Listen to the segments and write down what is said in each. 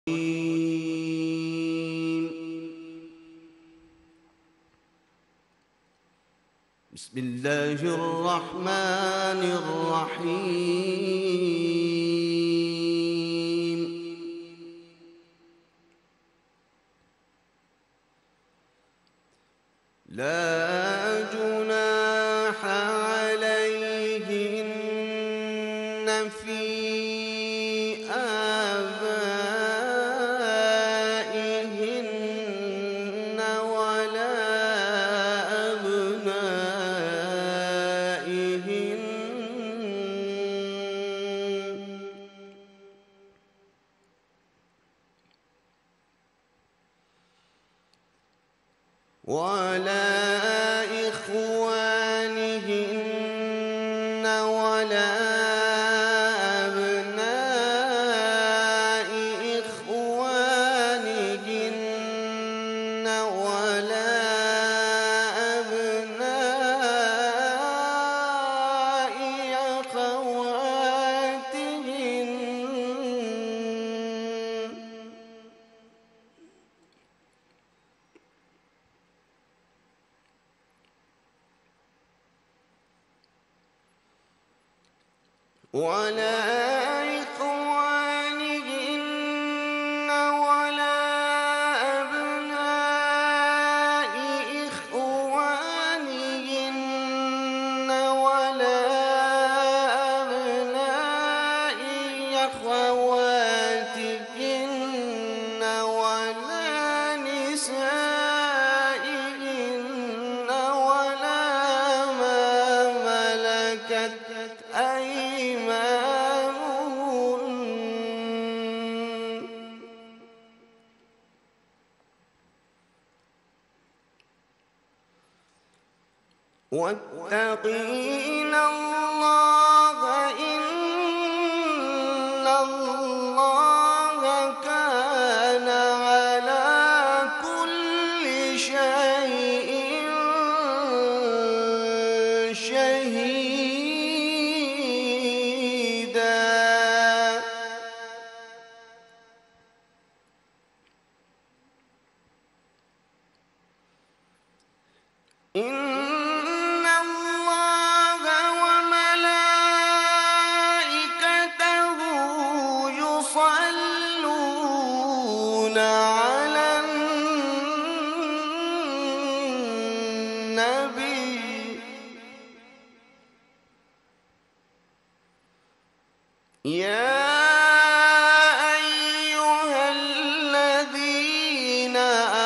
بسم الله الرحمن الرحيم. لا جناح عليهن في آبائهن ولا أبنائهن ولا إخوانهن ولا أبناء إخوانهن ولا أبناء أخواتهن ولا إخوانهن ولا أبناء إخوانهن ولا أبناء أخواتهن ولا نسائهن ولا ما ملكت أيمانهن واتقين الله إن الله كان على كل شيء شهيدا. إن الله وملائكته يصلون على النبي يا أيها الذين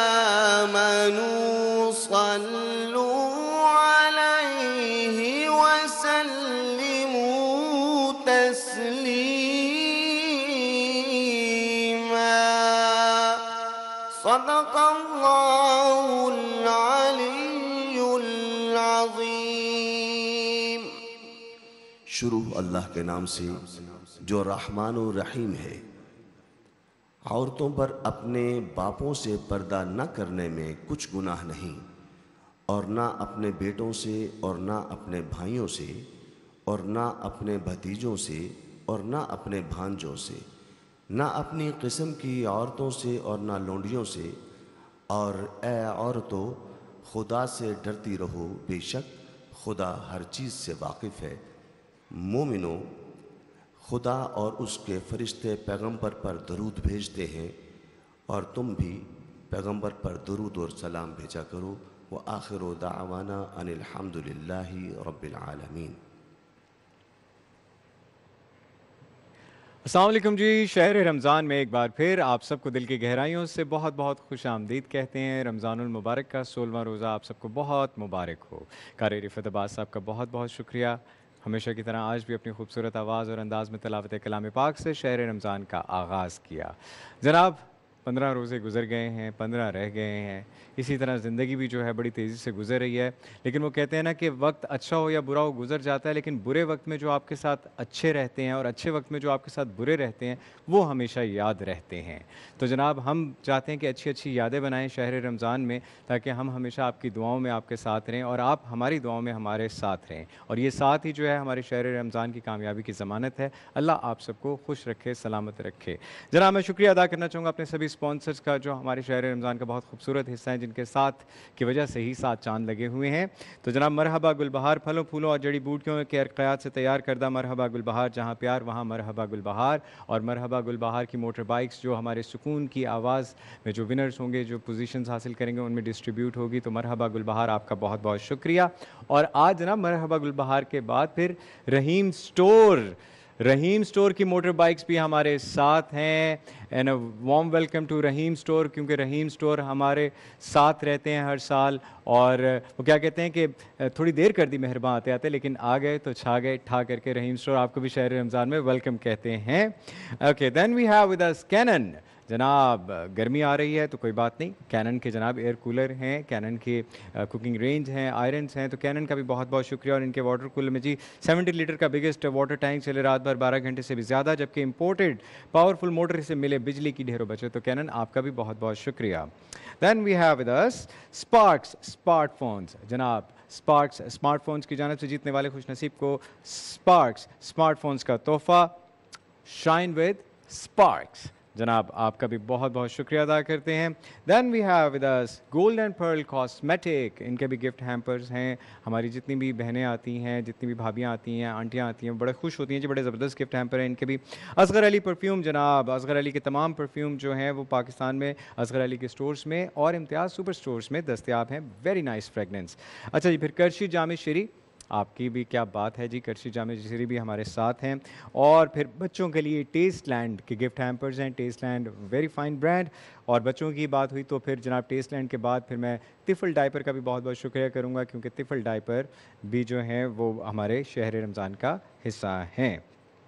آمنوا صلوا عليه وسلموا تسليما. صدق الله العلي العظيم. शुरू अल्लाह के नाम से जो रहमान और रहीम है। औरतों पर अपने बापों से पर्दा न करने में कुछ गुनाह नहीं, और ना अपने बेटों से और ना अपने भाइयों से और ना अपने भतीजों से और ना अपने भांजों से, ना अपनी किस्म की औरतों से और ना लोंडियों से। और ए औरतों, खुदा से डरती रहो, बेशक खुदा हर चीज़ से वाकिफ़ है। मोमिनो, खुदा और उसके फरिश्ते पैगंबर पर दरूद भेजते हैं, और तुम भी पैगंबर पर दरूद और सलाम भेजा करो। व आखिरु दावाना अनिल हम्दुलिल्लाहि रब्बिल आलमीन। अस्सलाम वालेकुम जी। शहर रमज़ान में एक बार फिर आप सबको दिल की गहराइयों से बहुत बहुत खुश आमदीद कहते हैं। रमज़ानुल मुबारक का 16वां रोज़ा आप सबको बहुत मुबारक हो। कारी रिफ़त अब्बास साहब का बहुत बहुत शुक्रिया। हमेशा की तरह आज भी अपनी खूबसूरत आवाज़ और अंदाज़ में तिलावत कलाम पाक से शहर रमज़ान का आगाज़ किया। जनाब, 15 रोज़े गुजर गए हैं, 15 रह गए हैं। इसी तरह ज़िंदगी भी जो है बड़ी तेज़ी से गुजर रही है। लेकिन वो कहते हैं ना कि वक्त अच्छा हो या बुरा हो गुजर जाता है, लेकिन बुरे वक्त में जो आपके साथ अच्छे रहते हैं और अच्छे वक्त में जो आपके साथ बुरे रहते हैं वो हमेशा याद रहते हैं। तो जनाब हम चाहते हैं कि अच्छी अच्छी यादें बनाएं शहर रमज़ान में, ताकि हम हमेशा आपकी दुआओं में आपके साथ रहें और आप हमारी दुआओं में हमारे साथ रहें। और ये साथ ही जो है हमारे शहर रमज़ान की कामयाबी की ज़मानत है। अल्लाह आप सबको खुश रखे, सलामत रखे। जनाब मैं शुक्रिया अदा करना चाहूँगा अपने सभी स्पॉन्सर्स का जो हमारे शहर रमज़ान का बहुत खूबसूरत हिस्सा है, जिनके साथ की वजह से ही साथ चांद लगे हुए हैं। तो जनाब मरहबा गुलबहार, फलों फूलों और जड़ी बूटियों के क़याद से तैयार करदा मरहबा गुलबहार, जहाँ प्यार वहाँ मरहबा गुलबहार। और मरहबा गुलबहार की मोटर बाइक्स जो हमारे सुकून की आवाज़ में जो विनर्स होंगे, जो पोजीशंस हासिल करेंगे, उनमें डिस्ट्रीब्यूट होगी। तो मरहबा गुलबहार आपका बहुत बहुत शुक्रिया। और आज जनाब मरहबा गुलबहार के बाद फिर रहीम स्टोर की मोटर बाइक्स भी हमारे साथ हैं। And warm welcome to Rahim store, क्योंकि रहीम स्टोर हमारे साथ रहते हैं हर साल। और वो क्या कहते हैं कि थोड़ी देर कर दी मेहरबान आते आते, लेकिन आ गए तो छा गए ठा करके। रहीम स्टोर आपको भी शहर रमज़ान में वेलकम कहते हैं। Okay, then we have with us Canon. जनाब गर्मी आ रही है तो कोई बात नहीं, कैनन के जनाब एयर कूलर हैं, कैनन के कुकिंग रेंज हैं, आयरन्स हैं। तो कैनन का भी बहुत बहुत शुक्रिया। और इनके वाटर कूलर में जी 70 लीटर का बिगेस्ट वाटर टैंक चले रात भर 12 घंटे से भी ज़्यादा, जबकि इंपोर्टेड पावरफुल मोटर से मिले बिजली की ढेरों बचत। तो कैनन आपका भी बहुत बहुत शुक्रिया। Then we have with us Sparx smartphones. जनाब स्पार्क्स स्मार्टफोन्स की जानिब से जीतने वाले खुश नसीब को स्पार्क्स स्मार्टफोन्स का तोहफा। Shine with Sparx. जनाब आपका भी बहुत बहुत शुक्रिया अदा करते हैं। Then we have with us gold and pearl cosmetic. इनके भी गिफ्ट हैम्पर्स हैं। हमारी जितनी भी बहनें आती हैं, जितनी भी भाभियाँ आती हैं, आंटियाँ आती हैं, बड़े खुश होती हैं जी। बड़े ज़बरदस्त गिफ्ट हैम्पर हैं इनके भी। असगर अली परफ्यूम, जनाब असगर अली के तमाम परफ्यूम जो हैं वो पाकिस्तान में असगर अली के स्टोर्स में और इम्तियाज़ सुपर स्टोर्स में दस्तयाब हैं। Very nice fragrance. अच्छा जी, फिर करशी जामे शरी, आपकी भी क्या बात है जी। करशी जामे शरी भी हमारे साथ हैं। और फिर बच्चों के लिए टेस्ट लैंड के गिफ्ट हैम्पर्स हैं। Taste land very fine brand. और बच्चों की बात हुई तो फिर जनाब टेस्ट लैंड के बाद फिर मैं तिफ़ल डायपर का भी बहुत बहुत शुक्रिया करूँगा, क्योंकि तिफ़ल डायपर भी जो हैं वो हमारे शहर रमज़ान का हिस्सा हैं।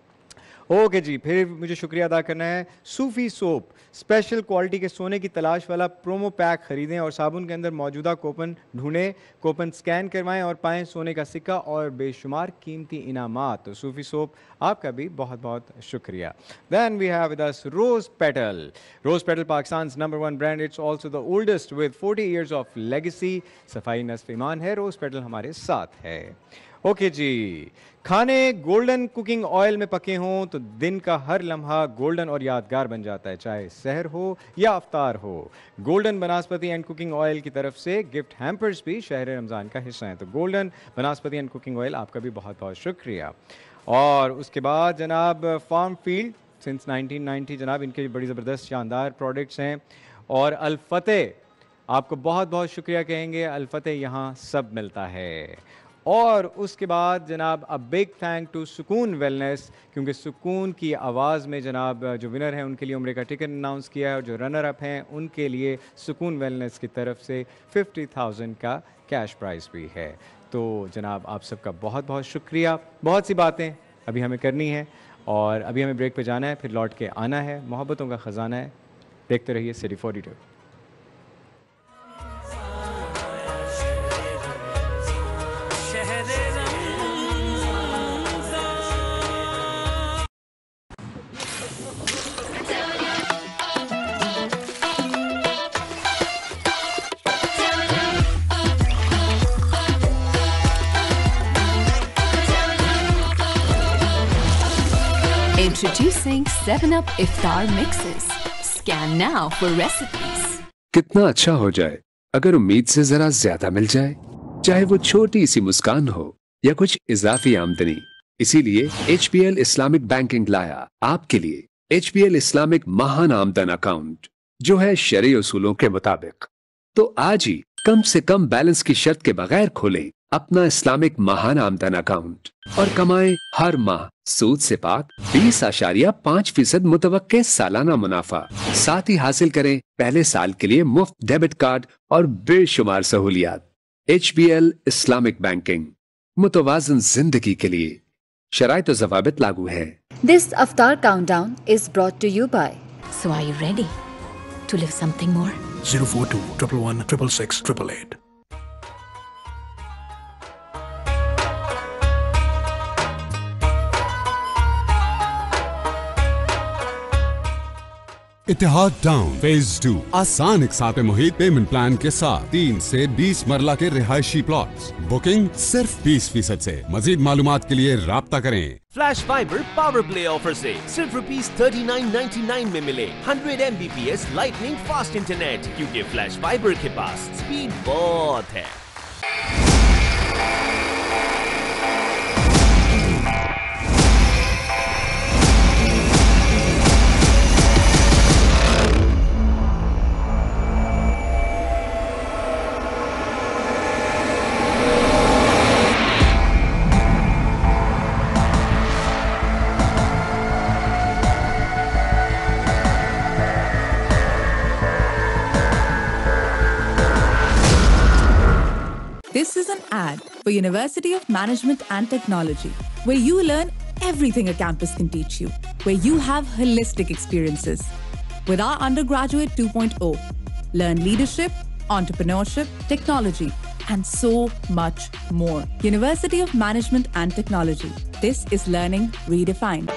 ओके जी, फिर मुझे शुक्रिया अदा करना है सूफ़ी सोप। स्पेशल क्वालिटी के सोने की तलाश वाला प्रोमो पैक ख़रीदें और साबुन के अंदर मौजूदा कूपन ढूंढें, कूपन स्कैन करवाएं और पाएं सोने का सिक्का और बेशुमार कीमती इनामात। तो सूफ़ी सोप आपका भी बहुत बहुत शुक्रिया। Then we have with us rose petal. Rose petal Pakistan number 1 brand. It's also the oldest with 40 years of legacy. सफाई नस्फ़ ईमान है। रोज़ पेटल हमारे साथ है। ओके जी, खाने गोल्डन कुकिंग ऑयल में पके हों तो दिन का हर लम्हा गोल्डन और यादगार बन जाता है, चाहे सहर हो या अफ्तार हो। Golden Banaspati and cooking oil की तरफ से गिफ्ट हैम्पर्स भी शहर रमज़ान का हिस्सा हैं। तो Golden Banaspati and cooking oil आपका भी बहुत बहुत शुक्रिया। और उसके बाद जनाब फार्म फील्ड सिंस 1990, जनाब इनके बड़ी ज़बरदस्त शानदार प्रोडक्ट्स हैं। और अल-फतेह आपको बहुत बहुत शुक्रिया कहेंगे। अल-फतेह यहाँ सब मिलता है। और उसके बाद जनाब a big thank to Sukoon wellness, क्योंकि सुकून की आवाज़ में जनाब जो विनर हैं उनके लिए उम्रे का टिकट अनाउंस किया है, और जो रनर अप हैं उनके लिए सुकून वेलनेस की तरफ से 50,000 का कैश प्राइज़ भी है। तो जनाब आप सबका बहुत बहुत शुक्रिया। बहुत सी बातें अभी हमें करनी है और अभी हमें ब्रेक पे जाना है, फिर लौट के आना है। मोहब्बतों का ख़जाना है। देखते रहिए City 42। Introducing 7up Iftar Mixes. Scan now for recipes. कितना अच्छा हो जाए अगर उम्मीद से जरा ज्यादा मिल जाए, चाहे वो छोटी सी मुस्कान हो या कुछ इजाफी आमदनी। इसीलिए HPL इस्लामिक बैंकिंग लाया आपके लिए HPL इस्लामिक महान आमदन अकाउंट, जो है शरई उसूलों के मुताबिक। तो आज ही कम से कम बैलेंस की शर्त के बगैर खोलें अपना इस्लामिक महान आमदन अकाउंट और कमाएं हर माह सूद से पाक 20.5% मुतवक्के सालाना मुनाफा। साथ ही हासिल करें पहले साल के लिए मुफ्त डेबिट कार्ड और बेशुमार सहूलियात। HBL इस्लामिक बैंकिंग, मुतवाज़न जिंदगी के लिए। शराइत और ज़वाबित लागू है। This Aftar countdown is brought to you by. So are you ready? to live something more. 042 111 666 888. Ittehad town phase 2 आसान इकसात मुहित पेमेंट प्लान के साथ 3 से 20 मरला के रिहायशी प्लॉट्स। बुकिंग सिर्फ 20% से। मजीद मालूमात के लिए राब्ता करें। Flash fibre power play offer से सिर्फ ₹39.99 में मिले 100 Mbps लाइटनिंग फास्ट इंटरनेट, क्योंकि फ्लैश फाइबर के पास स्पीड बहुत है। This is an ad for University of Management and Technology, where you learn everything a campus can teach you, where you have holistic experiences. With our undergraduate 2.0, learn leadership, entrepreneurship, technology, and so much more. University of Management and Technology. This is learning redefined.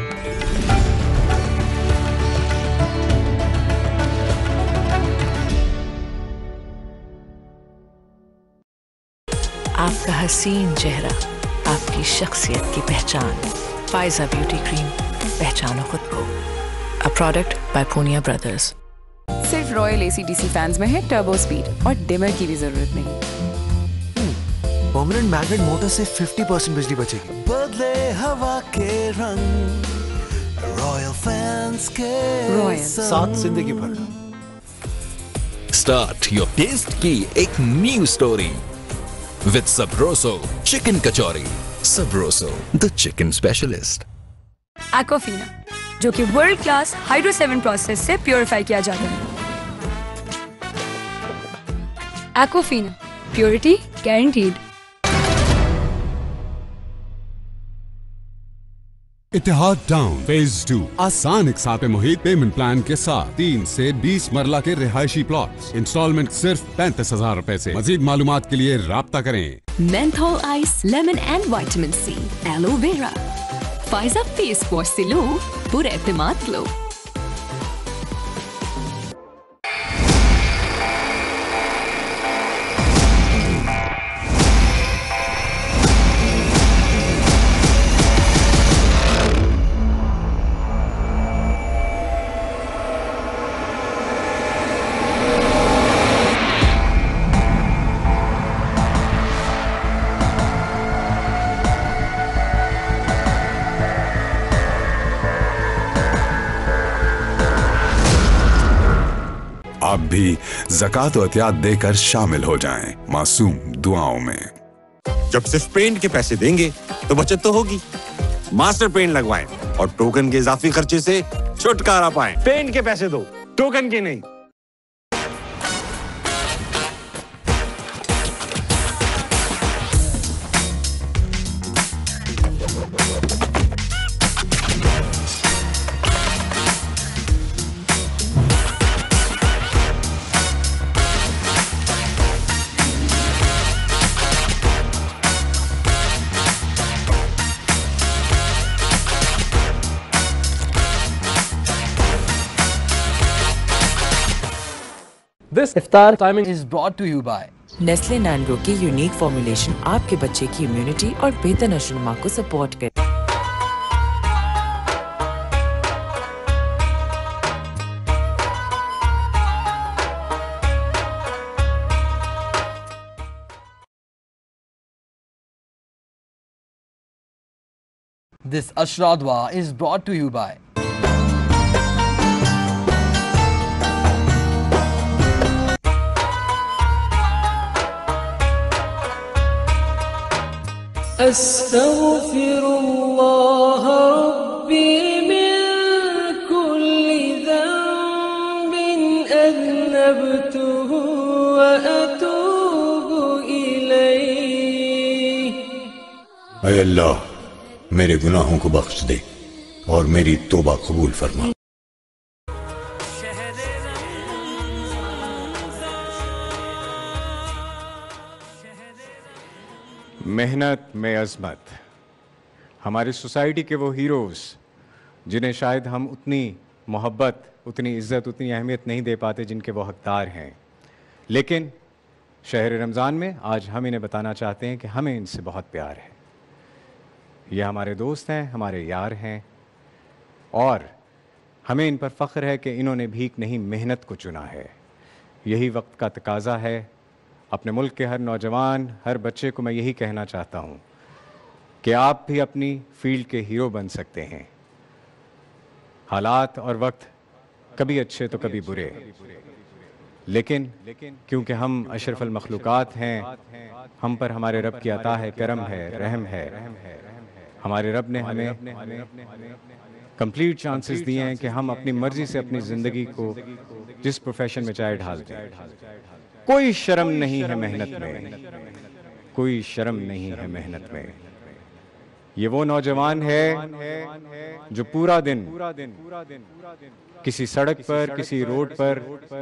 आपका हसीन चेहरा, आपकी शख्सियत की पहचान। Faiza beauty cream, पहचानो खुद को। A product by Punia brothers. सिर्फ रॉयल AC/DC फैंस में है टर्बो स्पीड और डिमर की भी जरूरत नहीं। परमानेंट मैग्नेट मोटर से 50% बिजली बचेगी। बदले हवा के रंग, रॉयल फैंस के रॉयल साथ जिंदगी भर। स्टार्ट योर टेस्ट की एक new story with Sabroso Chicken Kachori. Sabroso, the chicken specialist. Aquafina, जो कि वर्ल्ड क्लास हाइड्रो 7 प्रोसेस से प्योरीफाई किया जाता है। Aquafina, purity guaranteed. Ittehad town phase 2 आसान इकसात मुहित पेमेंट प्लान के साथ 3 से 20 मरला के रिहायशी प्लॉट्स। इंस्टॉलमेंट सिर्फ 35,000 रुपए से। मजीद मालूमात के लिए राब्ता करें। Menthol ice, lemon and vitamin C, aloe vera. Faiza face wash से लो पूरा एतमाद लो। आप भी ज़कात और अतियात देकर शामिल हो जाएं मासूम दुआओं में। जब सिर्फ पेंट के पैसे देंगे तो बचत तो होगी। मास्टर पेंट लगवाएं और टोकन के इजाफी खर्चे से छुटकारा पाएं। पेंट के पैसे दो, टोकन के नहीं। This iftar timing is brought to you by Nestle Nangrow की यूनिक फॉर्मुलेशन आपके बच्चे की इम्यूनिटी और बेहतर नशोनुमा को सपोर्ट करे। This Ashra Dua is brought to you by अस्तग़फिरुल्लाह रब्बी मिन कुल्ली ज़ंबिन अज़नबतुहु व अतूबु इलैहि। ऐ अल्लाह, मेरे गुनाहों को बख्श दे और मेरी तौबा कबूल फरमा। मेहनत में अज़मत, हमारी सोसाइटी के वो हीरोज़ जिन्हें शायद हम उतनी मोहब्बत, उतनी इज़्ज़त, उतनी अहमियत नहीं दे पाते जिनके वो हकदार हैं, लेकिन शहर रमज़ान में आज हम इन्हें बताना चाहते हैं कि हमें इनसे बहुत प्यार है। ये हमारे दोस्त हैं, हमारे यार हैं और हमें इन पर फ़ख्र है कि इन्होंने भीख नहीं मेहनत को चुना है। यही वक्त का तकाज़ा है। अपने मुल्क के हर नौजवान, हर बच्चे को मैं यही कहना चाहता हूँ कि आप भी अपनी फील्ड के हीरो बन सकते हैं। हालात और वक्त कभी अच्छे तो कभी बुरे, लेकिन क्योंकि हम अशरफुल मखलूक़ात हैं, हम पर हमारे रब की अता है, करम है, रहम है। हमारे रब ने हमें कंप्लीट चांसेस दिए हैं कि हम अपनी मर्ज़ी से अपनी ज़िंदगी को जिस प्रोफेशन में चाहे ढाल दें। कोई शर्म नहीं है मेहनत में, कोई शर्म नहीं है मेहनत में। ये वो नौजवान है जो पूरा दिन किसी सड़क पर, किसी रोड पर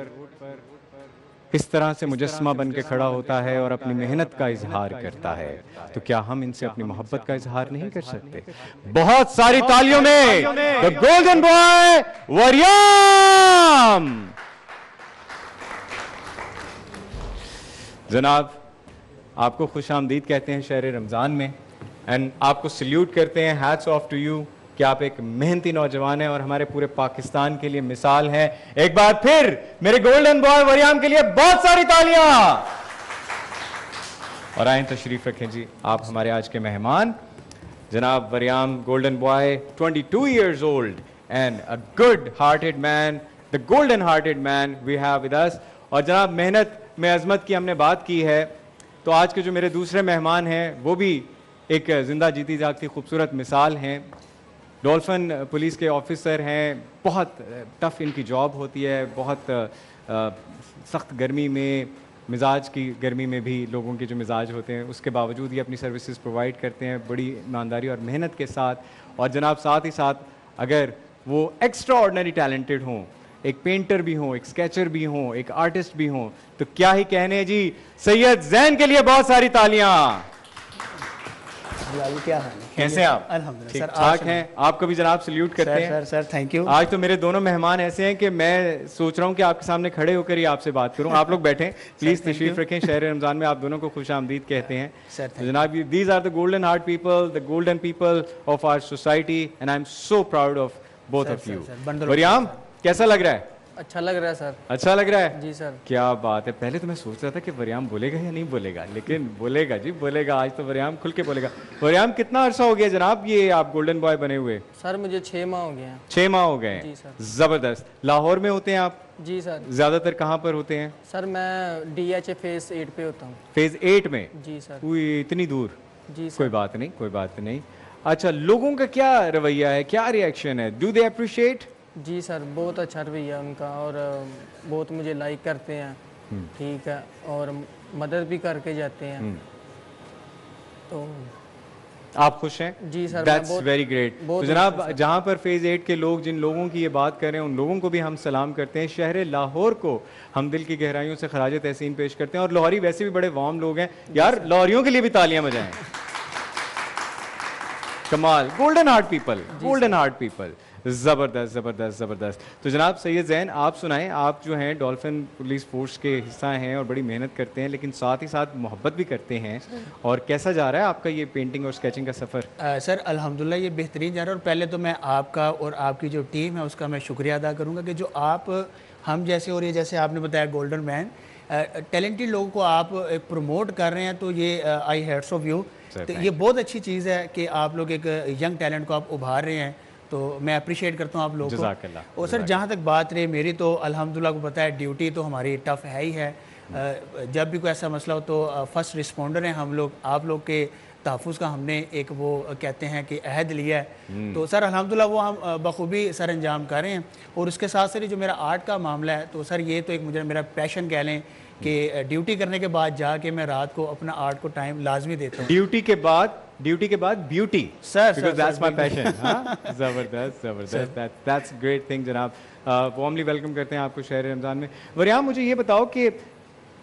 इस तरह से मुजस्समा बन के खड़ा होता है और अपनी मेहनत का इजहार करता है। तो क्या हम इनसे अपनी मोहब्बत का इजहार नहीं कर सकते? बहुत सारी तालियों में द गोल्डन बॉय वरियाम। जनाब, आपको खुश आमदीद कहते हैं शहर रमज़ान में एंड आपको सल्यूट करते हैं। हैट्स ऑफ टू यू कि आप एक मेहनती नौजवान हैं और हमारे पूरे पाकिस्तान के लिए मिसाल हैं। एक बार फिर मेरे गोल्डन बॉय वरियाम के लिए बहुत सारी तालियां। और आए तशरीफ रखें जी, आप हमारे आज के मेहमान जनाब Wariyam golden boy, 22 years old and a good hearted man, the golden hearted man we have with us। और जनाब मेहनत में अजमत की हमने बात की है, तो आज के जो मेरे दूसरे मेहमान हैं वो भी एक जिंदा जीती जागती खूबसूरत मिसाल हैं। डॉल्फिन पुलिस के ऑफिसर हैं, बहुत टफ इनकी जॉब होती है, बहुत सख्त गर्मी में, मिजाज की गर्मी में भी लोगों के जो मिजाज होते हैं उसके बावजूद ये अपनी सर्विसेज प्रोवाइड करते हैं बड़ी ईमानदारी और मेहनत के साथ। और जनाब साथ ही साथ अगर वो एक्स्ट्रा ऑर्डिनरी टैलेंटेड हों, एक पेंटर भी हों, एक स्केचर भी हों, एक आर्टिस्ट भी हों, तो क्या ही कहने जी। सैयद जैन के लिए बहुत सारी तालियां। क्या हाल है? कैसे आप? अल्हम्दुलिल्लाह ठीक सर, ठाक हैं। आपको भी जनाब सल्यूट करते हैं। Sir thank you. आज तो मेरे दोनों मेहमान ऐसे हैं कि मैं सोच रहा हूं कि आपके सामने खड़े होकर ही आपसे बात करूं। आप लोग बैठें प्लीज, तशरीफ रखें। शहर रमजान में आप दोनों को खुश आमदीद कहते हैं। तो जनाब, these are the golden heart people, the golden people of our society and I am so proud of both of you. Wariyam, कैसा लग रहा है? अच्छा लग रहा है सर। अच्छा लग रहा है जी सर। क्या बात है। पहले तो मैं सोच रहा था कि वरियाम बोलेगा या नहीं बोलेगा, लेकिन बोलेगा जी, बोलेगा। आज तो वरियाम खुल के बोलेगा। वरियाम, कितना अरसा हो गया जनाब ये आप गोल्डन बॉय बने हुए? सर मुझे 6 माह हो गए हैं। 6 माह हो गए? जी सर। जबरदस्त। लाहौर में होते हैं आप? जी सर। ज्यादातर कहाँ पर होते हैं? सर मैं DHA फेज 8 पे होता हूँ। फेज 8 में? जी सर। इतनी दूर? जी सर। कोई बात नहीं, कोई बात नहीं। अच्छा, लोगों का क्या रवैया है, क्या रिएक्शन है? Do they appreciate? जी सर, बहुत अच्छा रवैया उनका और बहुत मुझे लाइक करते हैं। ठीक है, और मदद भी करके जाते हैं। तो आप खुश हैं? जी सर। That's very great. तो जनाब, जहाँ पर फेज 8 के लोग, जिन लोगों की ये बात कर रहे हैं, उन लोगों को भी हम सलाम करते हैं। शहर लाहौर को हम दिल की गहराइयों से खराज तहसीन पेश करते हैं। और लाहौरी वैसे भी बड़े वार्म लोग हैं यार, लाहौरियों के लिए भी तालियां बजाएं। कमाल, golden heart people, golden heart people. ज़बरदस्त ज़बरदस्त ज़बरदस्त। तो जनाब सैयद जैन, आप सुनाएं। आप जो हैं डॉल्फिन पुलिस फोर्स के हिस्सा हैं और बड़ी मेहनत करते हैं, लेकिन साथ ही साथ मोहब्बत भी करते हैं। और कैसा जा रहा है आपका ये पेंटिंग और स्केचिंग का सफ़र? सर अल्हम्दुलिल्लाह ये बेहतरीन जा रहा है। और पहले तो मैं आपका और आपकी जो टीम है उसका मैं शुक्रिया अदा करूँगा कि जो आप हम जैसे, और ये जैसे आपने बताया गोल्डन मैन, टैलेंटेड लोगों को आप प्रमोट कर रहे हैं, तो ये आई हेड्स ऑफ यू। तो ये बहुत अच्छी चीज़ है कि आप लोग एक यंग टैलेंट को आप उभार रहे हैं, तो मैं अप्रिशिएट करता हूँ आप लोगों को। और सर जहाँ तक बात रही मेरी, तो अल्हम्दुलिल्लाह को पता है ड्यूटी तो हमारी टफ़ है ही है। जब भी कोई ऐसा मसला हो तो फर्स्ट रिस्पॉन्डर हैं हम लोग। आप लोग के तहफ़्फ़ुज़ का हमने एक वो कहते हैं कि अहद लिया है, तो सर अल्हम्दुलिल्लाह वो हम बखूबी सर अंजाम कर रहे हैं। और उसके साथ साथ जो मेरा आर्ट का मामला है, तो सर ये तो एक मुझे मेरा पैशन कह लें कि ड्यूटी करने के बाद जाके मैं रात को अपना आर्ट को टाइम लाजमी देता हूँ। ड्यूटी के बाद beauty sir, because that's my passion. जबरदस्त जबरदस्त, दैट्स ग्रेट थिंग। जनाब वार्मली वेलकम करते हैं आपको शहर रमज़ान में। वरियाम, मुझे ये बताओ कि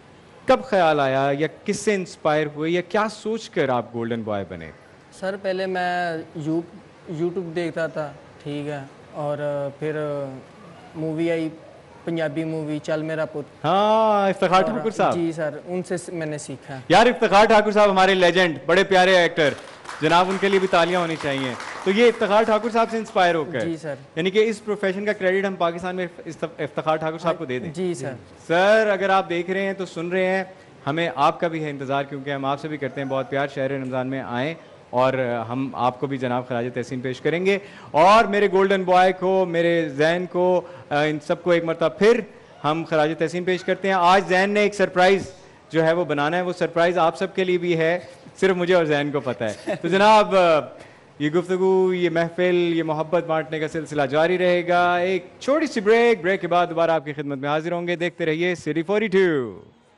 कब ख्याल आया या किससे इंस्पायर हुए या क्या सोचकर आप गोल्डन बॉय बने? सर पहले मैं यूट्यूब देखता था, ठीक है, और फिर मूवी आई, पंजाबी मूवी चल मेरा पुत। हाँ, इफ्तिखार ठाकुर साहब। जी सर, उनसे मैंने सीखा। यार इफ्तिखार ठाकुर साहब हमारे लेजेंड, बड़े प्यारे एक्टर, जनाब उनके लिए भी तालियां होनी चाहिए। तो ये इफ्तिखार ठाकुर साहब से इंस्पायर होकर, जी सर, यानी कि इस प्रोफेशन का क्रेडिट हम पाकिस्तान में इफ्तिखार ठाकुर साहब को दे दें। जी सर। सर अगर आप देख रहे हैं तो सुन रहे हैं, हमें आपका भी है इंतज़ार, क्योंकि हम आपसे भी करते हैं बहुत प्यार। शहर रमज़ान में आएँ और हम आपको भी जनाब खराज तहसीन पेश करेंगे। और मेरे गोल्डन बॉय को, मेरे जैन को, इन सबको एक मरतबा फिर हम खराज तहसीन पेश करते हैं। आज जैन ने एक सरप्राइज़ जो है वो बनाना है, वो सरप्राइज़ आप सबके लिए भी है, सिर्फ मुझे और जैन को पता है। तो जनाब ये गुफ्तगू, ये महफिल, ये मोहब्बत बांटने का सिलसिला जारी रहेगा। एक छोटी सी ब्रेक के बाद दोबारा आपकी खिदमत में हाजिर होंगे। देखते रहिए सिटी 42।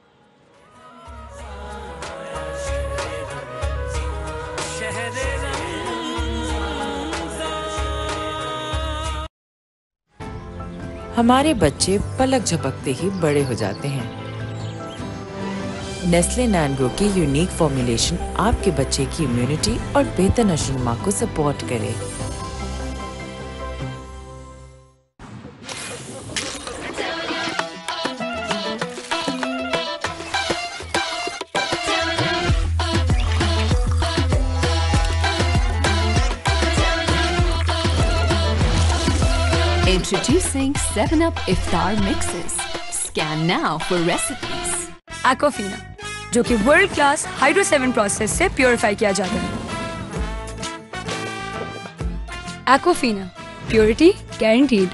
हमारे बच्चे पलक झपकते ही बड़े हो जाते हैं। नेस्ले नैनग्रो की यूनिक फॉर्मुलेशन आपके बच्चे की इम्यूनिटी और बेहतर नशोनुमा को सपोर्ट करे। Introducing 7up Iftar Mixes. Scan now for recipes. Aquafina, जो कि वर्ल्ड क्लास हाइड्रो 7 प्रोसेस से प्योरीफाई किया जाता है। Aquafina, purity guaranteed.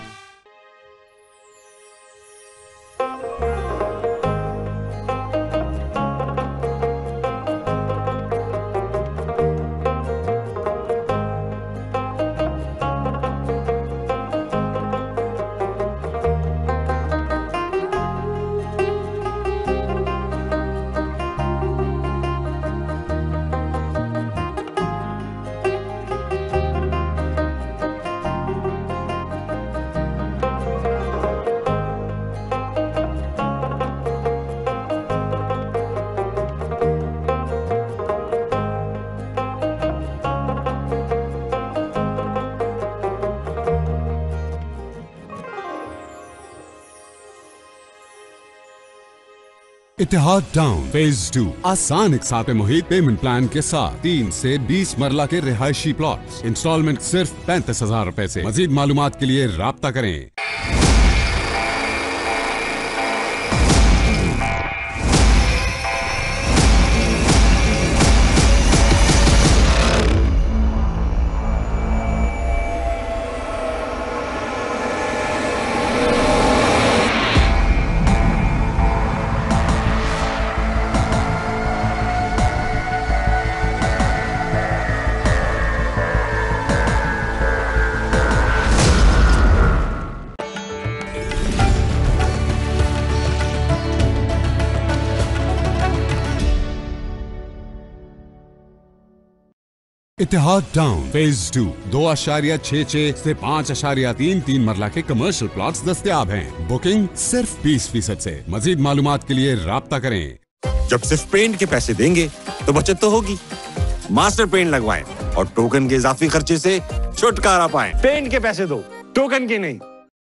Ittehad town phase 2 आसान इकसात मुहित पेमेंट प्लान के साथ 3 से 20 मरला के रिहायशी प्लॉट्स, इंस्टॉलमेंट सिर्फ 35,000 रुपए से। मजीद मालूमात के लिए राब्ता करें। इतिहाद टाउन फेज 2 2.66 से 5.33 मरला के कमर्शियल प्लॉट्स दस्तयाब हैं। बुकिंग सिर्फ 20% से। मजीद मालूमात के लिए राब्ता करें। जब सिर्फ पेंट के पैसे देंगे तो बचत तो होगी। मास्टर पेंट लगवाएं और टोकन के इजाफी खर्चे से छुटकारा पाएं। पेंट के पैसे दो, टोकन के नहीं।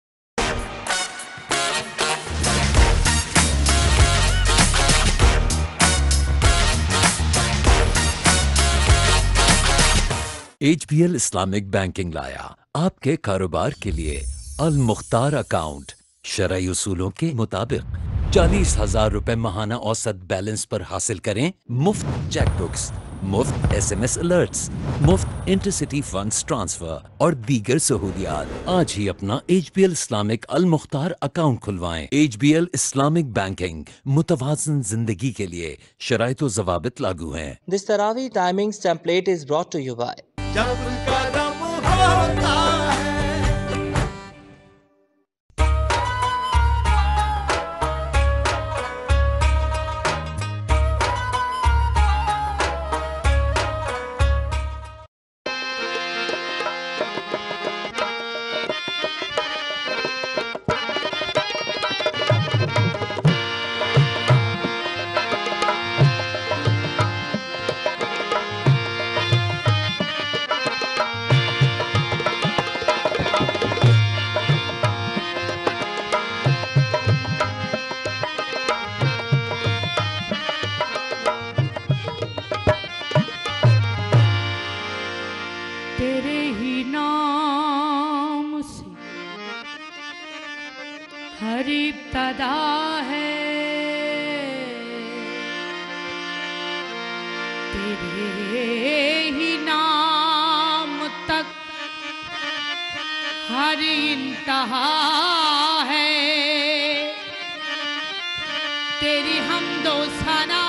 HBL इस्लामिक बैंकिंग लाया आपके कारोबार के लिए अल मुख्तार अकाउंट शरई उसूलों के मुताबिक 40,000 रुपए माहाना औसत बैलेंस पर हासिल करें मुफ्त चेकबुक्स, मुफ्त SMS अलर्ट्स, मुफ्त इंटरसिटी फंड्स ट्रांसफर और दीगर सहूलियात। आज ही अपना HBL Islamic Al Mukhtar account खुलवाएं। HBL इस्लामिक बैंकिंग मुतवाज़न जिंदगी के लिए शराइत व ज़वाबित लागू हैं। This Tarawih timings template is brought to you by जब कदम होता है। वादा है, तेरे ही नाम तक हर इंतहा है। तेरी हमदो सना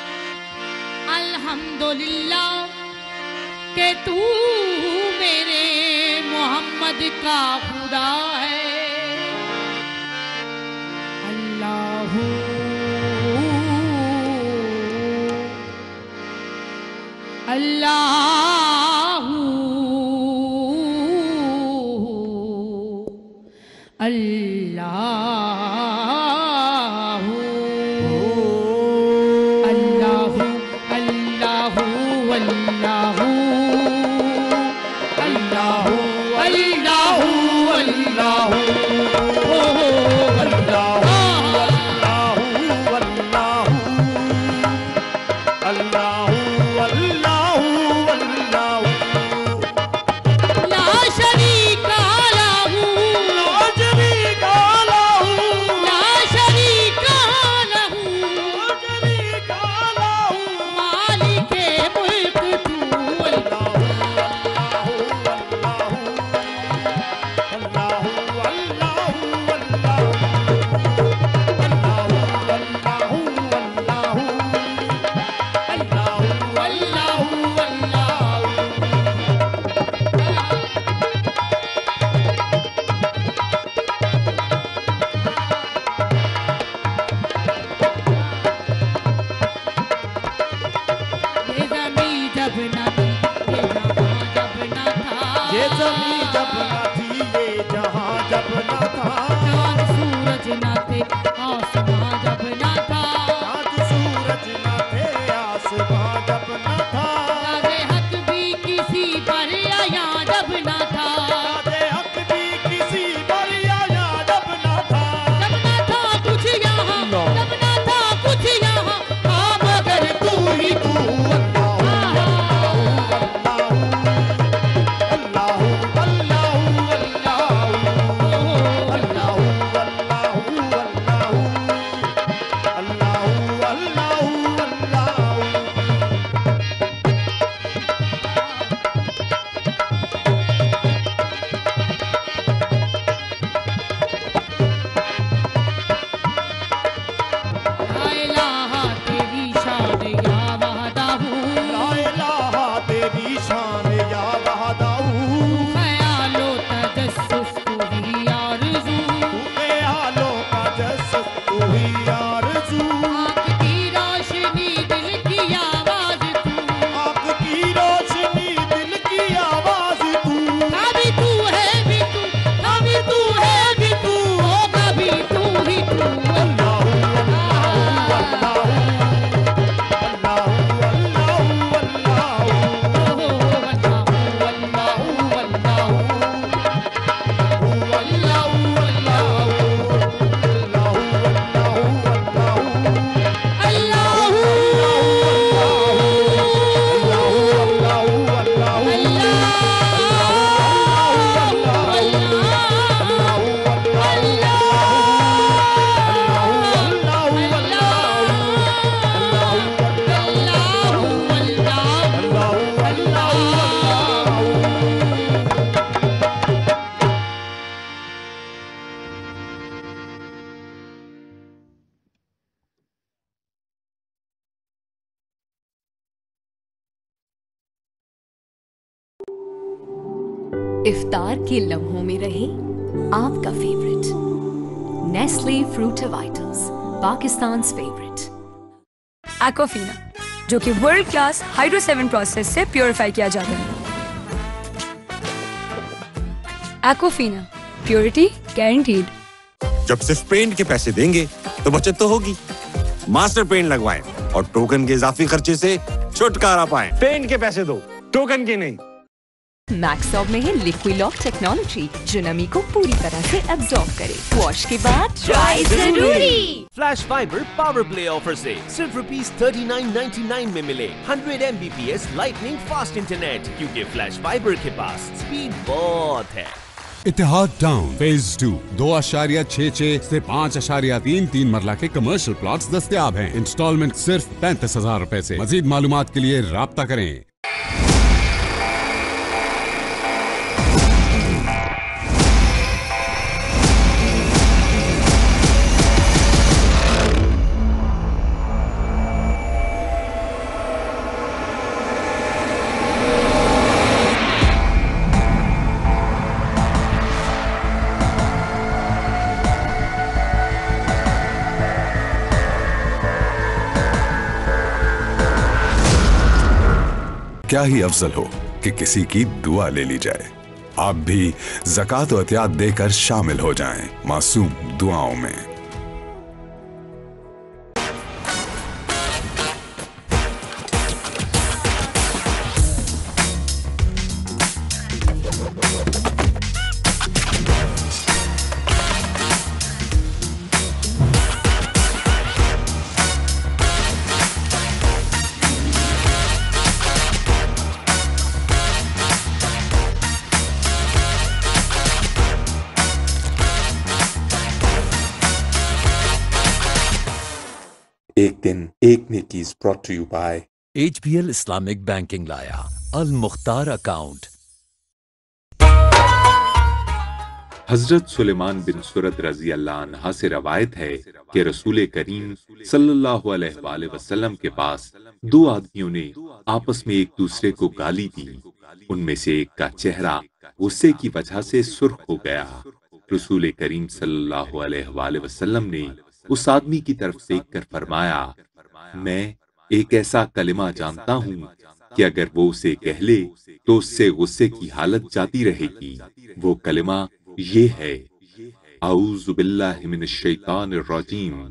अल्हम्दुलिल्लाह के तू मेरे मोहम्मद का खुदा है। अल्लाहू अल्लाहू अल्लाहू अल्लाहू अल्लाहू अल्लाहू अल्लाहू अल्लाहू इफ्तार के लम्हों में रहे आपका favourite Nestle फ्रूटिवाइटल्स, Pakistan's favourite. Aquafina, जो कि वर्ल्ड क्लास हाइड्रो 7 प्रोसेस से प्योरीफाई किया जाता है। Aquafina, purity guaranteed. जब सिर्फ पेंट के पैसे देंगे तो बचत तो होगी। मास्टर पेंट लगवाएं और टोकन के इजाफी खर्चे से छुटकारा पाएं। पेंट के पैसे दो, टोकन के नहीं। मैक्सॉब में है लिक्विलॉक टेक्नोलॉजी जो नमी को पूरी तरह से अब्सॉर्ब करे। वॉश के बाद ड्राई जरूरी। Flash fibre power play offer से सिर्फ ₹39.99 में मिले 100 Mbps लाइटनिंग फास्ट इंटरनेट, क्योंकि फ्लैश फाइबर के पास स्पीड बहुत है। इतिहाद टाउन फेज 2 2.66 से 5.33 मरला के कमर्शियल प्लॉट्स दस्तयाब हैं। इंस्टॉलमेंट सिर्फ 35,000 रुपए से। मजीद मालूमात के लिए राब्ता करें। क्या ही अफजल हो कि किसी की दुआ ले ली जाए। आप भी ज़कात और एहतियात देकर शामिल हो जाएं मासूम दुआओं में। एक दिन एक नेकी is brought to you by HBL Islamic banking लाया अल मुख्तार अकाउंट। हजरत सुलेमान बिन सुरत रजी अल्लाह अन्हा से रवायत है कि रसूल करीम सल्लल्लाहु अलैहि वसल्लम के पास दो आदमियों ने आपस में एक दूसरे को गाली दी। उनमें से एक का चेहरा गुस्से की वजह से सुर्ख हो गया। रसूल करीम सल्लल्लाहु अलैहि वसल्लम ने उस आदमी की तरफ देखकर फरमाया, मैं एक ऐसा कलिमा जानता हूँ कि अगर वो उसे कह ले तो उससे गुस्से की हालत जाती रहेगी। वो कलिमा ये है, औज़ु बिल्लाहि मिनश शैतानिर रजीम।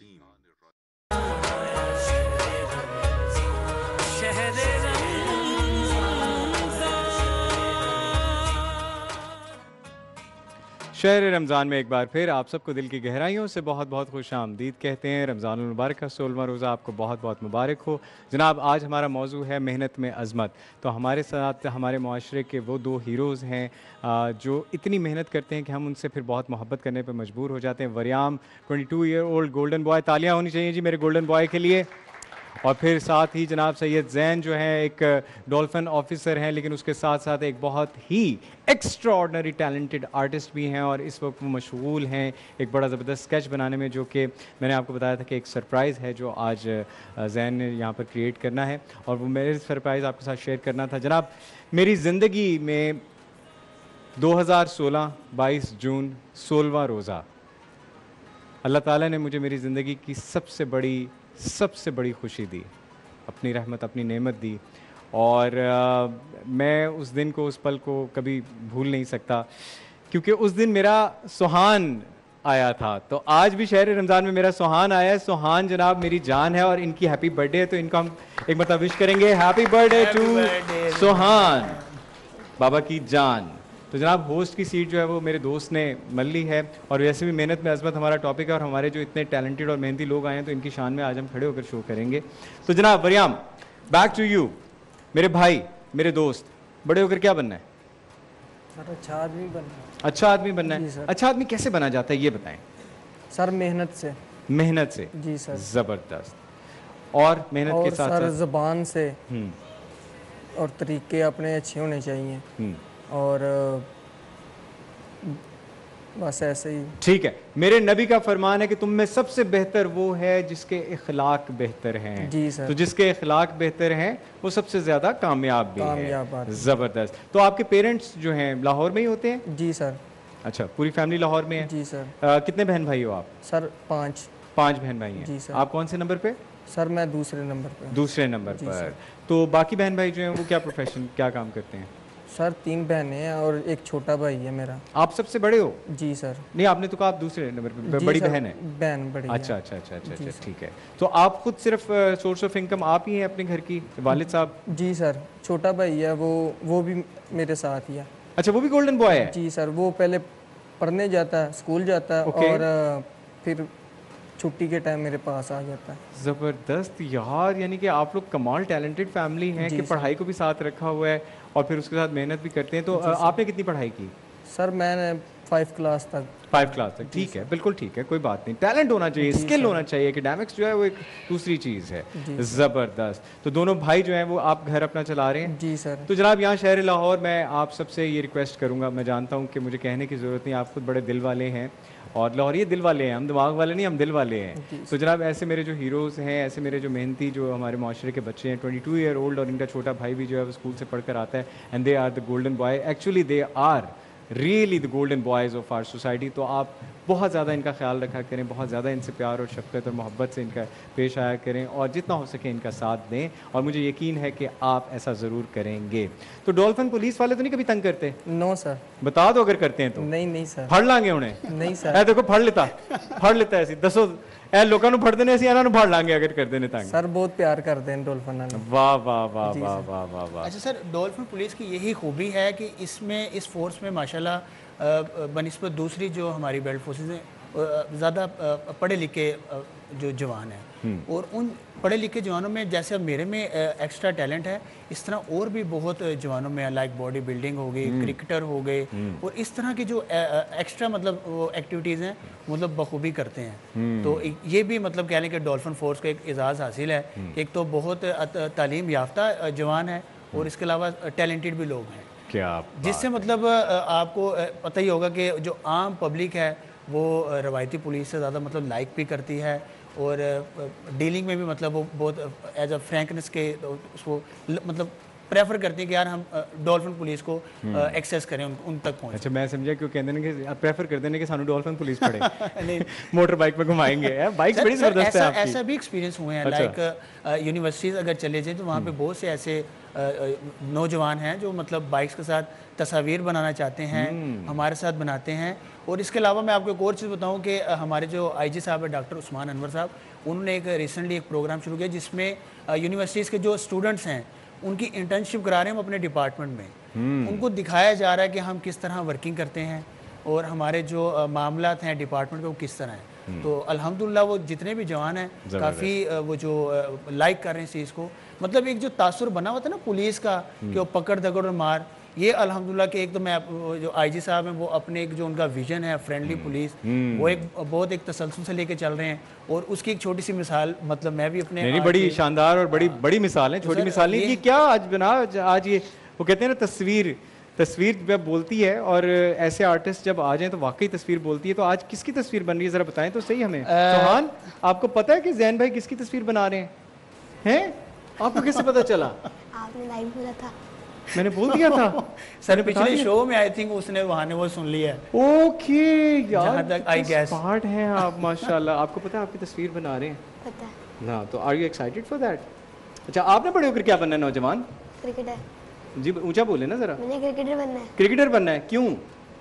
शहर रमज़ान में एक बार फिर आप सबको दिल की गहराइयों से बहुत बहुत खुश आमदीद कहते हैं। रमज़ानुल मुबारक का 16वां रोज़ा आपको बहुत बहुत मुबारक हो। जनाब, आज हमारा मौजू है मेहनत में अज़मत। तो हमारे साथ हमारे माशरे के वो दो हीरोज़ हैं जो इतनी मेहनत करते हैं कि हम उनसे फिर बहुत मोहब्बत करने पर मजबूर हो जाते हैं। Wariyam 22 year old golden boy, तालियाँ होनी चाहिए जी मेरे गोल्डन बॉय के लिए। और फिर साथ ही जनाब सैयद ज़ैन जो हैं एक डॉल्फिन ऑफिसर हैं, लेकिन उसके साथ साथ एक बहुत ही एक्स्ट्राऑर्डिनरी टैलेंटेड आर्टिस्ट भी हैं और इस वक्त वो मशगूल हैं एक बड़ा ज़बरदस्त स्केच बनाने में, जो कि मैंने आपको बताया था कि एक सरप्राइज़ है जो आज ज़ैन ने यहाँ पर क्रिएट करना है और वो मेरे सरप्राइज़ आपके साथ शेयर करना था। जनाब, मेरी ज़िंदगी में 2016 22 जून 16वां रोज़ा, अल्लाह ताला ने मुझे मेरी ज़िंदगी की सबसे बड़ी खुशी दी, अपनी रहमत अपनी नेमत दी और मैं उस दिन को उस पल को कभी भूल नहीं सकता क्योंकि उस दिन मेरा सुहान आया था। तो आज भी शहर रमज़ान में मेरा सुहान आया है। सुहान जनाब मेरी जान है और इनकी हैप्पी बर्थडे है, तो इनको हम एक मरतबा विश करेंगे, हैप्पी बर्थडे टू सुहान बाबा की जान। तो जनाब होस्ट की सीट जो है वो मेरे दोस्त ने मल ली है और वैसे भी मेहनत में अज़मत हमारा टॉपिक है और हमारे जो इतने टैलेंटेड और मेहनती लोग आए हैं तो इनकी शान में आज हम खड़े होकर शो करेंगे। तो जनाब वरियाम, बैक टू यू, मेरे भाई मेरे दोस्त, बड़े होकर क्या बनना है? सर अच्छा आदमी बनना है। अच्छा आदमी बनना है। अच्छा आदमी कैसे बना जाता है ये बताएं। सर मेहनत से। मेहनत से? जी सर। ज़बरदस्त। और मेहनत के साथ सर ज़बान से और तरीके अपने अच्छे होने चाहिए और बस ऐसे ही। ठीक है। मेरे नबी का फरमान है कि तुम में सबसे बेहतर वो है जिसके इखलाक बेहतर हैं। जी सर। तो जिसके इखलाक बेहतर हैं वो सबसे ज्यादा कामयाब भी है। जबरदस्त। तो आपके पेरेंट्स जो हैं लाहौर में ही होते हैं? जी सर। अच्छा, पूरी फैमिली लाहौर में है? जी सर। कितने बहन भाई हो आप? सर 5 बहन भाई हैं। जी सर। आप कौन से नंबर पे? सर मैं दूसरे नंबर पे। दूसरे नंबर पर। तो बाकी बहन भाई जो हैं वो क्या प्रोफेशन क्या काम करते हैं? सर 3 बहनें हैं और एक छोटा भाई है मेरा। आप सबसे बड़े हो? जी सर। नहीं, आपने तो कहा आप दूसरे नंबर पे, बड़ी बहन है? बहन बड़ी। अच्छा अच्छा अच्छा अच्छा अच्छा, ठीक है। तो आप खुद सिर्फ सोर्स ऑफ इनकम आप ही हैं अपने घर की? वालिद साहब? जी सर। छोटा भाई है वो भी मेरे साथ ही है। अच्छा, वो भी गोल्डन बॉय है? जी सर। वो पहले पढ़ने जाता है, स्कूल जाता है और फिर छुट्टी के टाइम मेरे पास आ जाता है। ज़बरदस्त यार, यानी कि आप लोग कमाल टैलेंटेड फैमिली हैं कि पढ़ाई को भी साथ रखा हुआ है और फिर उसके साथ मेहनत भी करते हैं। तो आपने कितनी पढ़ाई की? सर मैंने 5 क्लास तक 5 क्लास तक, ठीक है, बिल्कुल ठीक है, कोई बात नहीं। टैलेंट होना चाहिए, स्किल होना चाहिए। एकेडमिक्स जो है वो एक दूसरी चीज़ है। ज़बरदस्त। तो दोनों भाई जो हैं वो आप घर अपना चला रहे हैं? जी सर। तो जनाब यहाँ शहर लाहौर, मैं आप सबसे ये रिक्वेस्ट करूँगा, मैं जानता हूँ कि मुझे कहने की ज़रूरत नहीं, आप खुद बड़े दिल वाले हैं और लाहौरी दिल वाले हैं, हम दिमाग वाले नहीं, हम दिल वाले हैं। तो जनाब ऐसे मेरे जो हीरोज़ हैं, ऐसे मेरे जो मेहनती जो हमारे माशरे के बच्चे हैं, 22 ईयर ओल्ड, और इनका छोटा भाई भी जो है वो स्कूल से पढ़ कर आता है, and they are the golden boy, actually they are really the golden boys of our society. तो आप बहुत ज़्यादा इनका ख्याल रखा करें, बहुत ज़्यादा इनसे प्यार और शफ़क़त और मोहब्बत से इनका पेश आया करें और जितना हो सके इनका साथ दें, और मुझे यकीन है कि आप ऐसा ज़रूर करेंगे। तो डॉल्फिन पुलिस वाले तो नहीं कभी तंग करते? No sir. बता दो अगर करते हैं तो। नहीं सर। फड़ लांगे उन्हें? नहीं सर। ऐ देखो फड़ लेता ऐसी दसो ए लोगों फड़ देने ऐसी इन्होंने फड़ लांगे अगर कर देने तंग। सर बहुत प्यार करते हैं डॉल्फिन नाल। वाह वाह वाह वाह वाह वाह वाह। अच्छा सर, डॉल्फिन पुलिस की यही खूबी है कि इसमें इस फोर्स में माशाल्लाह बनिस्बत दूसरी जो हमारी बेल्ट फोर्सेस हैं ज़्यादा पढ़े लिखे जो जवान हैं, और उन पढ़े लिखे जवानों में जैसे अब मेरे में एक्स्ट्रा टैलेंट है, इस तरह और भी बहुत जवानों में लाइक बॉडी बिल्डिंग हो गई, क्रिकेटर हो गए, और इस तरह की जो एक्स्ट्रा मतलब वो एक्टिविटीज़ हैं मतलब बखूबी करते हैं। तो ये भी मतलब कह लें कि डॉल्फिन फोर्स का एक एजाज़ हासिल है। एक तो बहुत तालीम याफ्ता जवान है और इसके अलावा टैलेंटेड भी लोग हैं, क्या जिससे मतलब आपको पता ही होगा कि जो आम पब्लिक है वो रवायती पुलिस से ज़्यादा मतलब लाइक भी करती है, और डीलिंग में भी मतलब वो बहुत एज अ फ्रैंकनेस के उसको मतलब प्रेफर करते हैं कि यार हम डॉल्फिन पुलिस को एक्सेस करें, उन तक पहुंचे। अच्छा मैं समझा क्यों कहते हैं कि प्रेफर करते हैं कि सानू डॉल्फिन पुलिस पड़े नहीं मोटर बाइक पे घुमाएंगे। बाइक बड़ी ज़बरदस्त है आपकी। ऐसा भी एक्सपीरियंस हुए हैं। लाइक यूनिवर्सिटीज़ अगर चले जाएँ तो वहाँ पे बहुत से ऐसे नौजवान हैं जो मतलब बाइक्स के साथ तस्वीर बनाना चाहते हैं, हमारे साथ बनाते हैं। और इसके अलावा मैं आपको एक और चीज़ बताऊं कि हमारे जो आईजी साहब है डॉक्टर उस्मान अनवर साहब, उन्होंने एक रिसेंटली एक प्रोग्राम शुरू किया जिसमें यूनिवर्सिटीज़ के जो स्टूडेंट्स हैं उनकी इंटर्नशिप करा रहे हैं हम अपने डिपार्टमेंट में। उनको दिखाया जा रहा है कि हम किस तरह वर्किंग करते हैं और हमारे जो मामलात हैं डिपार्टमेंट के वो किस तरह हैं। तो अल्हम्दुलिल्लाह वो जितने भी जवान हैं काफ़ी वो जो लाइक कर रहे हैं इस चीज़ को। मतलब एक जो तासुर बना हुआ था ना पुलिस का कि वो पकड़ दकड़ और मार, ये अल्हम्दुलिल्लाह के एक तो मैं जो आईजी साहब हैं वो अपने एक जो उनका विजन है फ्रेंडली पुलिस, वो एक बहुत एक तसलसल से लेके चल रहे हैं। और उसकी एक छोटी सी मिसाल मतलब मैं भी अपने नहीं बड़ी शानदार और बड़ी बड़ी मिसाल है, छोटी मिसाल नहीं कि क्या आज बना आज ये वो कहते हैं ना तस्वीर जब बोलती है और ऐसे आर्टिस्ट जब आ जाएं तो वाकई तस्वीर बोलती है। तो आज किसकी तस्वीर बन रही है ज़रा बताएं तो सही हमें। चौहान आपको पता है कि जैन भाई किसकी तस्वीर बना रहे हैं? आपको कैसे पता चला? आपने लाइव बोला था। मैंने बोल दिया था सर पिछले शो में आई थिंक उसने वहाँ ने वो सुन लिया है। ओके यार तक आई गेस स्मार्ट हैं आप माशाल्लाह। आपको पता है आपकी तस्वीर बना रहे हैं? पता है ना। तो are you excited for that? अच्छा आपने बड़े होकर क्या बनना है नौजवान? क्रिकेटर। जी ऊंचा बोले ना जरा। मैंने क्रिकेटर बनना है। क्रिकेटर बनना है क्यों?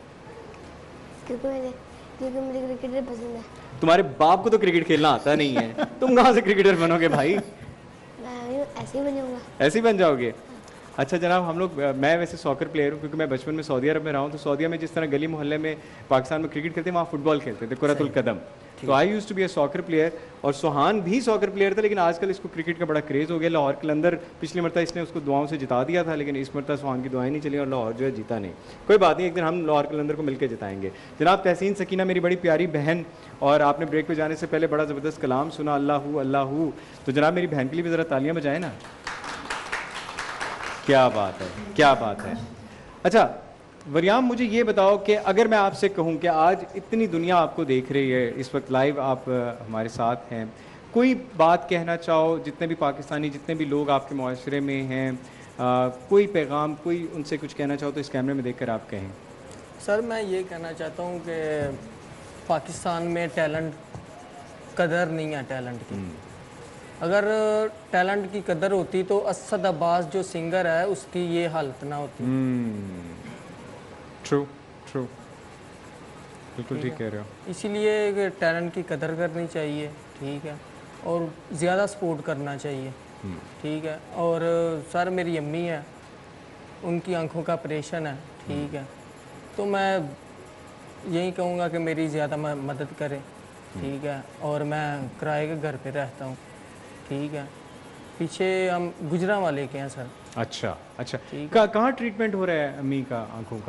क्योंकि मुझे क्रिकेटर पसंद है। तुम्हारे बाप को तो क्रिकेट खेलना आता नहीं है, तुम कहाँ से क्रिकेटर बनोगे भाई? मैं ऐसे ही बन जाऊंगा। ऐसे ही बन जाओगे? अच्छा जनाब हम लोग मैं वैसे सॉकर प्लेयर हूँ क्योंकि मैं बचपन में सऊदी अरब में रहा हूँ। तो सऊदी में जिस तरह गली मोहल्ले में पाकिस्तान में क्रिकेट खेलते हैं वहाँ फुटबॉल खेलते थे, कुरतुल कदम। तो I used to be a soccer player और सुहान भी सॉकर प्लेयर था, लेकिन आजकल इसको क्रिकेट का बड़ा क्रेज़ हो गया। लाहौर के अंदर पिछली मरतबा इसने उसको दुआओं से जिता दिया था, लेकिन इस मरतबा सुहान की दुआएं नहीं चली और लाहौर जो है जीता नहीं। कोई बात नहीं, एक दिन हम लाहौर के अंदर को मिलकर जिताएंगे। जनाब तहसीन सकीना मेरी बड़ी प्यारी बहन, और आपने ब्रेक पे जाने से पहले बड़ा ज़बरदस्त कलाम सुना अल्लाहू अल्लाहू। तो जनाब मेरी बहन के लिए भी ज़रा तालियाँ बजाएं ना। क्या बात है, क्या बात है। अच्छा वरियाम मुझे ये बताओ कि अगर मैं आपसे कहूँ कि आज इतनी दुनिया आपको देख रही है, इस वक्त लाइव आप हमारे साथ हैं, कोई बात कहना चाहो जितने भी पाकिस्तानी जितने भी लोग आपके मुआशरे में हैं, कोई पैगाम कोई उनसे कुछ कहना चाहो तो इस कैमरे में देखकर आप कहें। सर मैं ये कहना चाहता हूँ कि पाकिस्तान में टैलेंट कदर नहीं है टैलेंट की। अगर टैलेंट की कदर होती तो असद अब्बास जो सिंगर है उसकी ये हालत ना होती। ट्रू ट्रू बिल्कुल ठीक कह रहे हो। इसीलिए टैलेंट की कदर करनी चाहिए, ठीक है, और ज़्यादा सपोर्ट करना चाहिए, ठीक है। और सर मेरी अम्मी है, उनकी आंखों का ऑपरेशन है, ठीक है, तो मैं यही कहूँगा कि मेरी ज़्यादा मदद करें, ठीक है। और मैं किराए के घर पे रहता हूँ, ठीक है, पीछे हम गुजरावाले के हैं सर। अच्छा अच्छा, कहाँ ट्रीटमेंट हो रहा है अम्मी का आंखों का?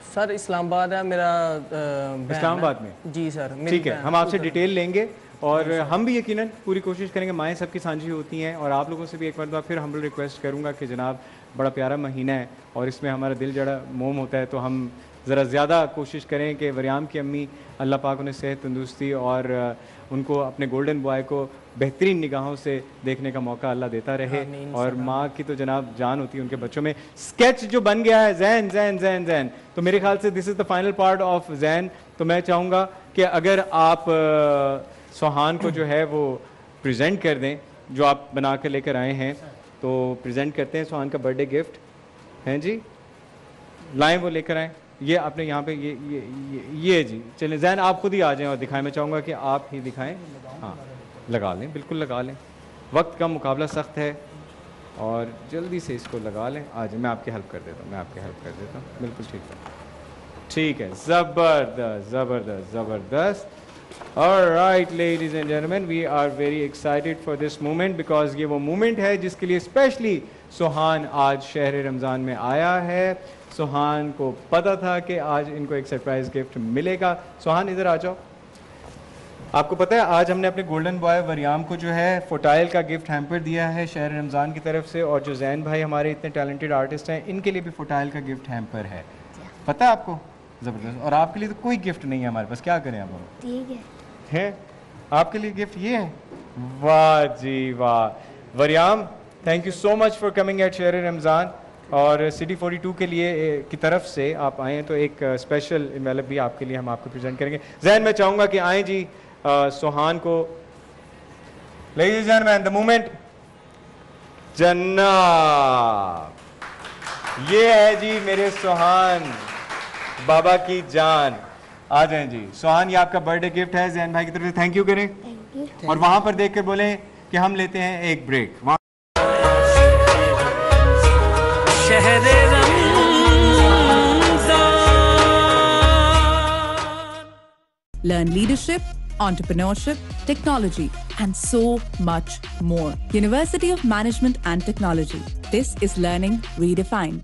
सर इस्लामाबाद है मेरा बहन इस्लामाबाद है। में? जी सर मेरी ठीक है, बहन हम आपसे उधर। डिटेल लेंगे और हम भी यकीनन पूरी कोशिश करेंगे। माएँ सबकी साझी होती हैं और आप लोगों से भी एक बार फिर हम रिक्वेस्ट करूँगा कि जनाब बड़ा प्यारा महीना है और इसमें हमारा दिल जड़ा मोम होता है, तो हम ज़रा ज़्यादा कोशिश करें कि वरियाम की अम्मी अल्लाह पाक उन्हें सेहत तंदुरुस्ती और उनको अपने गोल्डन बॉय को बेहतरीन निगाहों से देखने का मौका अल्लाह देता रहे। और माँ की तो जनाब जान होती है उनके बच्चों में। स्केच जो बन गया है जैन जैन जैन जैन, तो मेरे ख्याल से this is the final part of Zain. तो मैं चाहूँगा कि अगर आप सोहान को जो है वो प्रेजेंट कर दें, जो आप बना कर लेकर आए हैं, तो प्रेजेंट करते हैं। सोहान का बर्थडे गिफ्ट हैं जी, लाएँ वो लेकर आएँ। ये आपने यहाँ पे ये जी, चलें जैन आप खुद ही आ जाएं और दिखाएं। मैं चाहूँगा कि आप ही दिखाएं। हाँ लगा लें, बिल्कुल लगा लें, वक्त का मुकाबला सख्त है और जल्दी से इसको लगा लें। आ जाए, मैं आपकी हेल्प कर देता हूँ, मैं आपकी हेल्प कर देता हूँ। बिल्कुल ठीक है, ठीक है, ज़बरदस्त ज़बरदस्त ज़बरदस्त। Alright ladies and gentlemen, we are very excited for this moment because ये वो moment है जिसके लिए स्पेशली सोहान आज शहर रमज़ान में आया है। सोहान को पता था कि आज इनको एक सरप्राइज गिफ्ट मिलेगा। सोहान इधर आ जाओ। आपको पता है आज हमने अपने गोल्डन बॉय वरियाम को जो है फोटाइल का गिफ्ट हैम्पर दिया है शहर रमज़ान की तरफ से, और जो जैन भाई हमारे इतने टैलेंटेड आर्टिस्ट हैं इनके लिए भी फोटाइल का गिफ्ट हैम्पर है। पता है आपको? ज़बरदस्त। और आपके लिए तो कोई गिफ्ट नहीं है हमारे पास, क्या करें अब? ठीक है आपके लिए गिफ्ट ये है। वाह जी वाह। Wariyam thank you so much for coming at शहर रमज़ान, और सिटी 42 के लिए की तरफ से आप आए तो एक स्पेशल इन्वेलप भी आपके लिए हम आपको प्रेजेंट करेंगे। जैन मैं चाहूँगा कि आए जी सोहान को। Ladies and gentleman the moment जन्नत, ये है जी मेरे सोहान बाबा की जान। आ जाए जी सोहान, ये आपका बर्थडे गिफ्ट है। जैन भाई की तरफ से थैंक यू करें और वहां पर देख कर बोले कि हम लेते हैं एक break. Learn leadership, entrepreneurship, technology, and so much more. University of Management and Technology. This is learning redefined.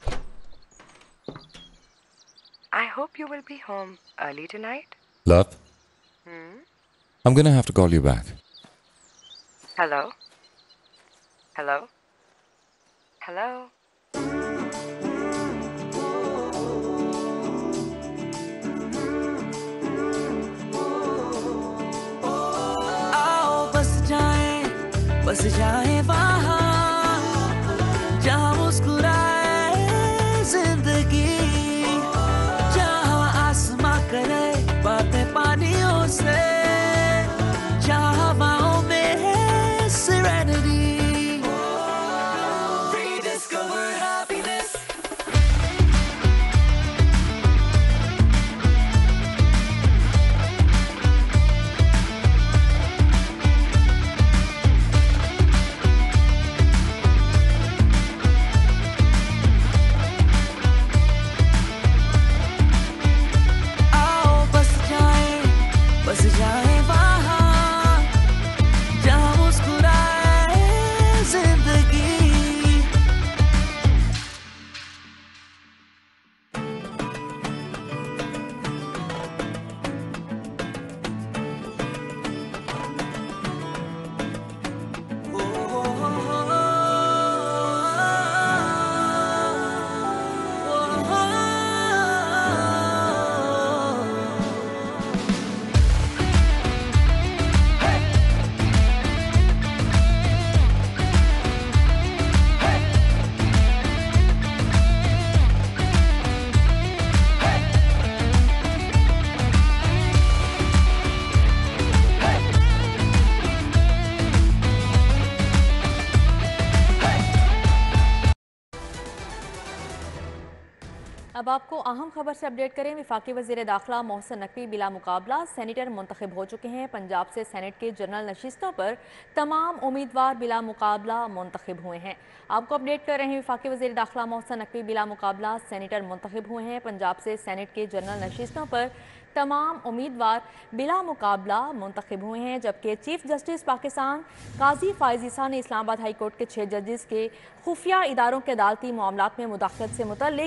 I hope you will be home early tonight. Love, I'm gonna have to call you back. Hello? Hello? Hello? बस जाए वहाँ जहाँ मुस्कुराए जिंदगी, जहाँ आसमां करे बातें पानियों से, जहाँ हवाओं में है serenity. Rediscover happiness. अब आपको अहम खबर से अपडेट करें। वफाकी वज़ीर दाखिला मोहसिन नकवी बिला मुकाबला सेनेटर मुंतखब हो चुके हैं। पंजाब से सेनेट के जनरल नशिस्तों पर तमाम उम्मीदवार बिला मुकाबला मुंतखब हुए हैं। आपको अपडेट कर रहे हैं, वफाकी वज़ीर दाखिला मोहसिन नकवी बिला मुकाबला सेनेटर मुंतखब हुए हैं। पंजाब से सेनेट के जनरल नशिस्तों पर तमाम उम्मीदवार बिला मुकाबला मुंतखब हुए हैं, जबकि चीफ जस्टिस पाकिस्तान काजी फाइज ईसा ने इस्लामाबाद हाई कोर्ट के 6 जजेस के खुफिया इदारों के अदालती मामलात में मुदाखलत से मुतल्लिक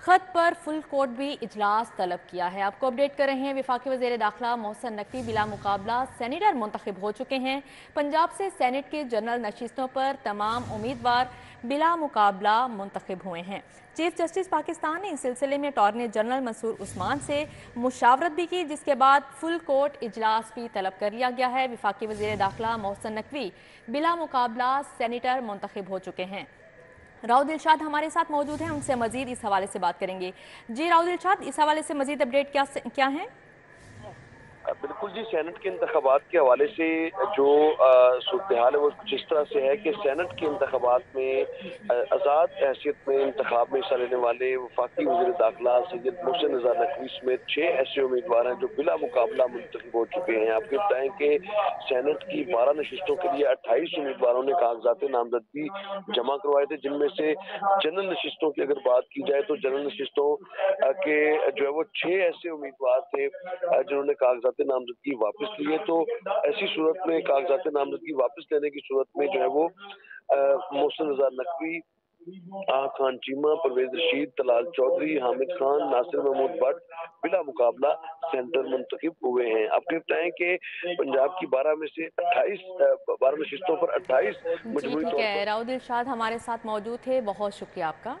खत पर फुल कोर्ट भी इजलास तलब किया है। आपको अपडेट कर रहे हैं, वफाकी वज़ीर दाखिला मोहसिन नकवी बिला मुकाबला सेनेटर मुंतखब हो चुके हैं। पंजाब से सेनेट के जनरल नशिस्तों पर तमाम उम्मीदवार बिला मुकाबला मुंतखब हुए हैं। चीफ जस्टिस पाकिस्तान ने इस सिलसिले में अटॉर्नी जनरल मंसूर उस्मान से मुशावरत भी की, जिसके बाद फुल कोर्ट इजलास भी तलब कर लिया गया है। वफाकी वज़ीर दाखिला मोहसिन नकवी बिला मुकाबला सेनेटर मुंतखब हो चुके हैं। राव दिलशाद हमारे साथ मौजूद हैं, उनसे मजीद इस हवाले से बात करेंगे। जी राव दिलशाद, इस हवाले से मजीद अपडेट क्या है? बिल्कुल जी, सेनेट के इंतखाबात के हवाले से जो सूरत हाल है वो कुछ इस तरह से है कि सेनेट के इंतखाबात में आज़ाद हैसियत में इंतखाब में हिस्सा लेने वाले वफाकी वज़ीर दाखिला सैयद मोहसिन रज़ा नकवी समेत 6 ऐसे उम्मीदवार हैं जो बिला मुकाबला मुंतखब हो चुके हैं। आपको बताएं कि सेनेट की 12 नशिस्तों के लिए 28 उम्मीदवारों ने कागजात नामजदगी जमा करवाए थे, जिनमें से जनरल नशिस्तों की अगर बात की जाए तो जनरल नशिस्तों के जो है वो 6 ऐसे उम्मीदवार थे जिन्होंने कागजात नामजदगी वापस लिए। तो ऐसी सूरत में कागजात नामजदगी वापस लेने की सूरत में जो है वो मोहसिन रज़ा नकवी, खान चीमा, परवेज रशीद, तलाल चौधरी, हामिद खान, नासिर महमूद भट्ट बिला मुकाबला सेंटर मुंतखब हुए हैं। आपको बताएं कि पंजाब की 12 में से 12 नशिस्तों पर 28 मजबूरी तौर पर। राव दिलशाद हमारे साथ मौजूद थे, बहुत शुक्रिया आपका।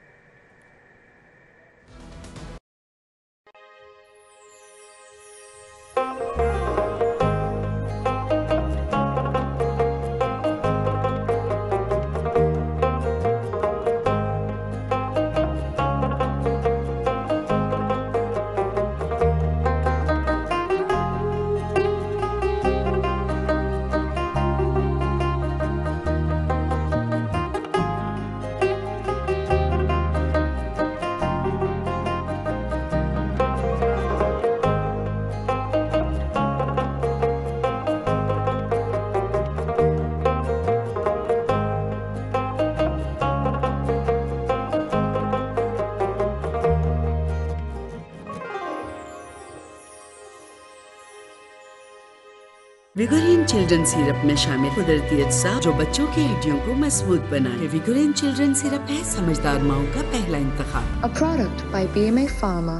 विगोरियन चिल्ड्रन सिरप में शामिल कुदरती अज्जा जो बच्चों की हड्डियों को मजबूत बनाए। विगोरियन चिल्ड्रन सिरप है समझदार माओं का पहला इंतखाब। A product by BMA Pharma.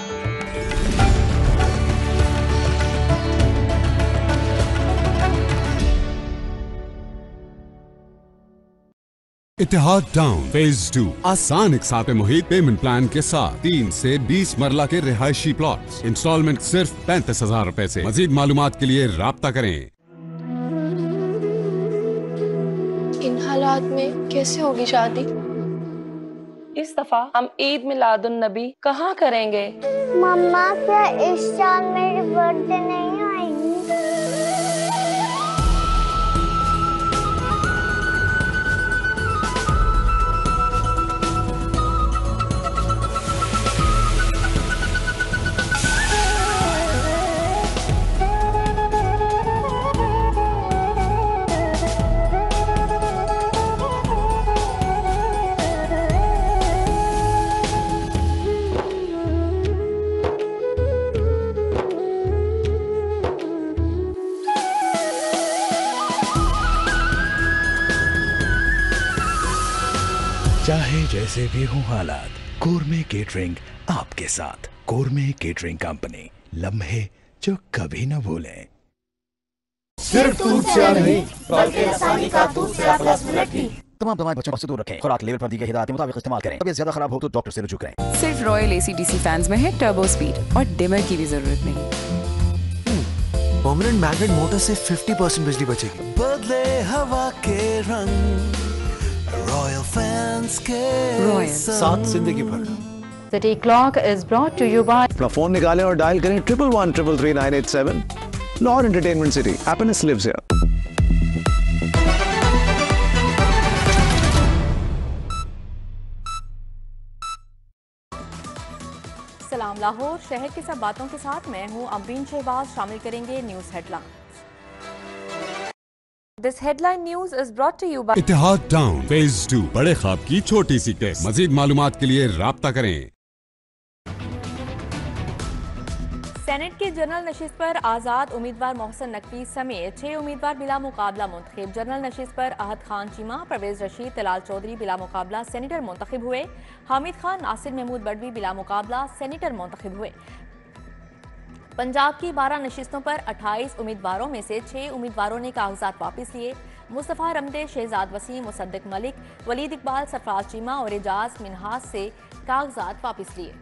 Ittehad town phase 2 आसान इकसात मुहित पेमेंट प्लान के साथ 3 से 20 मरला के रिहायशी प्लॉट्स, इंस्टॉलमेंट सिर्फ 35,000 रुपए से। मजीद मालूमात के लिए राब्ता करें। इन हालात में कैसे होगी शादी? इस दफा हम ईद मिलादुन नबी कहाँ करेंगे? मम्मा, क्या इस साल मेरी बर्थडे नहीं आएगी? चाहे जैसे भी हो हालात, गोरमे केटरिंग आपके साथ। गोरमे केटरिंग कंपनी, लम्हे जो कभी न भूलें। सिर्फ दूध से नहीं बल्कि आसानी का दूसरा प्लस मिनट भी। तमाम दवाएं बच्चों से दूर रखें। खुराक लेवल पर दी गई हिदायत के मुताबिक इस्तेमाल करें। तबीयत ज्यादा खराब हो तो डॉक्टर से रुजू करें। सिर्फ रॉयल AC/DC फैंस में है टर्बो स्पीड और डिमर की भी जरूरत नहीं। परमानेंट मैग्नेट मोटर से 50% बिजली बचेगी। बदले हवा के रंग, रॉयल फैंस के साथ जिंदगी भर। City Clock is brought to you by। अपना फोन निकालें और डायल करें 1113333987। Lahore Entertainment City, happiness lives here। सलाम लाहौर, शहर की सब बातों के साथ मैं हूँ अम्बीन शहबाज। शामिल करेंगे news headline. This headline news is brought to you by Ittehad town phase 2 बड़े ख्वाब की छोटी सी टेस्ट। मजीद मालूमात के लिए राब्ता करें। सेनेट की जनरल नशिस्त पर आज़ाद उम्मीदवार मोहसिन नकवी समेत 6 उम्मीदवार बिला मुकाबला मुंतखब। जनरल नशिस्त पर अहद खान चीमा, परवेज रशीद, तलाल चौधरी बिला मुकाबला सेनेटर मुंतखब हुए। हामिद खान, नासिर महमूद बडवी बिला मुकाबला सेनेटर मुंतखब हुए। पंजाब की 12 नशिस्तों पर 28 उम्मीदवारों में से 6 उम्मीदवारों ने कागजात वापस लिए। मुस्तफ़ा रमदे, शहजाद वसीम, मुसद्दिक मलिक, वलीद इकबाल, सरफराज चीमा और एजाज मिनहास से कागजात वापस लिए।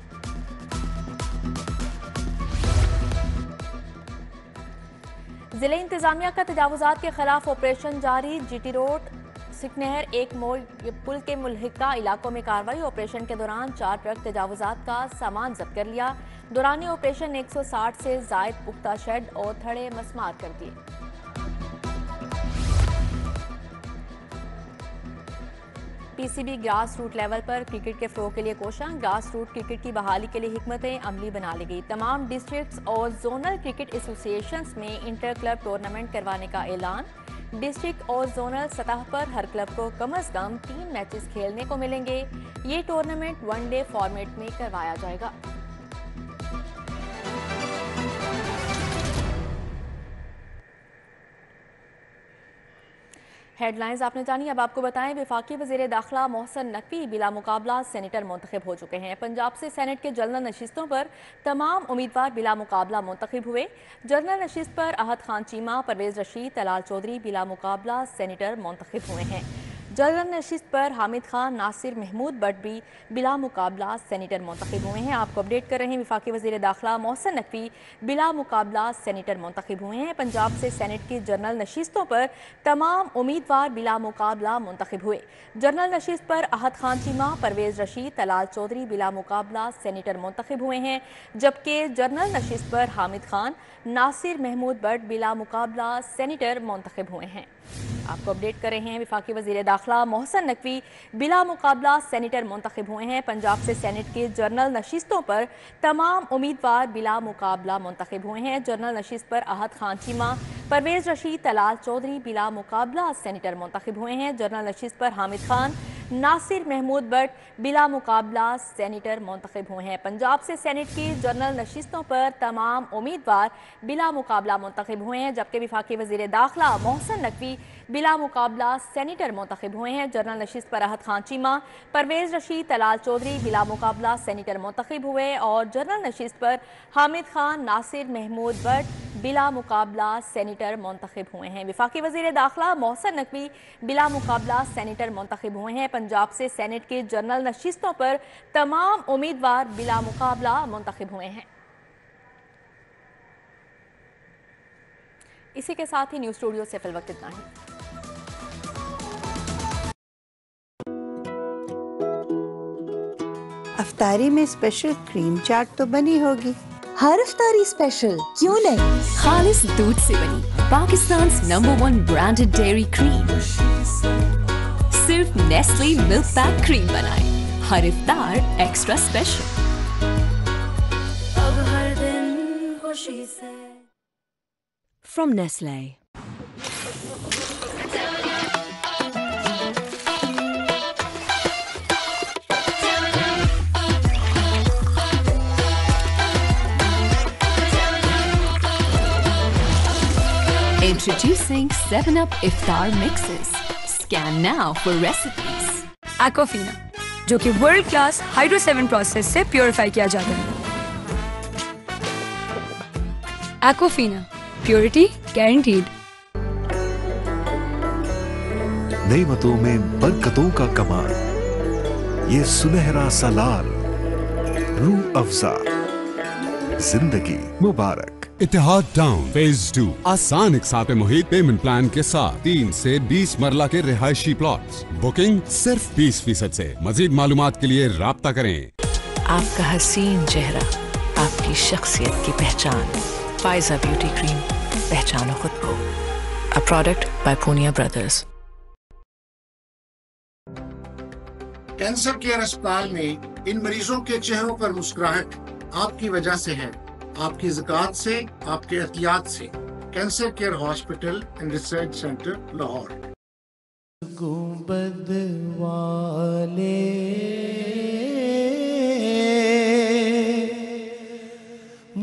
जिले इंतजामिया का तजावुजात के खिलाफ ऑपरेशन जारी। जीटी रोड, सिकनहर, एक मोड़ पुल के मुल्हिका इलाकों में कार्रवाई। ऑपरेशन के दौरान 4 ट्रक तजावुजात का सामान जब्त कर लिया। दौरान ऑपरेशन 160 से जायद पुख्ता शेड और थड़े मस्मार कर दिए। पीसीबी ग्रास रूट लेवल पर क्रिकेट के फ़रोग़ के लिए कोशां। ग्रास रूट क्रिकेट की बहाली के लिए हिकमतें अमली बना ली गई। तमाम डिस्ट्रिक्ट्स और जोनल क्रिकेट एसोसिएशंस में इंटर क्लब टूर्नामेंट करवाने का ऐलान। डिस्ट्रिक्ट और जोनल सतह पर हर क्लब को कम अज़ कम 3 मैचेस खेलने को मिलेंगे। ये टूर्नामेंट 1 डे फॉर्मेट में करवाया जाएगा। हेडलाइंस आपने जानी। अब आपको बताएं, वफाकी वज़ीर दाखिला मोहसिन नकवी बिला मुकाबला सेनेटर मुंतखब हो चुके हैं। पंजाब से सेनेट के जनरल नशिस्तों पर तमाम उम्मीदवार बिला मुकाबला मुंतखब हुए। जनरल नशिस्त पर अहद खान चीमा, परवेज रशीद, तलाल चौधरी बिला मुकाबला सेनेटर मुंतखब हुए हैं। जनरल नशिस्त पर हामिद खान, नासिर महमूद बडवी बिला मुकाबला सेनेटर मुंतखब हुए हैं। आपको अपडेट कर रहे हैं, वफाकी वज़ीर दाखिला मोहसिन नकवी बिला मुकाबला सेनेटर मुंतखब हुए हैं। पंजाब से सेनेट की जनरल नशिस्तों पर तमाम उम्मीदवार बिला मुकाबला मुंतखब हुए। जनरल नशिस्त पर अहद खान चीमा, परवेज रशीद, तलाल चौधरी बिला मुकाबला सेनेटर मुंतखब हुए हैं, जबकि जनरल नशिस्त पर हामिद खान, नासिर महमूद बट बिला मुकाबला सेनेटर मुंतखब हुए हैं। आपको अपडेट कर रहे हैं, वफाकी वज़ीर दाखिला मोहसिन नकवी बिला मुकाबला सेनेटर मुंतखब हुए हैं। पंजाब से सेनेट के जनरल नशिस्तों पर तमाम उम्मीदवार बिला मुकाबला मुंतखब हुए हैं। जनरल नशिस्त पर अहद खान चीमा, परवेज रशीद, तलाल चौधरी बिला मुकाबला सेनेटर मुंतखब हुए हैं। जनरल नशिस्त पर हामिद खान, नासिर महमूद बट बिला मुकाबला सेनेटर मुंतखब हुए हैं। पंजाब से सेनेट की जनरल नशिस्तों पर तमाम उम्मीदवार बिला मुकाबला मुंतखब हुए हैं, जबकि वफाकी वज़ीर दाखिला मोहसिन नकवी बिला मुकाबला सेनेटर मुंतखब हुए हैं। जनरल नशिस्त पर अहद खान चीमा, परवेज रशीद, तलाल चौधरी बिला मुकाबला सेनेटर मुंतखब हुए और जनरल नशिस्त पर हामिद खान, नासिर महमूद बट बिला मुकाबला सेनेटर मुंतखब हुए हैं। वफाकी वज़ीर दाखिला मोहसिन नकवी बिला मुकाबला सेनेटर मुंतखब हुए हैं। पंजाब से सेनेट के जनरल नशिस्तों पर तमाम उम्मीदवार बिला मुकाबला मुंतखब हुए हैं। इसी के साथ ही न्यूज़ स्टूडियो से फिल वक्त इतना ही। अफ्तारी में स्पेशल क्रीम चाट तो बनी होगी। हर अफ्तारी स्पेशल क्यों नहीं? खालिस दूध से बनी Pakistan number 1 branded dairy cream. सिर्फ नेस्ले मिल्क पैक क्रीम बनाए, हर इफ्तार एक्स्ट्रा स्पेशल। अब हर दिन खुशी से। From Nestle. Introducing 7up Iftar Mixes. Scan now for recipes. Aquafina, जो कि वर्ल्ड क्लास हाइड्रो 7 प्रोसेस से प्योरीफाई किया जाता है। Aquafina, purity guaranteed. नेमतों में बरकतों का कमाल, ये सुनहरा सा लाल, रूह अफ़ज़ा, जिंदगी मुबारक। इतिहाद टाउन फेज 2 आसान इकसाते मुहित पेमेंट प्लान के साथ 3 से 20 मरला के रिहायशी प्लॉट्स। बुकिंग सिर्फ 20% से। मजीद मालूमात के लिए राब्ता करें। आपका हसीन चेहरा, आपकी शख्सियत की पहचान। फायजा ब्यूटी क्रीम, पहचानो खुद को। A product by Punia brothers. Cancer care अस्पताल में इन मरीजों के चेहरों पर मुस्कुराहट आपकी वजह से है, आपकी ज़कात से, आपके एहतियात से। Cancer care hospital and research centre Lahore. गुंबद वाले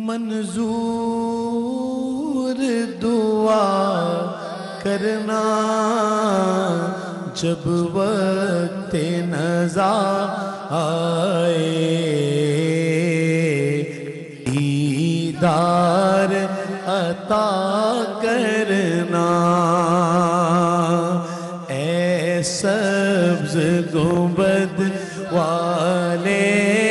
मंजूर दुआ करना जब वक्त नज़ा आए, दीदार अता करना ऐ सब्ज़ गुंबद वाले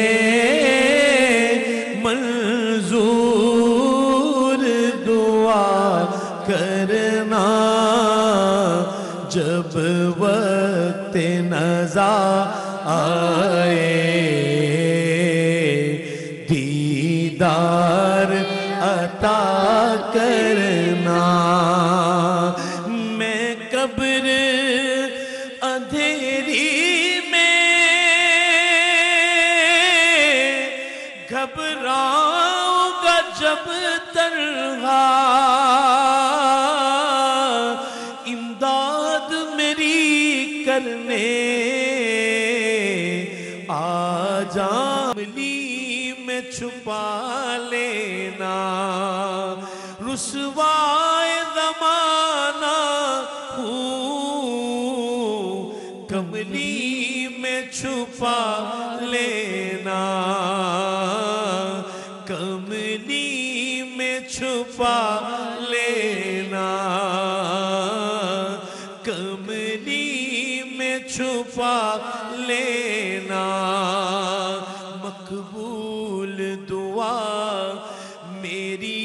मंजूर दुआ करना जब वक्त नज़ा आए, दीदार अता करना। मैं कब्र अंधेरी में घबराऊंगा जब तन्हा, इमदाद मेरी करने आ जामली में छुपा लेना, रुसवाए ज़माना हूँ कमली में छुपा लेना, कमली में छुपा लेना, कमली में छुपा लेना। मकबूल दुआ मेरी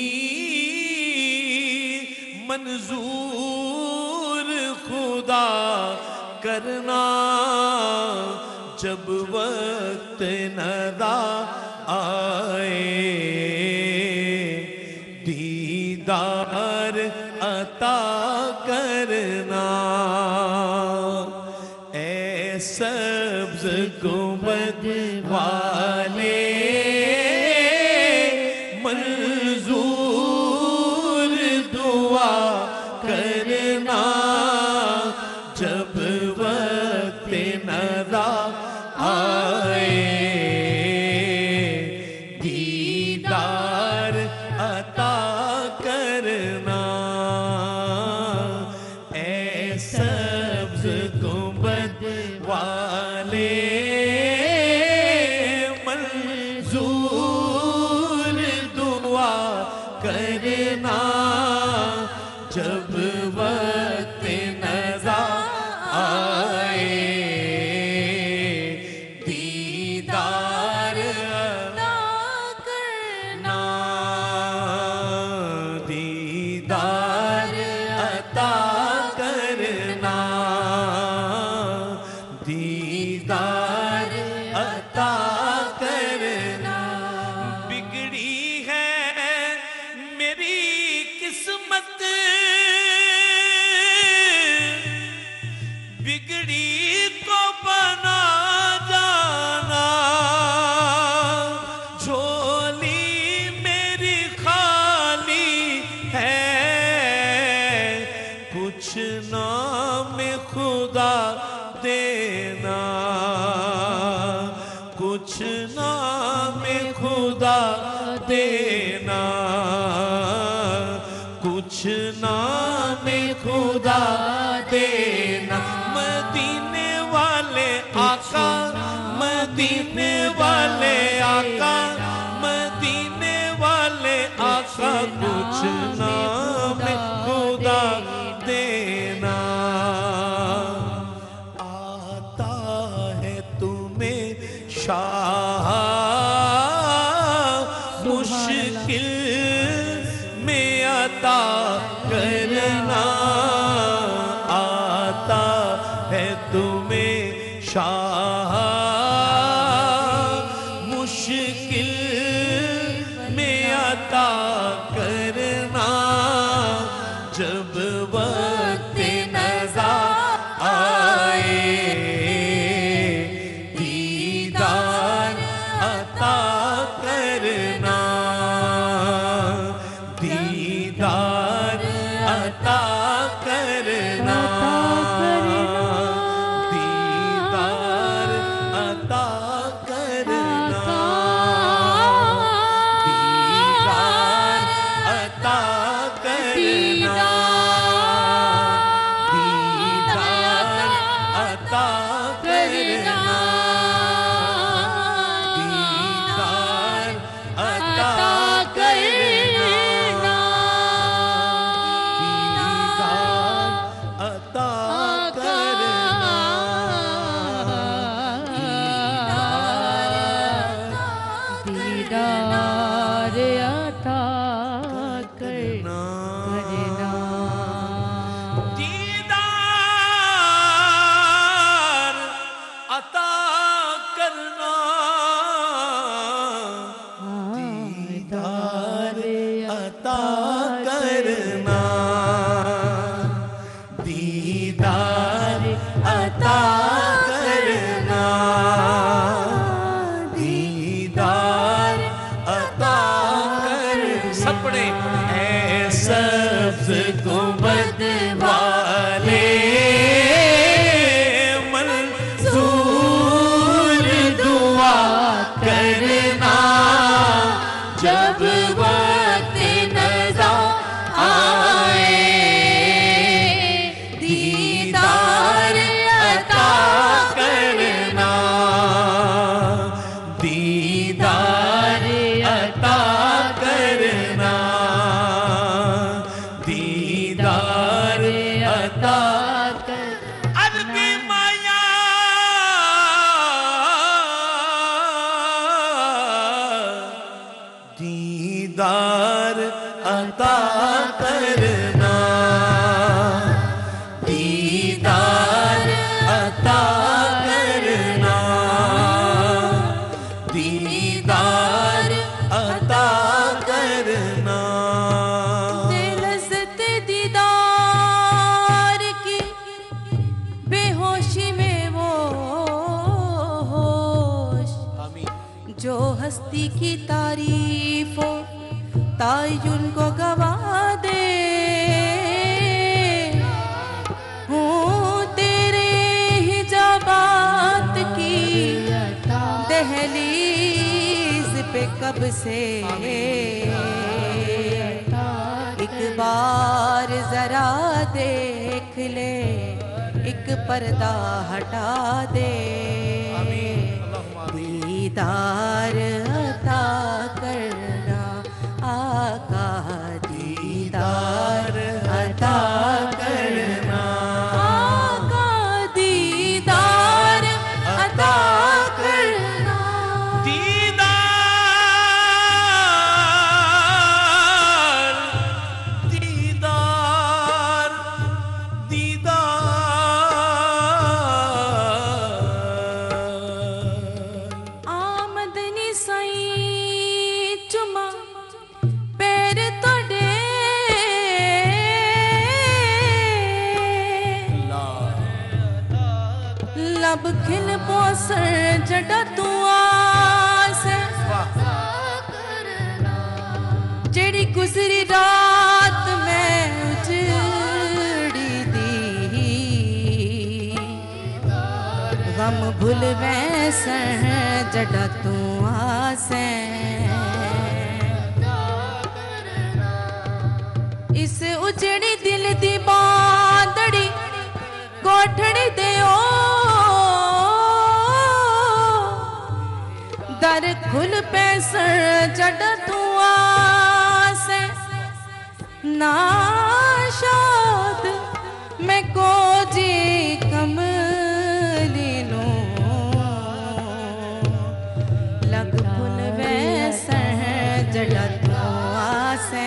मंजूर खुदा करना जब वक्त नज़ा आए, दीदार अता करना ऐ सब्ज़ गुंबद वाले मंजूर दुआ करना जब वक्त नज़ा आए, दीदार अता करना ऐ सब्ज़ गुंबद वाले मंजूर दुआ करना जब वक्त नज़ा आए, दीदार अता करना, दीदार अता करना, दीदार अता करना। बिगड़ी है मेरी किस्मत, बिगड़ी को बना जाना, झोली मेरी खाली है, कुछ नाम खुदा देना, कुछ नाम खुदा देना, कुछ नाम खुदा देना। मदीने वाले आका, मदीने वाले आका, मदीने वाले आका, कुछ नाम खुदा देना। आता है तुम्हें शाह मुश्किल में अता करना, आता है तुम्हें शाह मुश्किल में अता करना जब वक्त नज़ा आए, दीदार अता करना, दीदार अता करना, दीदार अता करना, दीदार अता कर अरबी माया दीदार अता करना दीदार अता करना दीदार अता करना लज़्ज़त दीदार की बेहोशी में वो होश जो हस्ती की तारीफ हो तायुन को गवा दे हूँ तेरे हिजाबात की दहलीज पे कब से एक बार जरा देख ले एक पर्दा हटा दे दीदार अता करना आका दीदार अता करना आका दीदार अता करना दीदार दीदार दीदार आमदनी साईं चुमा पैर तोड़े लब खिल पोसर जड़ा तू आस जेड़ी गुजरी रात में उजड़ी दी गम भूल वैसन जड़ा तू आसे इस उजड़ी दिल दी बांदड़ी कोठड़ी दे ओ दर खुल पैसर जड़ तू आसे नाशाद मैं को जी कमली लो लग फुल वैसर जड़ तू आसे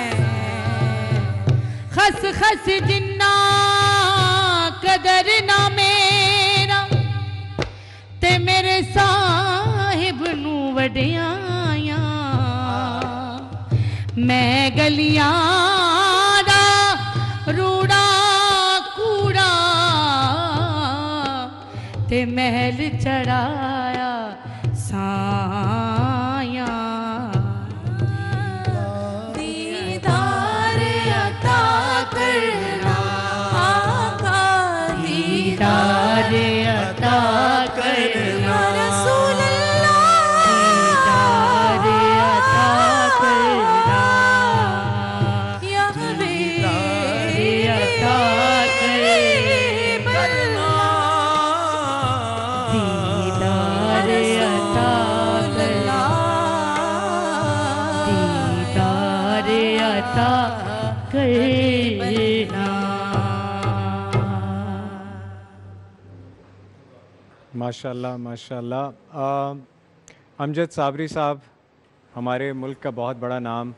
खस खस जिन्ना कदर ना मेरा ते मेरे साहिब नू वडियाया मैं गलियां दा रूड़ा कूड़ा ते महल चढ़ाया साया दीदार अता करना आका दीदार अता करना रसूल अल्लाह दीदार अता करना या हबीब अता करना दीदार अता करना दीदार अता करना। माशाल्लाह माशाल्लाह। अमजद साबरी साहब हमारे मुल्क का बहुत बड़ा नाम,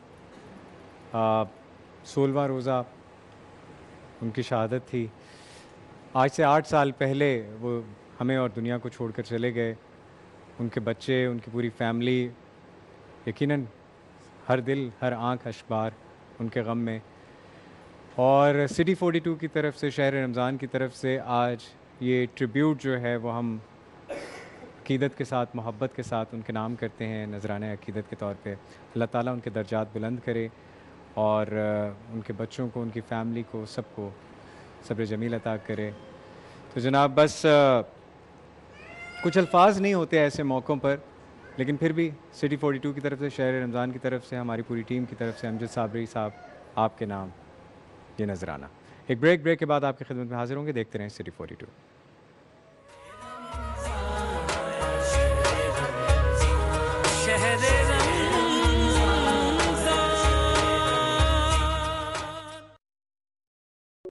16वां रोज़ा उनकी शहादत थी। आज से 8 साल पहले वो हमें और दुनिया को छोड़कर चले गए। उनके बच्चे, उनकी पूरी फैमिली, यकीनन हर दिल हर आँख अशबार उनके गम में। और सिटी 42 की तरफ से, शहर रमज़ान की तरफ से आज ये ट्रिब्यूट जो है वो हम अक़ीदत के साथ, मोहब्बत के साथ उनके नाम करते हैं, नजराने अक़ीदत के तौर पे। अल्लाह ताला उनके दर्जात बुलंद करे और उनके बच्चों को, उनकी फ़ैमिली को, सबको सब्र जमील अता करे। तो जनाब बस कुछ अल्फाज नहीं होते ऐसे मौक़ों पर, लेकिन फिर भी सिटी 42 की तरफ से, शहर रमज़ान की तरफ से, हमारी पूरी टीम की तरफ से अमजद साबरी साहब आपके नाम ये नजराना। एक ब्रेक के बाद आपकी खिदमत में हाजिर होंगे। देखते रहें city 42।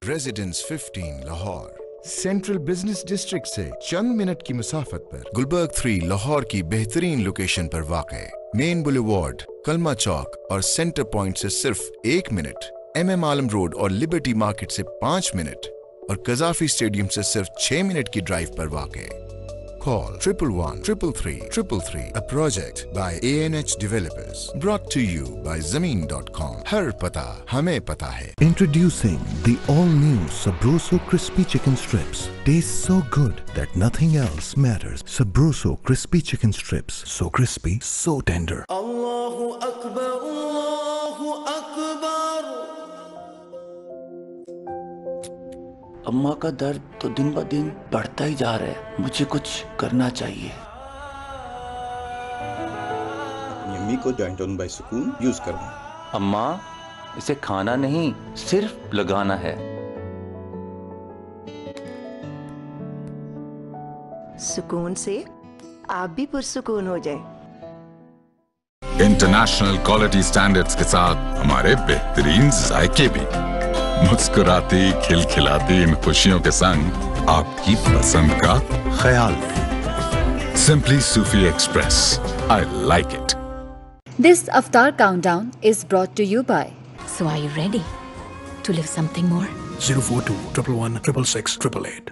Residence 15 Lahore, central business district से चंद मिनट की मुसाफत पर गुलबर्ग 3 लाहौर की बेहतरीन लोकेशन पर वाक़, मेन बुलेवार्ड, कलमा चौक और सेंटर पॉइंट से सिर्फ 1 मिनट, MM आलम रोड और लिबर्टी मार्केट से 5 मिनट और कजाफी स्टेडियम से सिर्फ 6 मिनट की ड्राइव पर वाक़। Call 111 333 333, a project by ANH Developers, brought to you by Zameen.com. हर पता हमें पता है। Introducing the all-new Sabroso Crispy Chicken Strips. Tastes so good that nothing else matters. Sabroso Crispy Chicken Strips. So crispy, so tender. Allahu Akbar, Allahu Akbar। अम्मा का दर्द तो दिन ब दिन बढ़ता ही जा रहा है, मुझे कुछ करना चाहिए। अपनी अम्मी को joint on by Sukoon use करना। अम्मा, इसे खाना नहीं सिर्फ लगाना है। सुकून से आप भी पुरसुकून हो जाए। इंटरनेशनल क्वालिटी स्टैंडर्ड्स के साथ हमारे बेहतरीन जायके भी। मुस्कुराती खिलखिलाती इन खुशियों के संग आपकी पसंद का ख्याल भी। Simply Sufi express, I like it. This Avatar Countdown is brought to you by. So are you ready to live something more? 042 111 666 888.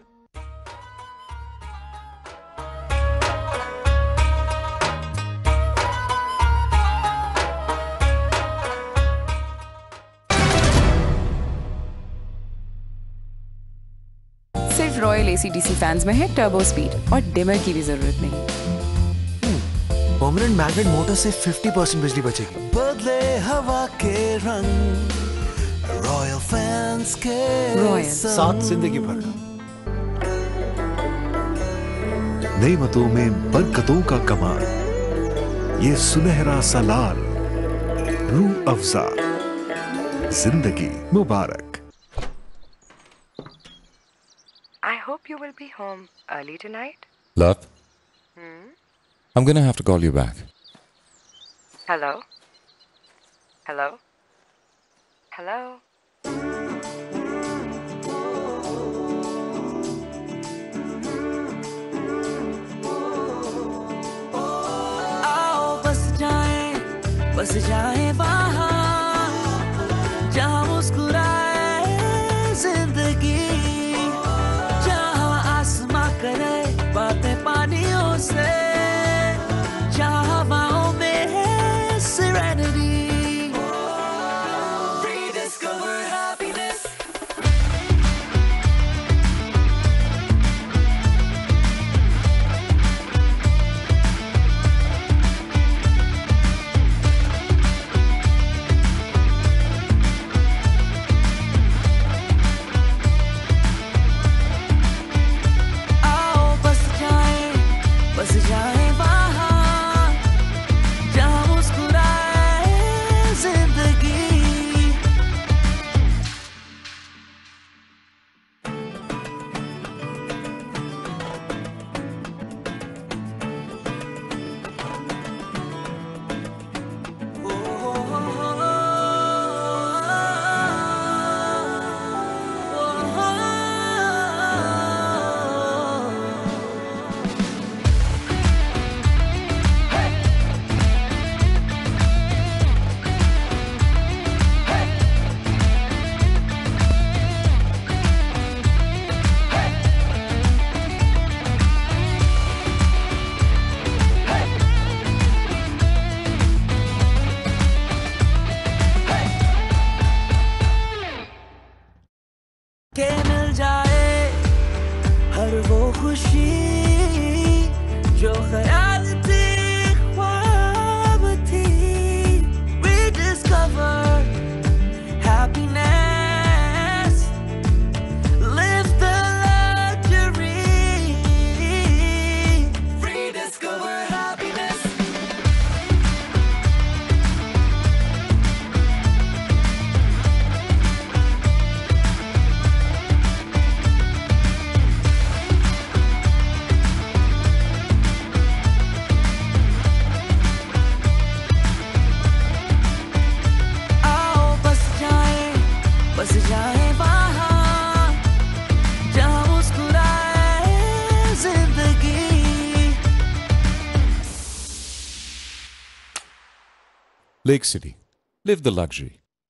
सिर्फ रॉयल ACDC फैंस में है टर्बो स्पीड और डिमर की भी जरूरत नहीं। परमानेंट मैग्नेट मोटर से 50% बिजली बचेगी। बदले हवा के रंग, रॉयल फैंस के रॉयल साथ जिंदगी भर। नेमतों में बरकतों का कमाल, ये सुनहरा सा लाल, रूह अफ़ज़ा, जिंदगी मुबारक। I hope you will be home early tonight. Love? I'm gonna have to call you back. Hello? Hello? Hello? आओ बस जाए वहाँ जहाँ मुस्कुराए जिंदगी, करे बातें पानियों से, जहाँ हवाओं में है serenity। Rediscover happiness। के मिल जाए हर वो खुशी जो ख्याल थी, ख्वाब थी। Rediscover happiness, live the luxury। Rediscover happiness। Lake City. Live the luxury.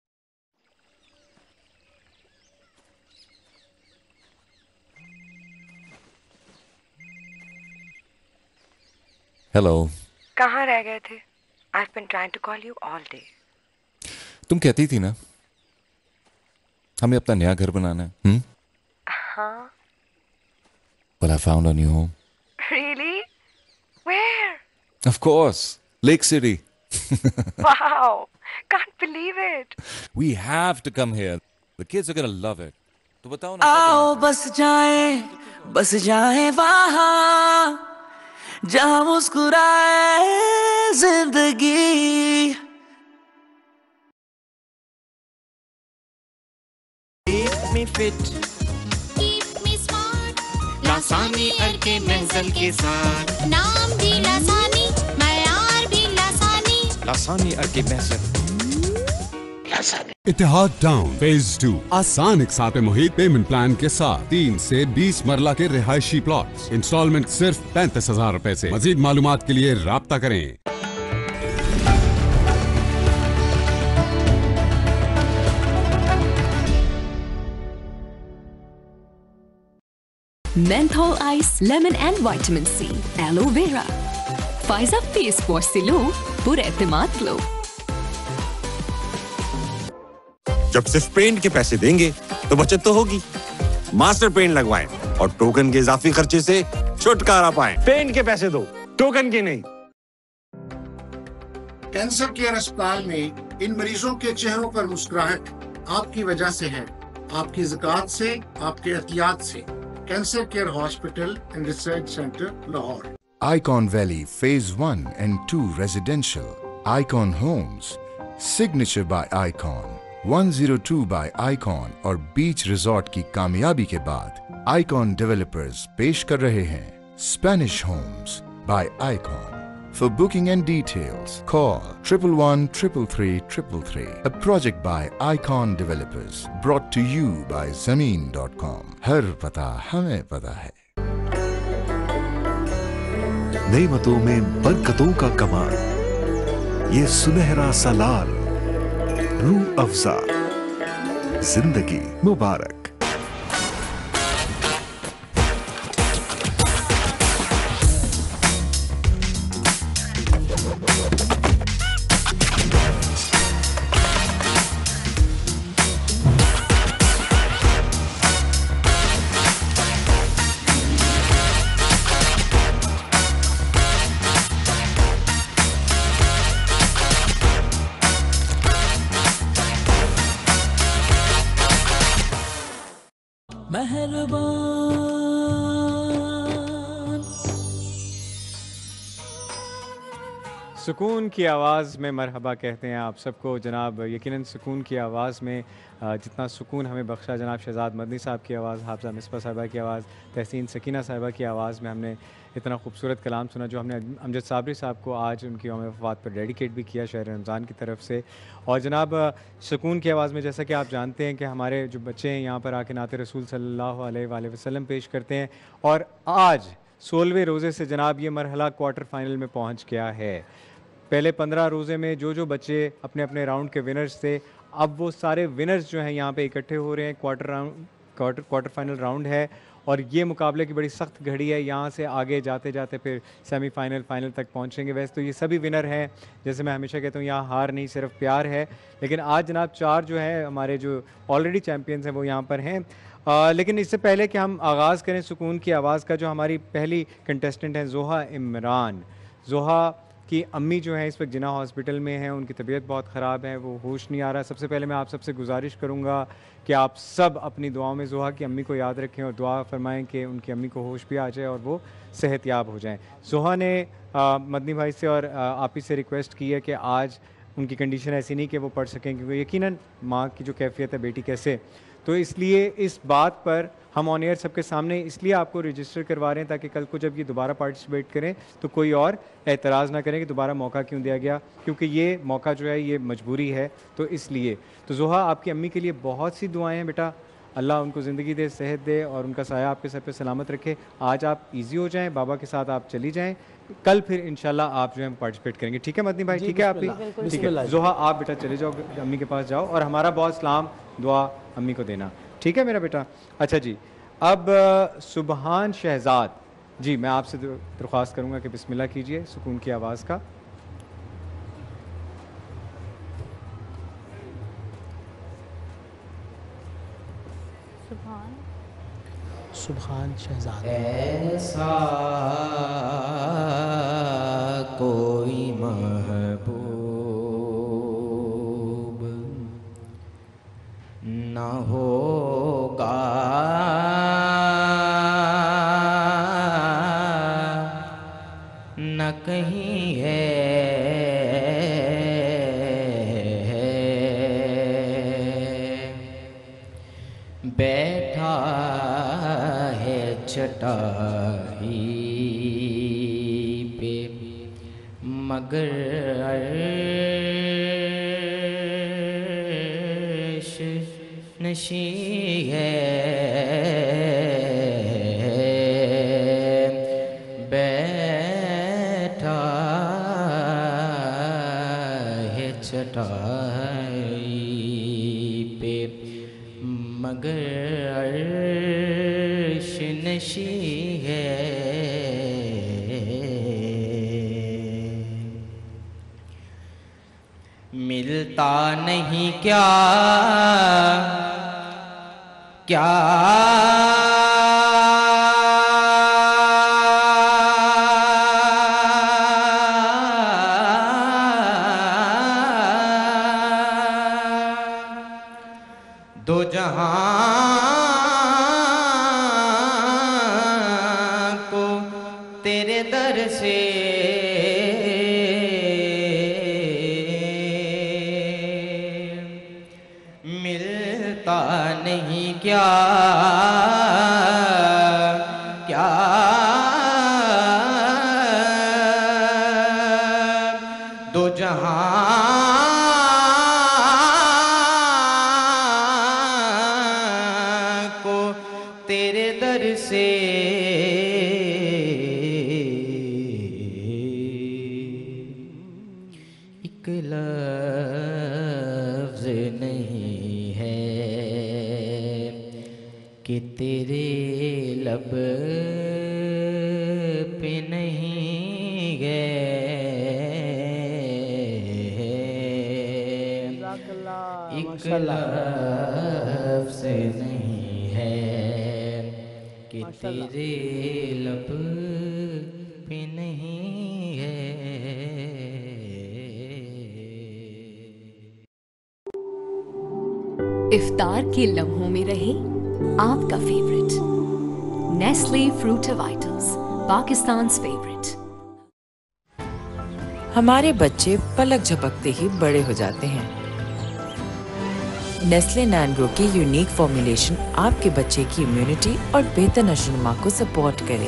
Hello. कहाँ रह गए थे? I've been trying to call you all day. तुम कहती थी ना हमें अपना नया घर बनाना है. हाँ. Well, I found a new home. Really? Where? Of course, Lake City. Wow! Can't believe it. We have to come here. The kids are gonna love it. तो बताओ ना. आओ बस जाए वहाँ जहाँ मुस्कुराए जिंदगी. Keep me fit, Keep me smart. लासानी अर के महजल के साथ. नाम भी लासानी, मयार भी लासानी. लासानी अर के महजल. इतिहाद टाउन फेज 2 आसान इकसाते मुहित पेमेंट प्लान के साथ 3 से 20 मरला के रिहायशी प्लॉट्स. इंस्टॉलमेंट सिर्फ 35,000 रुपए से. मजीद मालूमात के लिए राब्ता करें. Menthol Ice, Lemon and Vitamin C, Aloe Vera. Faiza Face Wash से लो पुरएतिमाद लो. जब सिर्फ पेंट के पैसे देंगे तो बचत तो होगी. मास्टर पेंट लगवाएं और टोकन के इजाफी खर्चे से छुटकारा पाएं. पेंट के पैसे दो, टोकन के नहीं. कैंसर केयर अस्पताल में इन मरीजों के चेहरों पर मुस्कुराहट आपकी वजह से है, आपकी ज़कात से, आपके एहतियात से. Cancer care hospital and research centre Lahore. Icon Valley Phase 1 and 2 Residential, Icon Homes, Signature by Icon, 102 by Icon और बीच रिजॉर्ट की कामयाबी के बाद Icon Developers पेश कर रहे हैं Spanish Homes by Icon. For booking and details, call 111 333 333. A project by Icon Developers, brought to you by Zameen.com. हर पता हमें पता है. नेमतों में बरकतों का कमाल, ये सुनहरा सा लाल, रूह अफ़ज़ा, जिंदगी मुबारक. सुकून की आवाज़ में मरहबा कहते हैं आप सबको जनाब. यकीनन सुकून की आवाज़ में जितना सुकून हमें बख्शा जनाब शहजाद मदनी साहब की आवाज़, हाफजा मिसबा साहिबा की आवाज़, तहसीन सकीना साहिबा की आवाज़ में हमने इतना खूबसूरत कलाम सुना जो हमने अमजद साबरी साहब को आज उनकी यौम वफ़ात पर डेडिकेट भी किया शहर रमज़ान की तरफ से. और जनाब सुकून की आवाज़ में जैसा कि आप जानते हैं कि हमारे जो बच्चे हैं यहाँ पर आके नाते रसूल सल्लल्लाहु अलैहि वसल्लम पेश करते हैं. और आज 16वें रोज़े से जनाब ये मरहला क्वार्टर फाइनल में पहुँच गया है. पहले 15 रोज़े में जो बच्चे अपने अपने राउंड के विनर्स थे, अब वो सारे विनर्स जो हैं यहाँ पे इकट्ठे हो रहे हैं. क्वार्टर फाइनल राउंड है और ये मुकाबले की बड़ी सख्त घड़ी है. यहाँ से आगे जाते जाते फिर सेमीफाइनल फाइनल तक पहुँचेंगे. वैसे तो ये सभी विनर हैं, जैसे मैं हमेशा कहता हूँ यहाँ हार नहीं सिर्फ प्यार है. लेकिन आज जनाब 4 जो है हमारे जो ऑलरेडी चैम्पियंस हैं वो यहाँ पर हैं. लेकिन इससे पहले कि हम आगाज़ करें सुकून की आवाज़ का, जो हमारी पहली कंटेस्टेंट हैं जोहा इमरान. जोहा कि अम्मी जो है इस वक्त जिना हॉस्पिटल में हैं, उनकी तबीयत बहुत ख़राब है, वो होश नहीं आ रहा. सबसे पहले मैं आप सबसे गुजारिश करूँगा कि आप सब अपनी दुआओं में जोहा की अम्मी को याद रखें और दुआ फरमाएं कि उनकी अम्मी को होश भी आ जाए और वो सेहतयाब हो जाएं. जोहा ने मदनी भाई से और आप ही से रिक्वेस्ट की है कि आज उनकी कंडीशन ऐसी नहीं कि वो पढ़ सकें, क्योंकि यकीनन माँ की जो कैफियत है बेटी कैसे, तो इसलिए इस बात पर हम ऑन एयर सबके सामने इसलिए आपको रजिस्टर करवा रहे हैं ताकि कल को जब ये दोबारा पार्टिसिपेट करें तो कोई और एतराज़ ना करें कि दोबारा मौका क्यों दिया गया, क्योंकि ये मौका जो है ये मजबूरी है. तो इसलिए तो जोहा आपकी अम्मी के लिए बहुत सी दुआएं हैं बेटा, अल्लाह उनको ज़िंदगी दे, सेहत दे और उनका साया आपके सर पे सलामत रखे। आज आप इजी हो जाएं, बाबा के साथ आप चली जाएं, कल फिर इंशाल्लाह आप जो है पार्टिसिपेट करेंगे। ठीक है मदनी भाई? ठीक है आप भी? ठीक है जोहा, आप बेटा चले जाओ, अम्मी के पास जाओ और हमारा बहुत सलाम दुआ अम्मी को देना। ठीक है मेरा बेटा? अच्छा जी, अब सुबहान शहजाद जी, मैं आपसे दरख्वास्त करूँगा कि बिस्मिल्लाह कीजिए सुकून की आवाज़ का। सुबहान शहजाद। ऐसा कोई महबूब न होगा न कहीं है, बैठा है चटाई पे मगर अर्श नशी है, बैठा है चटाई पे मगर अर्श नशी है। मिलता नहीं क्या क्या दो जहां को तेरे दर से मिलता नहीं क्या क्या दो जहां को तेरे दर से एक लफ्ज़ नहीं है कि तेरे लब पे नहीं गए, एक लफ्ज़ नहीं है कि तेरे लब पे नहीं है। इफ्तार के लम्हों में रहे आपका favourite Nestle fruit vitals, Pakistan favourite. हमारे बच्चे पलक झपकते ही बड़े हो जाते हैं। नेस्ले नैनग्रो की यूनिक फॉर्मुलेशन आपके बच्चे की इम्यूनिटी और बेहतर नशोनुमा को सपोर्ट करे।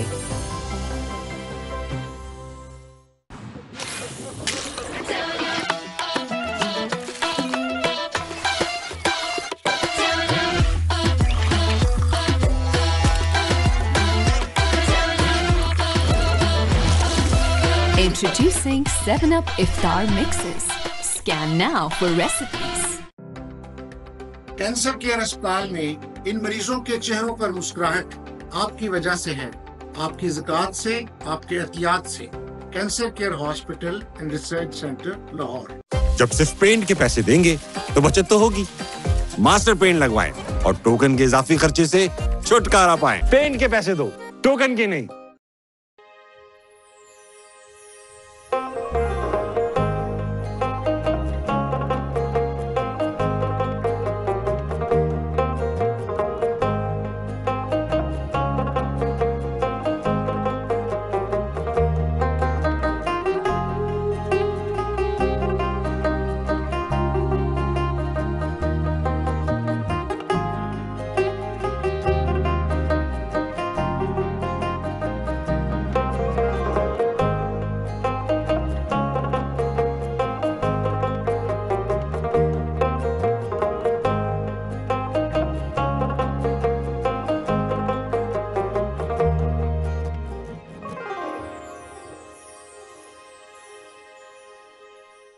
Introducing 7up Iftar Mixes. Scan now for recipes. Cancer care अस्पताल में इन मरीजों के चेहरों पर मुस्कुराहट आपकी वजह से है, आपकी ज़कात से, आपके एहतियात से। Cancer care hospital and research centre Lahore. जब सिर्फ पेंट के पैसे देंगे तो बचत तो होगी। मास्टर पेंट लगवाएं और टोकन के इजाफी खर्चे से छुटकारा पाएं। पेंट के पैसे दो, टोकन के नहीं।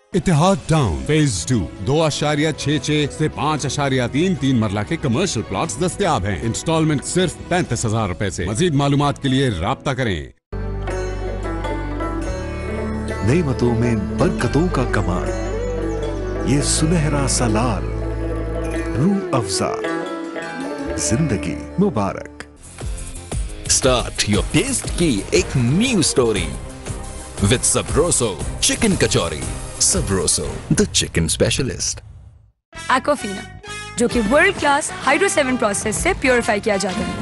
इतिहाद टाउन फेज 2 2.66 से 5.33 मरला के कमर्शियल प्लॉट्स दस्तयाब हैं। इंस्टॉलमेंट सिर्फ 35,000 रुपए से। मजीद मालूमात के लिए राब्ता करें। नेमतों में बरकतों का कमाल, ये सुनहरा सा लाल, रूह अफ़ज़ा, जिंदगी मुबारक। स्टार्ट योर टेस्ट की एक new story with Sabroso chicken kachori. Sabroso the chicken specialist. Aquafina, जो कि वर्ल्ड क्लास हाइड्रो 7 प्रोसेस से प्योरीफाई किया जाता है।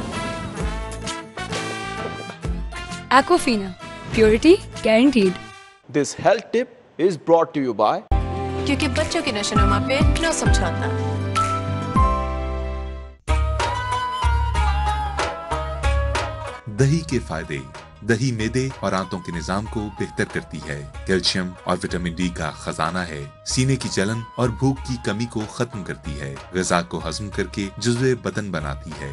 Aquafina, purity guaranteed. This health tip is brought to you by, क्योंकि बच्चों की नशोनुमा पे न समझौता। दही के फायदे। दही मेदे और आंतों के निजाम को बेहतर करती है। कैल्शियम और विटामिन डी का खजाना है। सीने की जलन और भूख की कमी को खत्म करती है। ग़िज़ा को हजम करके जुज़्वे बदन बनाती है।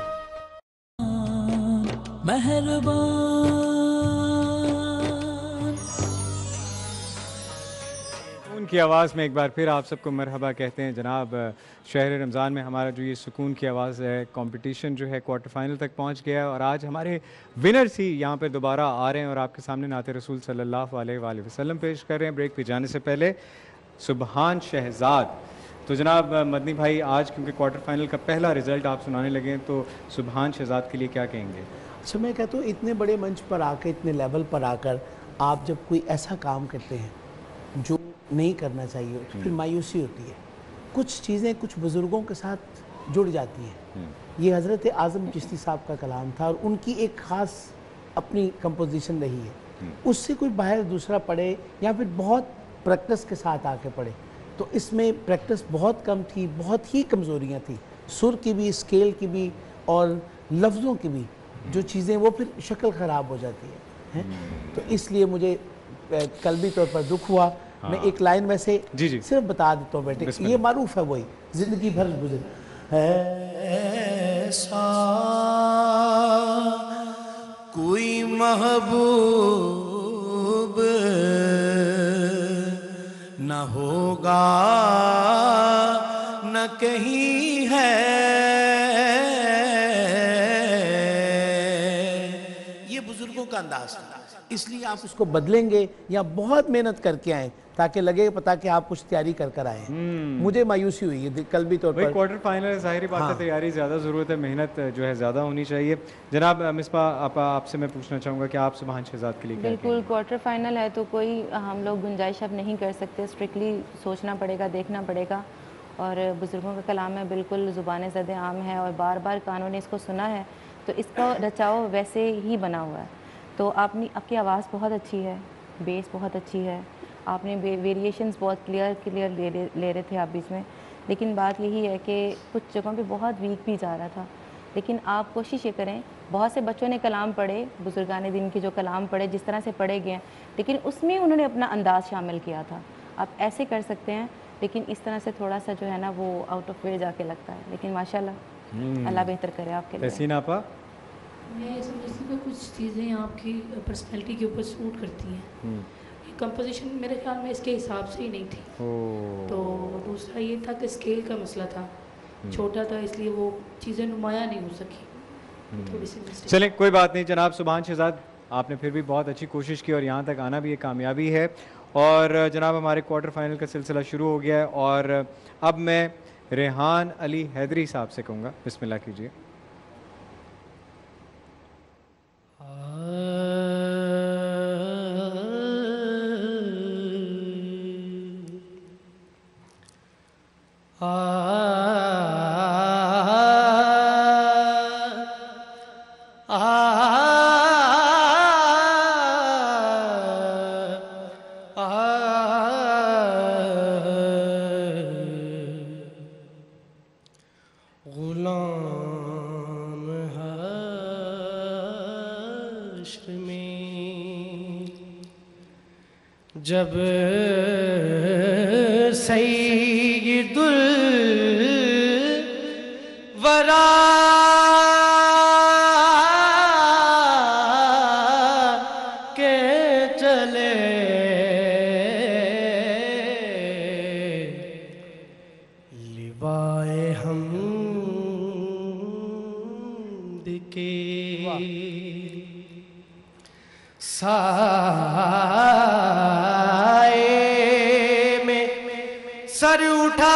की आवाज़ में एक बार फिर आप सबको मरहबा कहते हैं जनाब। शहर रमज़ान में हमारा जो ये सुकून की आवाज़ है, कंपटीशन जो है क्वार्टर फाइनल तक पहुंच गया है और आज हमारे विनर्स ही यहाँ पे दोबारा आ रहे हैं और आपके सामने नाते रसूल सल्लल्लाहु अलैहि वसल्लम पेश कर रहे हैं। ब्रेक पे जाने से पहले सुबहान शहजाद। तो जनाब मदनी भाई, आज क्योंकि क्वार्टर फाइनल का पहला रिज़ल्ट आप सुनाने लगे हैं, तो सुबहान शहजाद के लिए क्या कहेंगे? अच्छा, मैं कहता हूँ इतने बड़े मंच पर आकर, इतने लेवल पर आकर आप जब कोई ऐसा काम करते हैं जो नहीं करना चाहिए तो फिर मायूसी होती है। कुछ चीज़ें कुछ बुज़ुर्गों के साथ जुड़ जाती हैं। ये हज़रत आज़म चिश्ती साहब का कलाम था और उनकी एक ख़ास अपनी कंपोजिशन रही है। उससे कोई बाहर दूसरा पढ़े या फिर बहुत प्रैक्टिस के साथ आके पढ़े, तो इसमें प्रैक्टिस बहुत कम थी, बहुत ही कमज़ोरियाँ थी, सुर की भी, स्केल की भी और लफ्ज़ों की भी। जो चीज़ें वो फिर शक्ल ख़राब हो जाती है। तो इसलिए मुझे कल्बी तौर पर दुख हुआ। मैं एक लाइन वैसे सिर्फ बता देता हूँ बेटे, ये मारूफ है वही, जिंदगी भर गुजर ऐसा कोई महबूब न होगा न कहीं है। ये बुजुर्गों का अंदाज था, इसलिए आप उसको बदलेंगे या बहुत मेहनत करके आए ताकि लगे पता कि आप कुछ तैयारी कर कर आए। मुझे मायूसी हुई है कल भी तौर पर। क्वार्टर फाइनल ज़ाहिर बात है, तैयारी ज़्यादा ज़रूरत है, मेहनत जो है ज़्यादा होनी चाहिए। जनाब मिसबा आपसे मैं पूछना चाहूँगा कि आप सुबहान शहजाद के लिए बिल्कुल क्वार्टर फाइनल है तो कोई हम लोग गुंजाइश अब नहीं कर सकते, स्ट्रिक्टली सोचना पड़ेगा, देखना पड़ेगा। और बुज़ुर्गों का कलाम है, बिल्कुल ज़ुबान ज़द आम है और बार बार कानों ने इसको सुना है, तो इसका रचाव वैसे ही बना हुआ है। तो आपकी आवाज़ बहुत अच्छी है, बेस बहुत अच्छी है, आपने वेरिएशंस बहुत क्लियर ले रहे थे आप बीच में, लेकिन बात यही है कि कुछ जगहों पे बहुत वीक भी जा रहा था। लेकिन आप कोशिश ये करें, बहुत से बच्चों ने कलाम पढ़े, बुजुर्गाने दिन के जो कलाम पढ़े जिस तरह से पढ़े गए हैं, लेकिन उसमें उन्होंने अपना अंदाज़ शामिल किया था। आप ऐसे कर सकते हैं, लेकिन इस तरह से थोड़ा सा जो है ना वो आउट ऑफ वे जाके लगता है। लेकिन माशाल्लाह अल्लाह बेहतर करे आपके लिए। मैं समझती हूँ कुछ चीज़ें आपकी पर्सनैलिटी के ऊपर सूट करती हैं। कंपोजिशन मेरे ख्याल में इसके हिसाब से ही नहीं थी। तो दूसरा ये था कि स्केल का मसला था, छोटा था, इसलिए वो चीज़ें नुमाया नहीं हो सकी। थोड़ी सी चलें, कोई बात नहीं जनाब सुबहान शहजाद, आपने फिर भी बहुत अच्छी कोशिश की और यहाँ तक आना भी एक कामयाबी है। और जनाब हमारे क्वार्टर फाइनल का सिलसिला शुरू हो गया है और अब मैं रेहान अली हैदरी साहब से कहूँगा, बिस्मिल्लाह कीजिए। जब सैयदुल वरा के चले के साए में सर उठा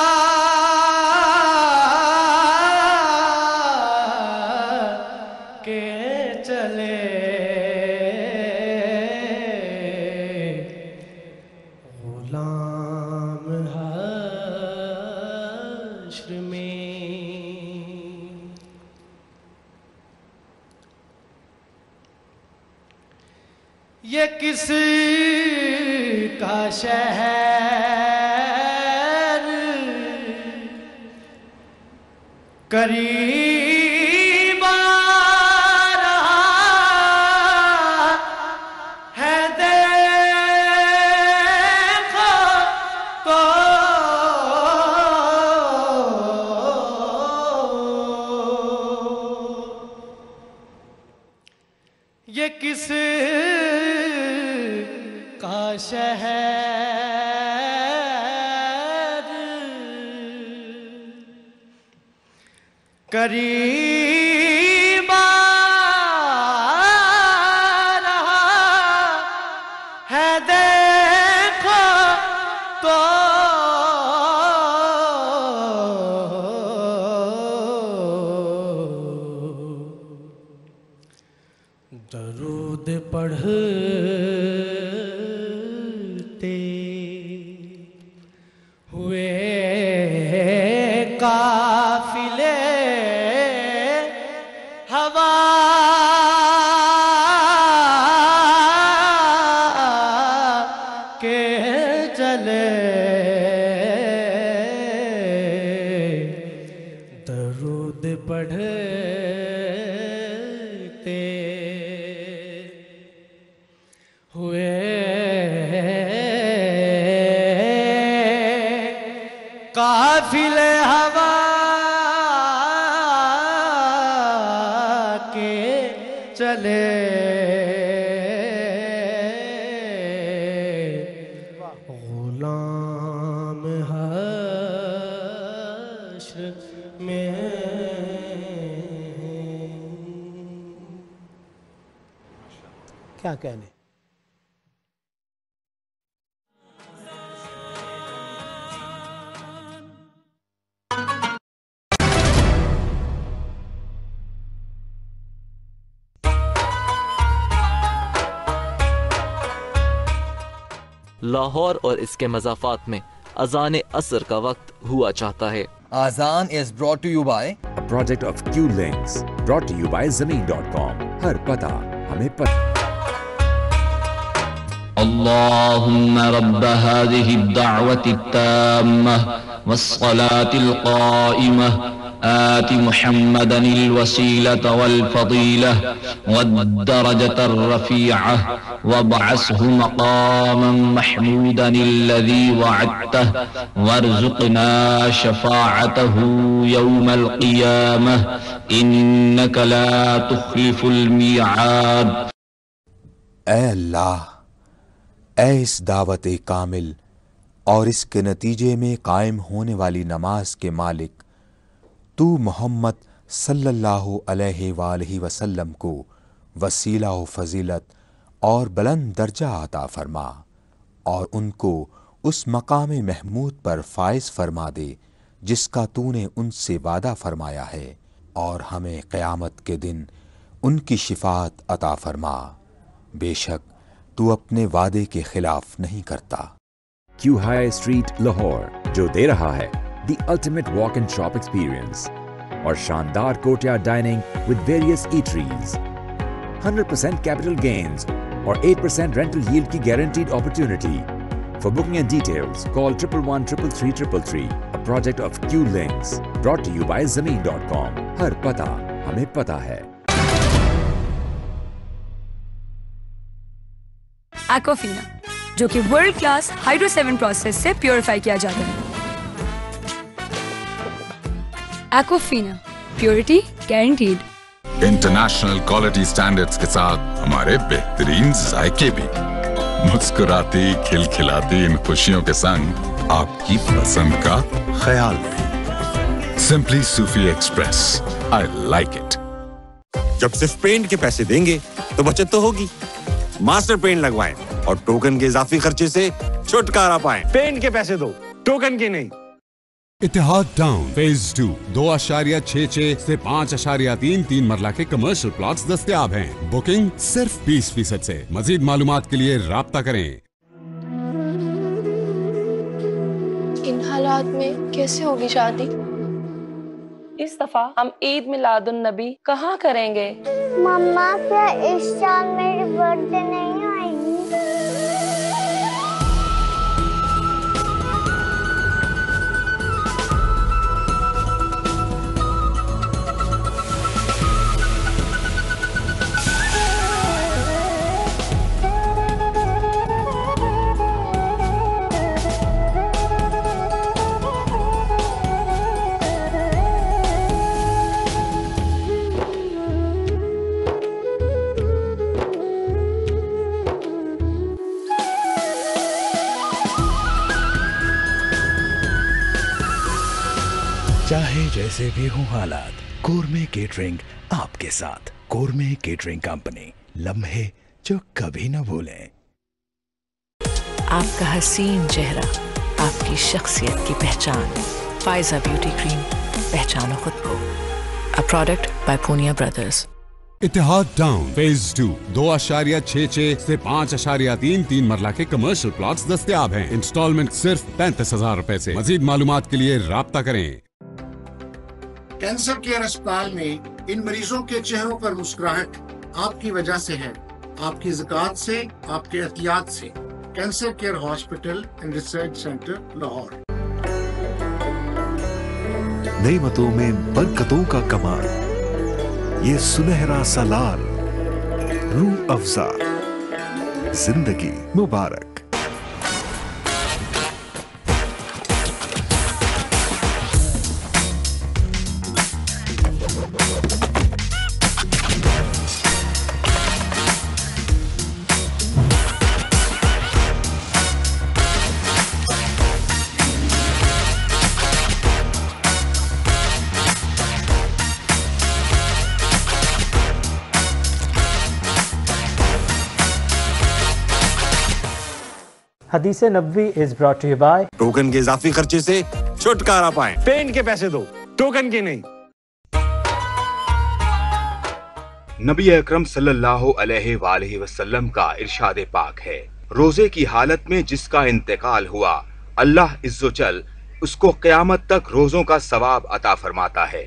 के चले गुलाम हश्र में। ये किस का शहर करीब आ रहा है, देखो तो ये किस का शहर करीब आ रहा है, देखो तो दरूद पढ़ते हुए काफिले हवा के चले, दरूद पढ़ते हुए काफिले हवा के चले, गुलाम हश्र में। क्या कहने। लाहौर और इसके मज़ाफ़ात में अज़ान असर का वक्त हुआ चाहता है। Azan is brought to you by a project of Q Links, brought to you by Zameen.com. हर पता हमें पता। अल्लाहुम्मा रब्ब हाज़िहि अद-दअवति अत-ताम्मह वस्सलातिल क़ाइमह आति मुहम्मदनिल वसीलत वल फदीलह वद-दरजतर रफ़ीअह वबअसहु मक़ामन महमूदनिल्लज़ी वअदतह वर्ज़ुक़ना शफ़ाअतहु यौमल क़ियामह इन्नका ला तुख़्लिफ़ुल मिआद। ऐ अल्लाह, ऐ इस दावत कामिल और इसके नतीजे में कायम होने वाली नमाज के मालिक, तू मोहम्मद सल्लल्लाहु अलैहि वसल्लम को वसीला व फजीलत और बुलंद दर्जा अता फरमा और उनको उस मकाम महमूद पर फाइज फरमा दे जिसका तूने उनसे वादा फरमाया है, और हमें क़यामत के दिन उनकी शिफाअत अता फरमा। बेशक तू अपने वादे के खिलाफ नहीं करता। Q High Street लाहौर जो दे रहा है The Ultimate Walk and Shop Experience और शानदार courtyard dining with various eateries, 100% capital gains और 8% rental yield की guaranteed opportunity. For booking and details, call 111-333-333. A project of Q Links, brought to you by Zameen.com. हर पता हमें पता है। Aquafina, जो कि वर्ल्ड क्लास हाइड्रो 7 प्रोसेस से प्योरीफाई किया जाता है। Aquafina, purity guaranteed. International quality standards के साथ हमारे बेहतरीन जायके भी। मुस्कुराती खिलखिलाती इन खुशियों के संग आपकी पसंद का ख्याल भी। Simply Sufi express, I like it. जब सिर्फ पेंट के पैसे देंगे तो बचत तो होगी। मास्टर पेंट लगवाएं और टोकन के इजाफी खर्चे से छुटकारा पाएं। पेंट के पैसे दो, टोकन के नहीं। इतिहाद टाउन फेज 2 2.66 से 5.33 मरला के कमर्शियल प्लॉट्स दस्तयाब हैं। बुकिंग सिर्फ 20% से। मजीद मालूमात के लिए राब्ता करें। इन हालात में कैसे होगी शादी? इस दफा हम ईद मिलादुन नबी कहाँ करेंगे? मम्मा, क्या इस साल मेरी बर्थडे नहीं आएगी? चाहे जैसे भी हो हालात, गोरमे केटरिंग आपके साथ। गोरमे केटरिंग कंपनी, लम्हे जो कभी न भूलें। आपका हसीन चेहरा आपकी शख्सियत की पहचान। फायजा ब्यूटी क्रीम, पहचानो खुद को। A product by Punia brothers. Ittehad town phase 2 2.66 से 5.33 मरला के कमर्शियल प्लॉट्स दस्तयाब हैं। इंस्टॉलमेंट सिर्फ 35,000 रुपए से। मजीद मालूमात के लिए राब्ता करें। कैंसर केयर अस्पताल में इन मरीजों के चेहरों पर मुस्कुराहट आपकी वजह से है, आपकी ज़कात से, आपके एहतियात से। Cancer care hospital and research centre, Lahore. नेमतों में बरकतों का कमाल, ये सुनहरा सा लाल, रूह अफ़ज़ा, जिंदगी मुबारक। हदीस नबवी is brought to you by token के इजाफी खर्चे से छुटकारा पाएं। पेंट के पैसे दो, टोकन के नहीं। नबी अकरम सल्लल्लाहु अलैहि वसल्लम का इरशाद पाक है, रोजे की हालत में जिसका इंतकाल हुआ, अल्लाह इज्जोजल उसको क़यामत तक रोजों का सवाब अता फरमाता है।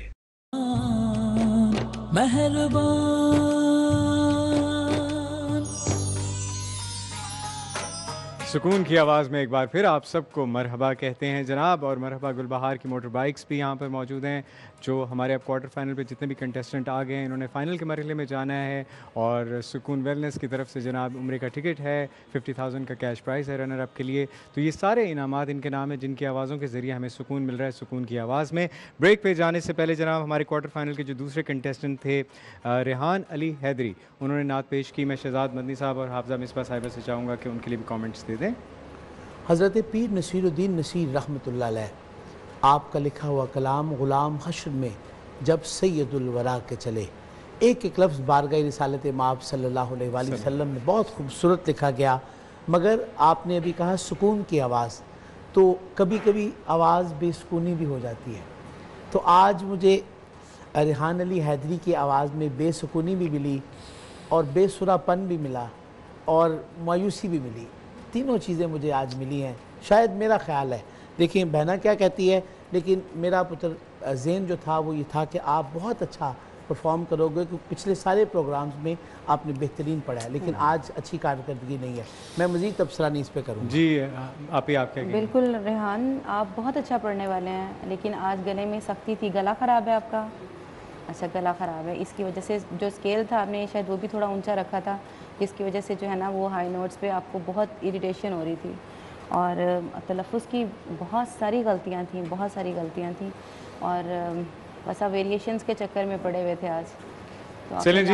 सुकून की आवाज़ में एक बार फिर आप सबको मरहबा कहते हैं जनाब। और मरहबा गुलबहार की मोटर बाइक्स भी यहाँ पर मौजूद हैं, जो हमारे अब क्वार्टर फाइनल पे जितने भी कंटेस्टेंट आ गए हैं इन्होंने फ़ाइनल के मरहले में जाना है। और सुकून वेलनेस की तरफ से जनाब उम्रे का टिकट है, 50,000 का कैश प्राइज़ है रनर अप के लिए। तो ये सारे इनामात इनके नाम है जिनकी आवाज़ों के ज़रिए हमें सुकून मिल रहा है, सुकून की आवाज़ में। ब्रेक पे जाने से पहले जनाब हमारे क्वार्टर फाइनल के जो दूसरे कंटेस्टेंट थे रेहान अली हैदरी, उन्होंने नात पेश की। मैं शहजाद मदनी साहब और हाफजा मिसबा साहिबा से चाहूँगा कि उनके लिए भी कॉमेंट्स दे दें। हज़रत पीर नसीरुद्दीन नसीर रहमतुल्लाह अलैह, आपका लिखा हुआ कलाम ग़ुलाम हश्र में जब सैयदुल वरा के चले, एक एक लफ्ज़ बारगाह रिसालत माब सल्लल्लाहु अलैहि वसल्लम में बहुत खूबसूरत लिखा गया। मगर आपने अभी कहा सुकून की आवाज़, तो कभी कभी आवाज़ बेसुकूनी भी हो जाती है। तो आज मुझे रेहान अली हैदरी की आवाज़ में बेसुकूनी भी मिली और बेसुरापन भी मिला और मायूसी भी मिली। तीनों चीज़ें मुझे आज मिली हैं, शायद मेरा ख्याल है। देखिए बहना क्या कहती है, लेकिन मेरा पुत्र ज़ेन जो था वो ये था कि आप बहुत अच्छा परफॉर्म करोगे, क्योंकि पिछले सारे प्रोग्राम्स में आपने बेहतरीन पढ़ा है, लेकिन आज अच्छी कारकर्दगी नहीं है। मैं मज़ीद तबसरा नहीं इस पर करूँगा। जी आप ही, आप क्या कहेंगे? बिल्कुल रेहान, आप बहुत अच्छा पढ़ने वाले हैं, लेकिन आज गले में सख्ती थी। गला ख़राब है आपका? अच्छा, गला ख़राब है, इसकी वजह से जो स्केल था आपने शायद वो भी थोड़ा ऊंचा रखा था, जिसकी वजह से जो है ना वो हाई नोट्स पे आपको बहुत इरिटेशन हो रही थी और तलफ़ुज़ की बहुत सारी गलतियाँ थी, बहुत सारी गलतियाँ थी और बस आप वेरिएशंस के चक्कर में पड़े हुए थे आज। तो चलें जी,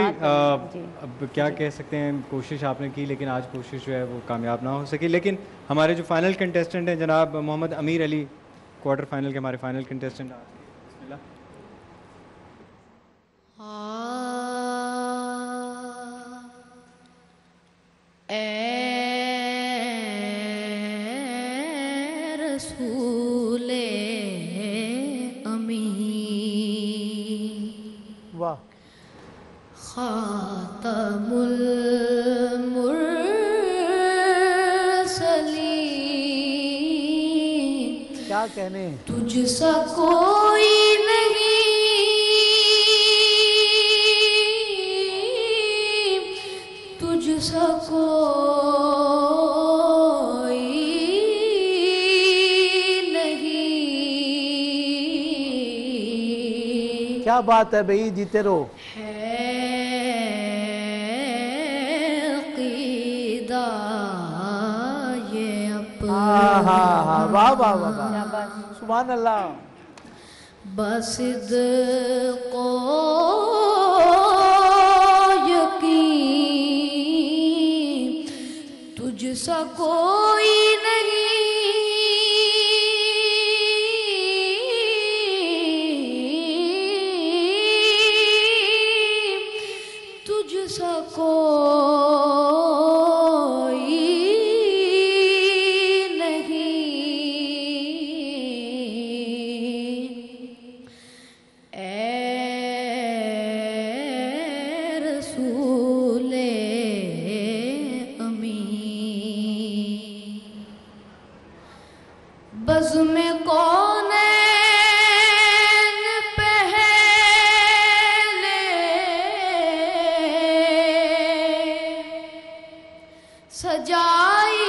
अब क्या कह सकते हैं, कोशिश आपने की लेकिन आज कोशिश जो है वो कामयाब ना हो सकी। लेकिन हमारे जो फाइनल कंटेस्टेंट हैं जनाब मोहम्मद अमीर अली, क्वार्टर फाइनल के हमारे फाइनल कंटेस्टेंट। रसूले अमी वाह खातमुल मुरसलीन क्या कहने तुझसा कोई नहीं तुझसा कोई नहीं। क्या बात है भाई, जीते रहो। हाँ वाह वाह वाह वाह, सुभान अल्लाह। बसिद को यकीन तुझसा कोई नहीं तुझसा कोई सजाई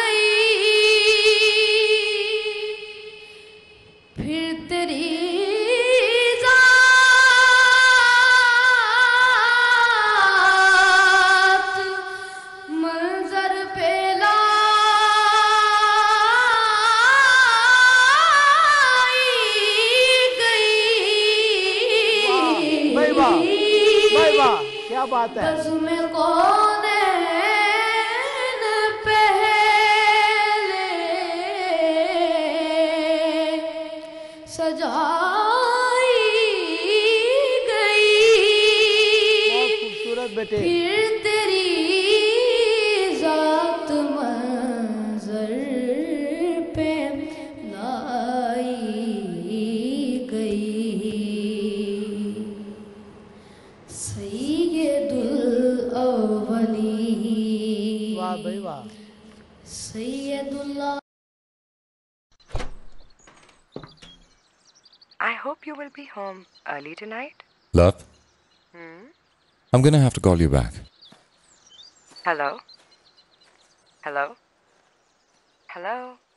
गई फिर तेरी जात मंजर पे लाई गई। भाई वाह भाई वाह, क्या बात है। में कौन सजाई गई बहुत खूबसूरत बेटे। फिर तेरी जात मंजर पे लाई गई। सैयदुल अव्वलीन, वाह भाई वाह। सैयदुल्लाह। I hope you will be home early tonight. Love? I'm gonna have to call you back. Hello? Hello? Hello?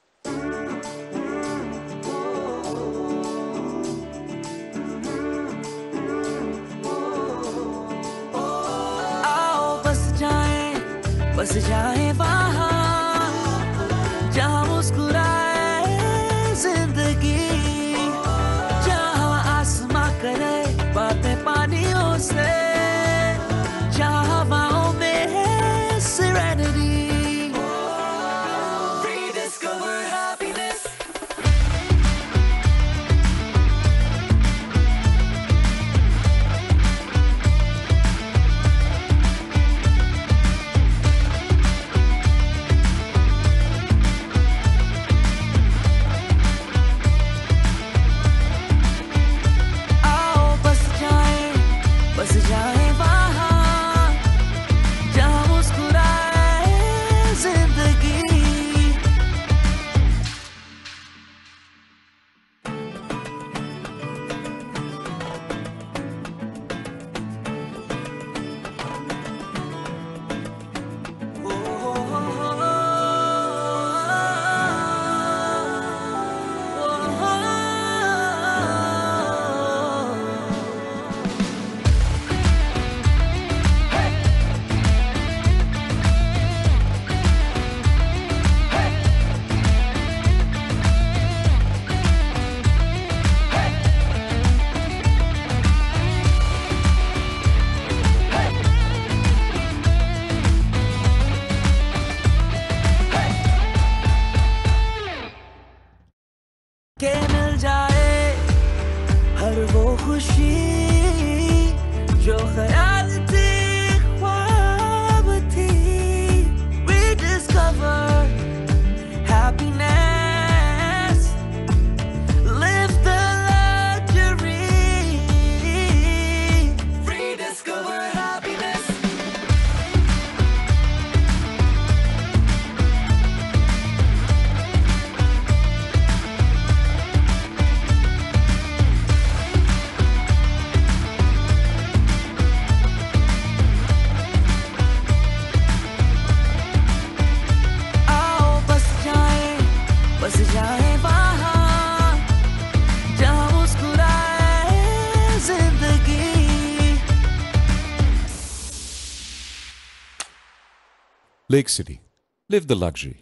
आओ बस जाए वहाँ जहाँ मुस्कुराए जिंदगी, करे बातें पानियों से, जहाँ हवाओं में है serenity. Rediscover happiness. Lake City. Live the luxury.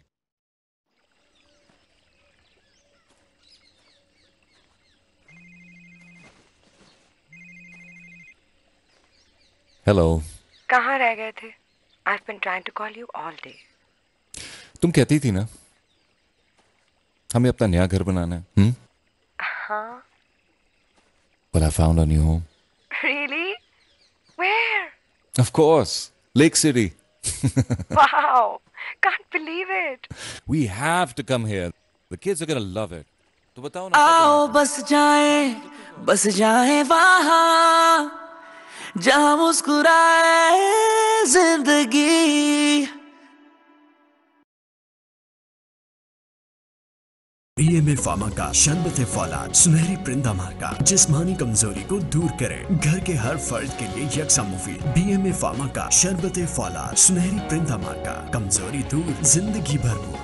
Hello. कहाँ रह गए थे? I've been trying to call you all day. तुम कहती थी ना हमें अपना नया घर बनाना है. हाँ. Well, I found a new home. Really? Where? Of course, Lake City. Wow! Can't believe it. We have to come here. The kids are gonna love it. तो बताओ ना. आओ बस जाए वहाँ जहाँ मुस्कुराए जिंदगी. BMA फार्मा का शरबत फौलाद सुनहरी परिंदा मार्का जिस्मानी कमजोरी को दूर करे. घर के हर फर्द के लिए यकसा मुफीद. BMA फार्मा का शरबत फौलाद सुनहरी परिंदा मार्का, कमजोरी दूर, जिंदगी भरपूर.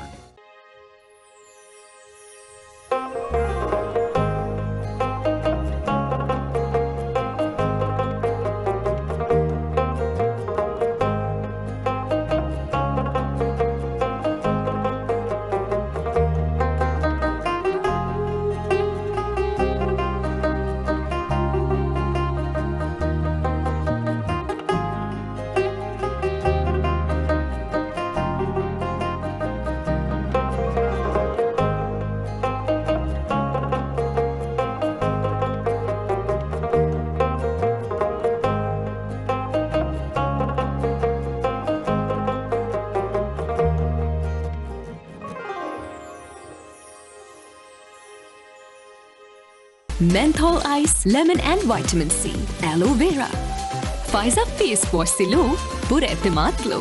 Menthol Ice, Lemon and Vitamin C, Aloe Vera. Faiza Face Wash से लो पूरे एतमाद लो.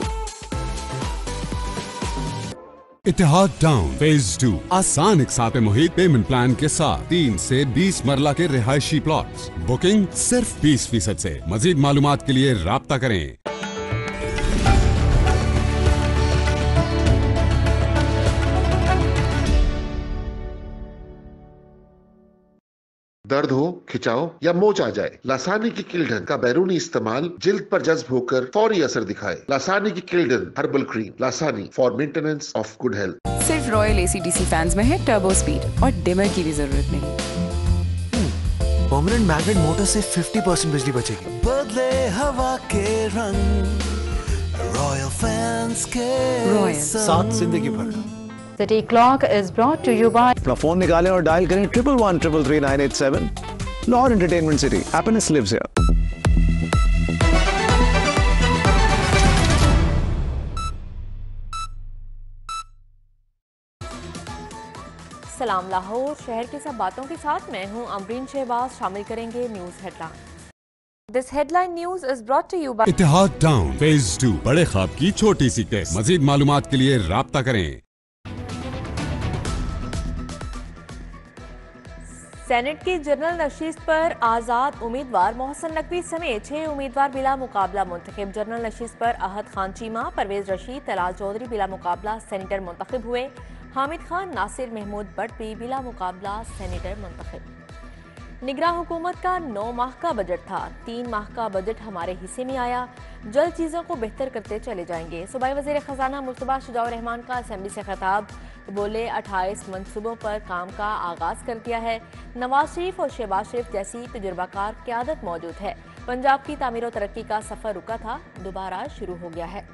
इतिहाद टाउन फेज 2 आसान इकसाते मुहित पेमेंट प्लान के साथ 3 से 20 मरला के रिहायशी प्लॉट्स. बुकिंग सिर्फ 20% से. मजीद मालूमात के लिए राब्ता करें. दर्द हो, खिंचाव या मोच आ जाए, लासानी की किल्डन का बैरूनी इस्तेमाल जिल्द पर जज्ब होकर फौरी असर दिखाए. लासानी की किल्डन herbal cream. Lasani for maintenance of good health. सिर्फ रॉयल AC/DC फैंस में है टर्बो स्पीड और डिमर की भी जरूरत नहीं. परमानेंट मैग्नेट मोटर से 50% बिजली बचेगी. बदले हवा के रंग रॉयल फैंस के रॉयल साथ जिंदगी भर. City Clock is brought to you by अपना फोन निकालें और डायल करें 11133987. Lahore Entertainment City. Happiness lives here. सलाम लाहौर शहर की सब बातों के साथ मैं हूं अमरीन शहबाज. शामिल करेंगे news headline. This headline news is brought to you by Ittehad town phase 2 बड़े ख्वाब की छोटी सी किस्त. मजीद मालूमात के लिए राब्ता करें. सेनेट की जनरल नशिस्त पर आज़ाद उम्मीदवार मोहसिन नकवी समेत 6 उम्मीदवार बिला मुकाबला मुंतखब. जनरल नशिस्त पर अहद खान चीमा, परवेज रशीद, तलाल चौधरी बिला मुकाबला सेनेटर मुंतखब हुए. हामिद खान, नासिर महमूद भट्ट भी बिला मुकाबला सेनेटर मुंतखब. निगरान हुकूमत का 9 माह का बजट था. 3 माह का बजट हमारे हिस्से में आया. जल्द चीज़ों को बेहतर करते चले जाएंगे. सूबाई वज़ीर ख़जाना मुर्तज़ा शुजाउर रहमान का असेंबली से खिताब. बोले 28 मंसूबों पर काम का आगाज कर दिया है. नवाज शरीफ और शहबाज शरीफ जैसी तजुर्बाकार क़यादत मौजूद है. पंजाब की तामीर और तरक्की का सफ़र रुका था, दोबारा शुरू हो गया है.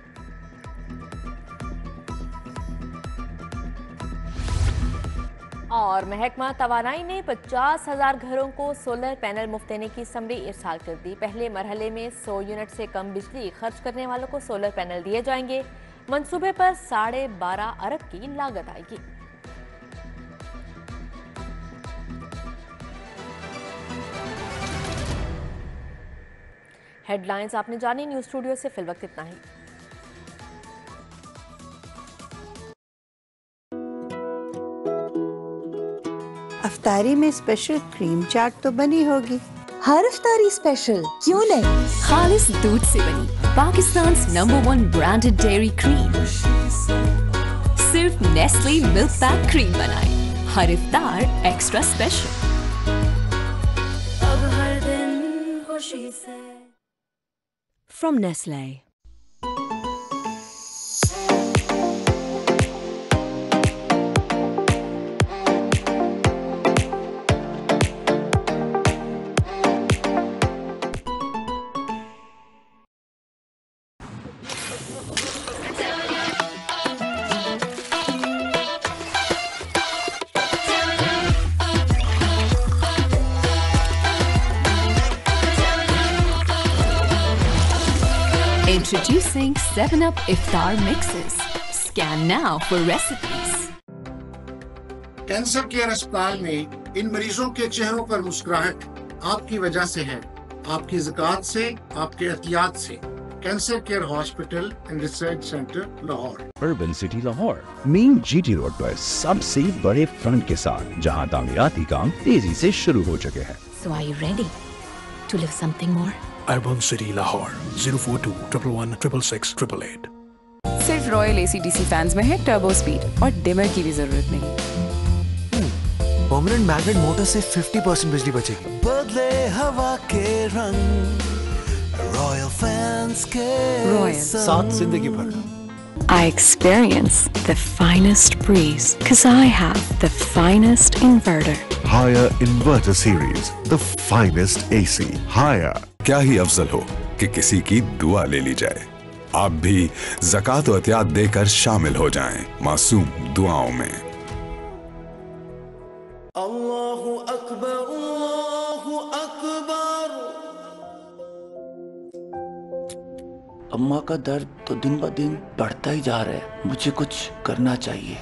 और महकमा तवानाई ने 50,000 घरों को सोलर पैनल मुफ्त देने की समरी इरसाल कर दी. पहले मरहले में 100 यूनिट से कम बिजली खर्च करने वालों को सोलर पैनल दिए जाएंगे. मंसूबे पर 12.5 अरब की लागत आएगी. हेडलाइंस आपने जानी. न्यूज स्टूडियो से फिल वक्त इतना ही. अफ्तारी में स्पेशल क्रीम चाट तो बनी होगी. हर अफ्तारी स्पेशल क्यों नहीं. खालिस दूध से बनी Pakistan number 1 branded dairy cream. सिर्फ नेस्ले मिल्क पैक क्रीम बनाए. हर इफ्तार एक्स्ट्रा स्पेशल. अब हर दिन खुशी से from Nestle. Introducing 7-Up Iftar Mixes. Scan now for recipes. Cancer care अस्पताल में इन मरीजों के चेहरों पर मुस्कुराहट आपकी वजह से है, आपकी ज़कात से, आपके एहतियात से। Cancer care hospital and research centre Lahore. Urban city Lahore main GT road पर सबसे बड़े फ्रंट के साथ, जहां तामीराती काम तेजी से शुरू हो चुके हैं। So are you ready to live something more? Urban City Lahore 042 111 666 888। सिर्फ रॉयल एसीडीसी फैंस में है टर्बो स्पीड और डिमर की भी जरूरत नहीं। परमानेंट मैग्नेट मोटर से 50% बिजली बचेगी। बदले हवा के रंग, रॉयल फैंस के रॉयल साथ जिंदगी भर। I experience the finest breeze because I have the finest inverter. Higher Inverter Series, the finest AC. Higher. क्या ही अफजल हो कि किसी की दुआ ले ली जाए। आप भी ज़कात और एहतियात देकर शामिल हो जाएं मासूम दुआओं में। अल्लाहु अकबर, अल्लाहु अकबर। अम्मा का दर्द तो दिन ब दिन बढ़ता ही जा रहा है, मुझे कुछ करना चाहिए।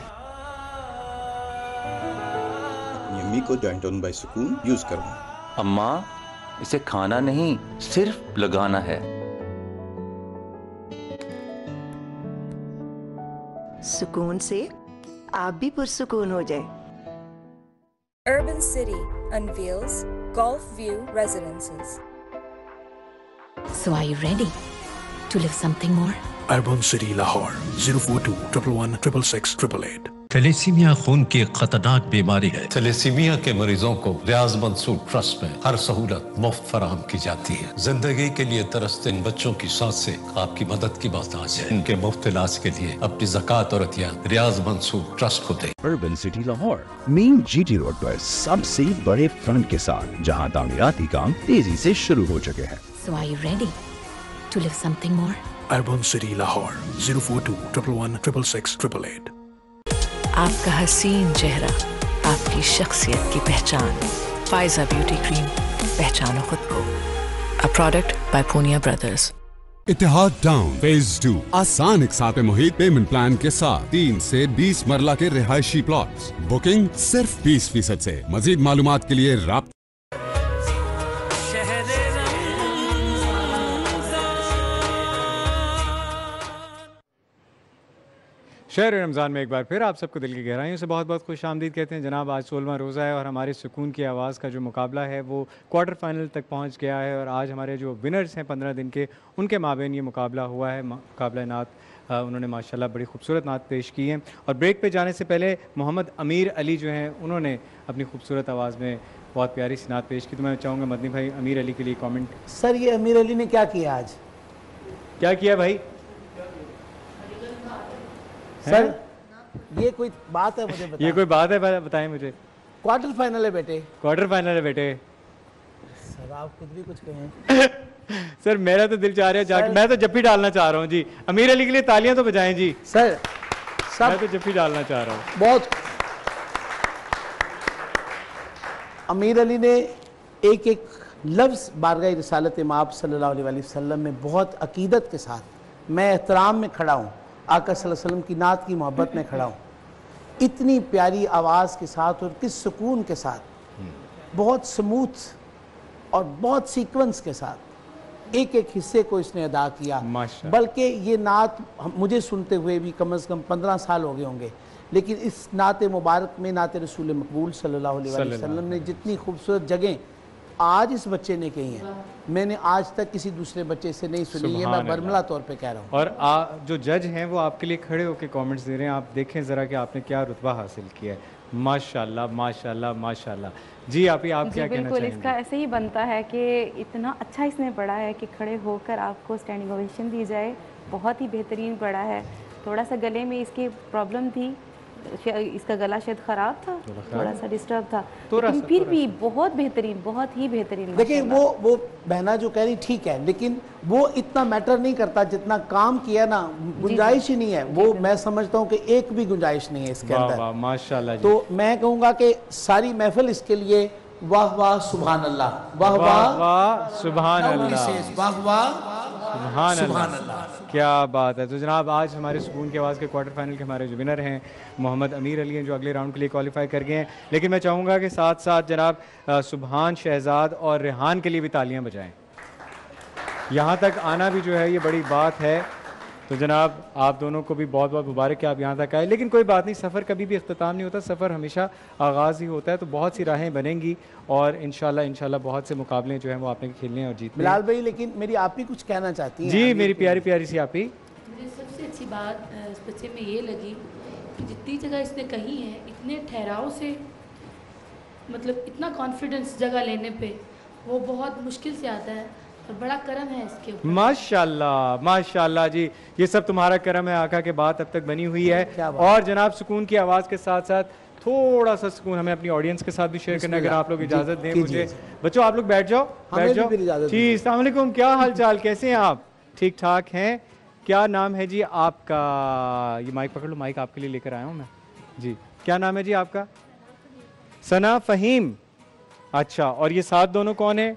अम्मी को जॉइंटोन बाय सुकून यूज करवाएं। अम्मा, इसे खाना नहीं सिर्फ लगाना है। सुकून से आप भी पुरसुकून हो जाए। Urban City unveils Golf View Residences. So are you ready to live something more? Urban City Lahore 042 111 666 888। Thalassemia खून की खतरनाक बीमारी है। थैलेसीमिया के मरीजों को रियाज मंसूर ट्रस्ट में हर सहूलत मुफ्त फराहम की जाती है। जिंदगी के लिए तरसते इन बच्चों की सांस से आपकी मदद की बात आज है। इनके मुफ्त इलाज के लिए अपनी ज़कात और अतियात रियाज मंसूर ट्रस्ट को दें। Urban city Lahore main GT road पर सबसे बड़े फ्रंट के साथ, जहां तामीराती काम तेजी से शुरू हो चुके हैं। So are you ready to live something more? Urban City Lahore 042 111 666 888। आपका हसीन चेहरा, आपकी शख्सियत की पहचान। फाइजा ब्यूटी क्रीम, पहचानो खुद को। A product by Punia brothers. Ittehad town phase 2 आसान इकसात मुहित पेमेंट प्लान के साथ 3 से 20 मरला के रिहायशी प्लॉट्स। बुकिंग सिर्फ 20% से। मजीद मालूमात के लिए राब्ता। शहर रमज़ान में एक बार फिर आप सबको दिल की गहराइयों से बहुत बहुत खुश आमदीद कहते हैं जनाब। आज 16वां रोज़ा है और हमारे सुकून की आवाज़ का जो मुकाबला है वो क्वार्टर फाइनल तक पहुंच गया है और आज हमारे जो विनर्स हैं 15 दिन के, उनके माबेन ये मुकाबला हुआ है। मुकाबला नात उन्होंने माशाल्लाह बड़ी खूबसूरत नात पेश की है। और ब्रेक पे जाने से पहले मोहम्मद अमीर अली जो हैं उन्होंने अपनी खूबसूरत आवाज़ में बहुत प्यारी सी नात पेश की। तो मैं चाहूँगा मदनी भाई अमीर अली के लिए कॉमेंट। सर ये अमीर अली ने क्या किया आज? क्या किया भाई? सर ये कोई बात है? मुझे बताएं। ये कोई बात है? बताएं मुझे। क्वार्टर फाइनल है बेटे। क्वार्टर फाइनल है बेटे। सर आप खुद भी कुछ कहें। सर मेरा तो दिल चाह रहा है जाके, मैं तो जप्पी डालना चाह रहा हूँ जी। अमीर अली के लिए तालियां तो बजाएं जी। सर मैं तो जप्पी डालना चाह रहा हूँ। बहुत अमीर अली ने एक एक लफ्ज़ बारगाह रिसालत माब सल्लल्लाहु अलैहि वसल्लम में बहुत अकीदत के साथ, मैं एहतराम में खड़ा हूँ, आका सल्लल्लाहु अलैहि वसल्लम की नात की मोहब्बत में खड़ा हूँ, इतनी प्यारी आवाज़ के साथ और किस सुकून के साथ, बहुत स्मूथ और बहुत सीक्वेंस के साथ एक एक हिस्से को इसने अदा किया। बल्कि ये नात मुझे सुनते हुए भी कम से कम 15 साल हो गए होंगे, लेकिन इस नात मुबारक में नात रसूल मकबूल सल्लल्लाहु अलैहि वसल्लम ने जितनी खूबसूरत जगह आज इस बच्चे ने कही है, मैंने आज तक किसी दूसरे बच्चे से नहीं सुनी। ये मैं बरमला तौर पे कह रहा हूँ। और जो जज हैं वो आपके लिए खड़े होकर कमेंट्स दे रहे हैं। आप देखें ज़रा कि आपने क्या रुतबा हासिल किया है। माशाल्लाह माशाल्लाह माशाल्लाह। जी आप क्या कहना चाहेंगे? बिल्कुल, इसका ऐसे ही बनता है कि इतना अच्छा इसने पढ़ा है कि खड़े होकर आपको स्टैंडिंग ओवेशन दी जाए। बहुत ही बेहतरीन पढ़ा है। थोड़ा सा गले में इसकी प्रॉब्लम थी, इसका गला शायद ख़राब था, थोड़ा सा डिस्टर्ब था, लेकिन फिर भी बहुत बेहतरीन, बहुत ही बेहतरीन। देखिए वो बहना जो कह रही ठीक है, लेकिन वो इतना मैटर नहीं करता जितना काम किया ना, गुंजाइश ही नहीं है वो। मैं समझता हूँ कि एक भी गुंजाइश नहीं है इसके अंदर। माशाल्लाह। तो मैं कहूँगा कि सारी महफिल इसके लिए वाह वाह सुभान अल्लाह, वाह वाह सुभान अल्लाह, वाह वाह सुभान अल्लाह। क्या बात है। तो जनाब आज हमारे सुकून की आवाज़ के क्वार्टर फाइनल के हमारे जो विनर हैं मोहम्मद अमीर अली हैं, जो अगले राउंड के लिए क्वालिफाई कर गए हैं। लेकिन मैं चाहूँगा कि साथ साथ जनाब सुभान, शहजाद और रेहान के लिए भी तालियाँ बजाएं। यहाँ तक आना भी जो है ये बड़ी बात है। तो जनाब आप दोनों को भी बहुत बहुत मुबारक कि आप यहाँ तक आए। लेकिन कोई बात नहीं, सफ़र कभी भी इख्तिताम नहीं होता, सफ़र हमेशा आगाज़ ही होता है। तो बहुत सी राहें बनेंगी और इंशाल्लाह बहुत से मुकाबले जो हैं वो आपने खेलने हैं और जीतने। बिलाल भाई, लेकिन मेरी आप ही कुछ कहना चाहती हैं? जी मेरी प्यारी प्यारी सी आप ही। मुझे सबसे अच्छी बात इस बच्चे में ये लगी कि जितनी जगह इसने कही है इतने ठहराव से, मतलब इतना कॉन्फिडेंस जगह लेने पे वो बहुत मुश्किल से आता है और बड़ा करम है इसके ऊपर। माशाल्लाह माशाल्लाह जी, ये सब तुम्हारा करम है आका के बात अब तक बनी हुई है। और जनाब सुकून की आवाज़ के साथ साथ थोड़ा सा सुकून हमें अपनी ऑडियंस के साथ भी शेयर करना है, अगर आप लोग इजाज़त दें मुझे। बच्चों आप लोग बैठ जाओ, बैठ जाओ जी। अस्सलाम वालेकुम, क्या हाल चाल, कैसे हैं आप? ठीक ठाक हैं। क्या नाम है जी आपका? ये माइक पकड़ लो, माइक आपके लिए लेकर आया हूँ मैं जी। क्या नाम है जी आपका? सना फ़हीम। अच्छा, और ये साथ दोनों कौन है?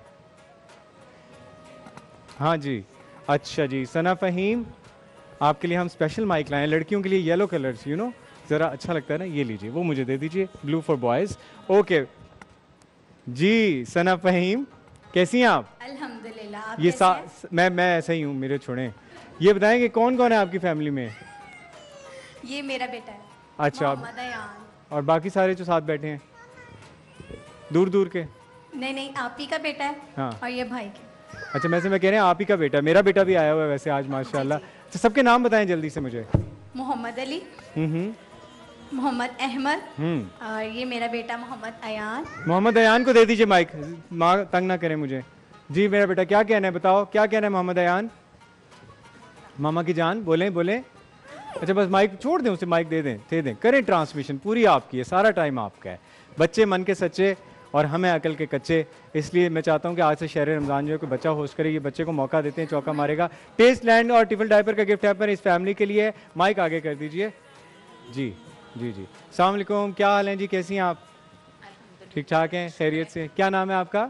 हाँ जी, अच्छा जी। सना फ़हीम, आपके लिए हम स्पेशल माइक लाए हैं, लड़कियों के लिए येलो कलर्स, यू नो ज़रा अच्छा लगता है ना, ये लीजिए, वो मुझे दे दीजिए, ब्लू फॉर बॉयज़। ओके जी। सना फ़हीम कैसी हैं आप? अल्हम्दुलिल्लाह। आप ये कैसे हैं? मैं ऐसा ही हूँ, मेरे छोड़ें। ये बताएं कि कौन कौन है आपकी फैमिली में? ये मेरा बेटा है। अच्छा, मोहम्मद अयान। और बाकी सारे जो साथ बैठे हैं दूर दूर के? नहीं, आप ही का बेटा है। हाँ। और ये भाई के। अच्छा, मैं कह रहे हैं आप ही का बेटा। मेरा बेटा भी आया हुआ है वैसे आज माशाल्लाह। तो सबके नाम बताएं जल्दी से मुझे। मोहम्मद अली, मोहम्मद अहमद, और ये मेरा बेटा मोहम्मद अयान। मोहम्मद अयान को दे दीजिए माइक, माँ तंग ना करें मुझे जी। मेरा बेटा क्या कहना है, बताओ क्या कहना है मोहम्मद अयान? मामा की जान, बोलें बोलें। अच्छा बस माइक छोड़ दें उसे, माइक दे दें, करें ट्रांसमिशन पूरी आपकी है, सारा टाइम आपका है। बच्चे मन के सच्चे और हमें अकल के कच्चे, इसलिए मैं चाहता हूं कि आज से शहर रमज़ान जो है कोई बच्चा होस्ट करे, ये बच्चे को मौका देते हैं, चौका मारेगा। टेस्ट लैंड और टिफल डायपर का गिफ्ट हैपर इस फैमिली के लिए। माइक आगे कर दीजिए जी जी जी। अस्सलाम वालेकुम, क्या हाल है जी, कैसी हैं आप? ठीक ठाक हैं, खैरियत से। क्या नाम है आपका?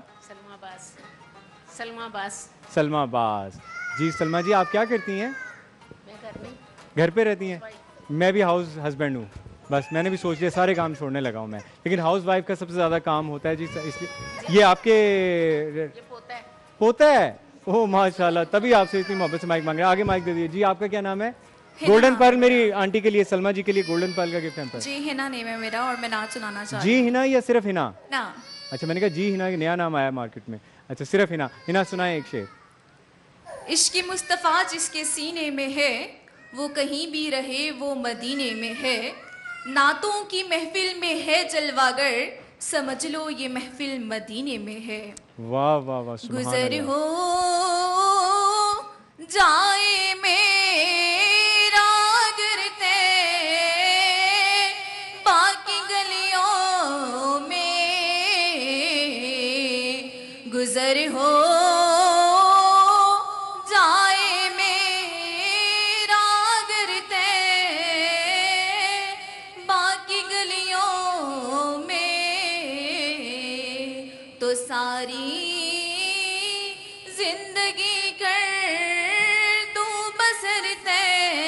सलमा अब्बास जी। सलमा जी आप क्या करती हैं? घर पे रहती हैं? मैं भी हाउस हस्बैंड हूँ, बस मैंने भी सोच लिया सारे काम छोड़ने लगा हूँ मैं। लेकिन हाउस वाइफ का सबसे ज़्यादा काम होता है जी, इसलिए ये आपके पोता है। ओह माशाल्लाह, तभी आपसे इतनी मोहब्बत से माइक मांग रहे हैं। आगे माइक दे दीजिए जी। आपका क्या नाम है? गोल्डन पर्ल मेरी आंटी के लिए, सलमा जी के लिए गोल्डन पर्ल का गिफ्ट है। जी हिना नेम है मेरा और मैं नाच सुनाना चाहती हूँ। जी हिना या सिर्फ हिना? ना। अच्छा, मैंने कहा जी हिना नया नाम आया मार्केट में। अच्छा, सिर्फ हिना। हिना सुनाए एक शेर। इश्क़ मुस्तफ़ा जिसके सीने में है वो कहीं भी रहे वो मदीने में है। नातों की महफिल में है जलवागर, समझ लो ये महफिल मदीने में है। वाह वाह वाह, गुजर हो जाए मेरा गिरते बाकी गलियों में, गुजर हो सारी जिंदगी कर तू बसरते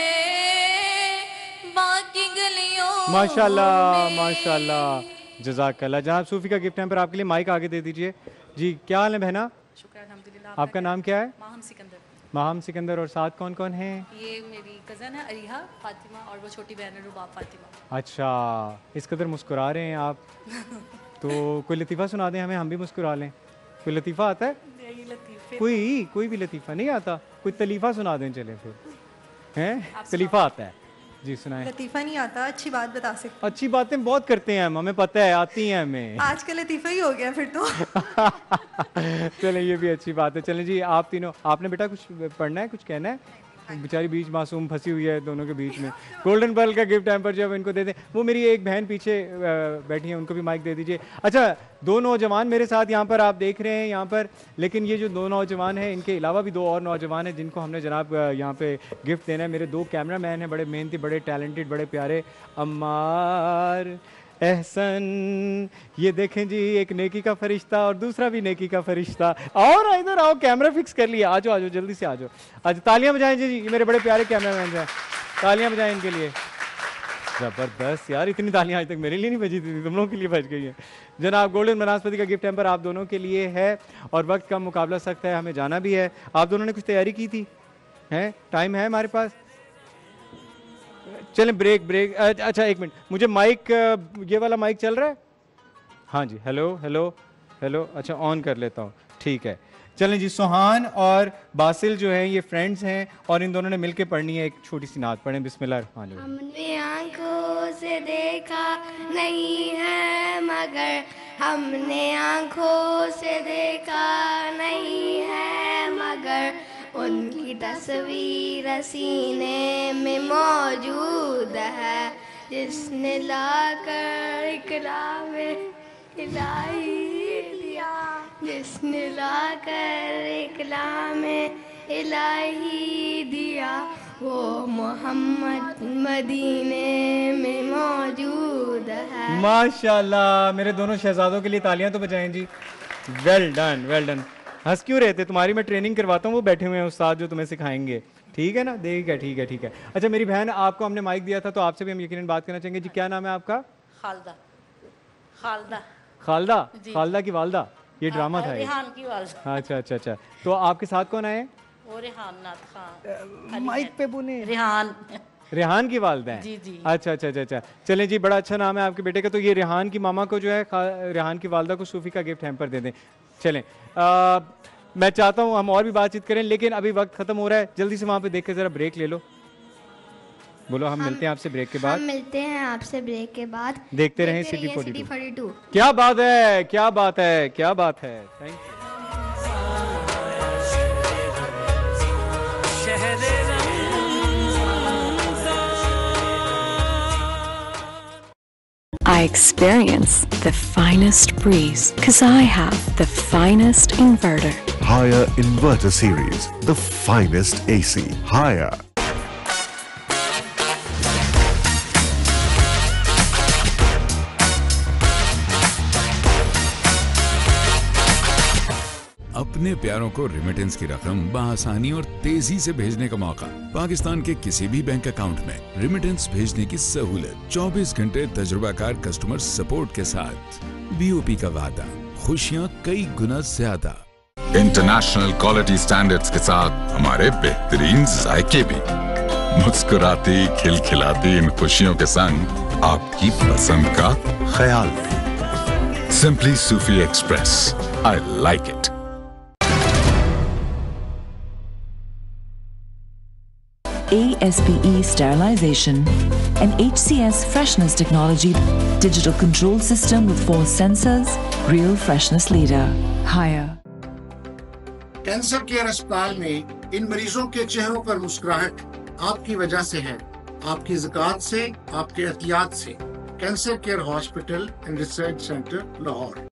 बाकी गलियों। माशाल्लाह माशाल्लाह, जज़ाकल्लाह। जनाब सूफी का गिफ्ट है पर आपके लिए, माइक आगे दे दीजिए जी। क्या हाल है बहना? शुक्र अल्हम्दुलिल्लाह। आपका नाम क्या है? माहम सिकंदर। माहम सिकंदर। और साथ कौन कौन है? ये मेरी कज़न है अरीहा फातिमा और वो छोटी बहन है रुबाब फातिमा। अच्छा, इस कदर मुस्कुरा रहे हैं आप तो कोई लतीफ़ा सुना दें हमें, हम भी मुस्कुरा लें। कोई लतीफ़ा आता है? कोई भी लतीफ़ा नहीं आता, कोई तलीफ़ा सुना दें चले फिर। हैं? तलीफ़ा आता है जी, सुनाएं। लतीफ़ा नहीं आता, अच्छी बात बता सकते। अच्छी बातें बहुत करते हैं हम, हमें पता है, आती हैं हमें। आज का लतीफ़ा ही हो गया फिर तो। चलें, ये भी अच्छी बात है। चलें जी, आप तीनों, आपने बेटा कुछ पढ़ना है, कुछ कहना है? बेचारी बीच मासूम फंसी हुई है दोनों के बीच में। गोल्डन पर्ल का गिफ्ट हैम्पर जब इनको दे दें। वो मेरी एक बहन पीछे बैठी है, उनको भी माइक दे दीजिए। अच्छा, दो नौजवान मेरे साथ यहाँ पर आप देख रहे हैं यहाँ पर, लेकिन ये जो दो नौजवान हैं इनके अलावा भी दो और नौजवान हैं जिनको हमने जनाब यहाँ पे गिफ्ट देना है। मेरे दो कैमरा मैन हैं, बड़े मेहनती, बड़े टैलेंटेड, बड़े प्यारे। अम्मार, एहसन, ये देखें जी, एक नेकी का फरिश्ता और दूसरा भी नेकी का फरिश्ता। और इधर आओ, कैमरा फिक्स कर लिया, आ जाओ जल्दी से आ जाओ। आज तालियां बजाएं जी, ये मेरे बड़े प्यारे कैमरामैन हैं, तालियां बजाएं इनके लिए। ज़बरदस्त यार, इतनी तालियां आज तक मेरे लिए नहीं बजी थी, तुम लोगों के लिए बज गई हैं। जनाब गोल्डन बनास्पति का गिफ्ट हैम्पर आप दोनों के लिए है और वक्त का मुकाबला सख्त है, हमें जाना भी है। आप दोनों ने कुछ तैयारी की थी? हैं, टाइम है हमारे पास? चलें ब्रेक। अच्छा एक मिनट, मुझे माइक, ये वाला माइक चल रहा है? हाँ जी, हेलो। अच्छा ऑन कर लेता हूँ, ठीक है। चलें जी, सुहान और बासिल जो हैं ये फ्रेंड्स हैं और इन दोनों ने मिलके पढ़नी है एक छोटी सी नात। पढ़ें बिस्मिल्लाह। हमने आंखों से देखा नहीं है मगर, हमने आंखों से देखा नहीं है मगर, उनकी तस्वीर सीने में मौजूद है, जिसने लाकर इकराम इलाही दिया, जिसने लाकर इकराम इलाही दिया, वो मोहम्मद मदीने में मौजूद है। माशाल्लाह, मेरे दोनों शहजादों के लिए तालियां तो बजाएं जी। Well done. हंस क्यों रहे थे? तुम्हारी मैं ट्रेनिंग करवाता हूँ, वो बैठे हुए हैं उस्ताद जो तुम्हें सिखाएंगे, ठीक है ना? ठीक है। अच्छा मेरी बहन, आपको हमने माइक दिया था तो आपसे भी हम यकीनन बात करना चाहेंगे जी। क्या नाम है आपका? खालदा की वालदा, ये ड्रामा था? रेहान की वालदा। अच्छा। तो आपके साथ कौन आए? वो रेहान नाथ खान। माइक पे बोले। रेहान की वालदा है जी। अच्छा। चलें जी, बड़ा अच्छा नाम है आपके बेटे का। तो ये रेहान की मामा को जो है, रेहान की वालदा को सूफी का गिफ्ट हैम्पर दे दें। चलें, मैं चाहता हूँ हम और भी बातचीत करें, लेकिन अभी वक्त खत्म हो रहा है। जल्दी से वहाँ पे देख के जरा ब्रेक ले लो। बोलो, हम मिलते हैं आपसे ब्रेक के बाद। हम मिलते हैं आपसे ब्रेक के बाद। देखते रहें सिटी 42। क्या बात है। Thank you. I experience the finest breeze because I have the finest inverter. Higher Inverter Series, the finest AC. Higher. अपने प्यारों को रेमिटेंस की रकम बआसानी और तेजी से भेजने का मौका। पाकिस्तान के किसी भी बैंक अकाउंट में रेमिटेंस भेजने की सहूलत 24 घंटे तजुर्बाकार कस्टमर सपोर्ट के साथ। बीओपी का वादा, खुशियाँ कई गुना ज्यादा। इंटरनेशनल क्वालिटी स्टैंडर्ड्स के साथ हमारे बेहतरीन जायके भी। मुस्कुराती खिलखिलाती इन खुशियों के संग आपकी पसंद का ख्याल भी। Simply Sufi express, I like it. ASPE sterilization, an HCS freshness technology, digital control system with 4 sensors, real freshness leader. Higher. Cancer care अस्पताल में इन मरीजों के चेहरों पर मुस्कुराहट आपकी वजह से है, आपकी ज़कात से, आपके एहतियात से। Cancer care hospital and research centre, Lahore.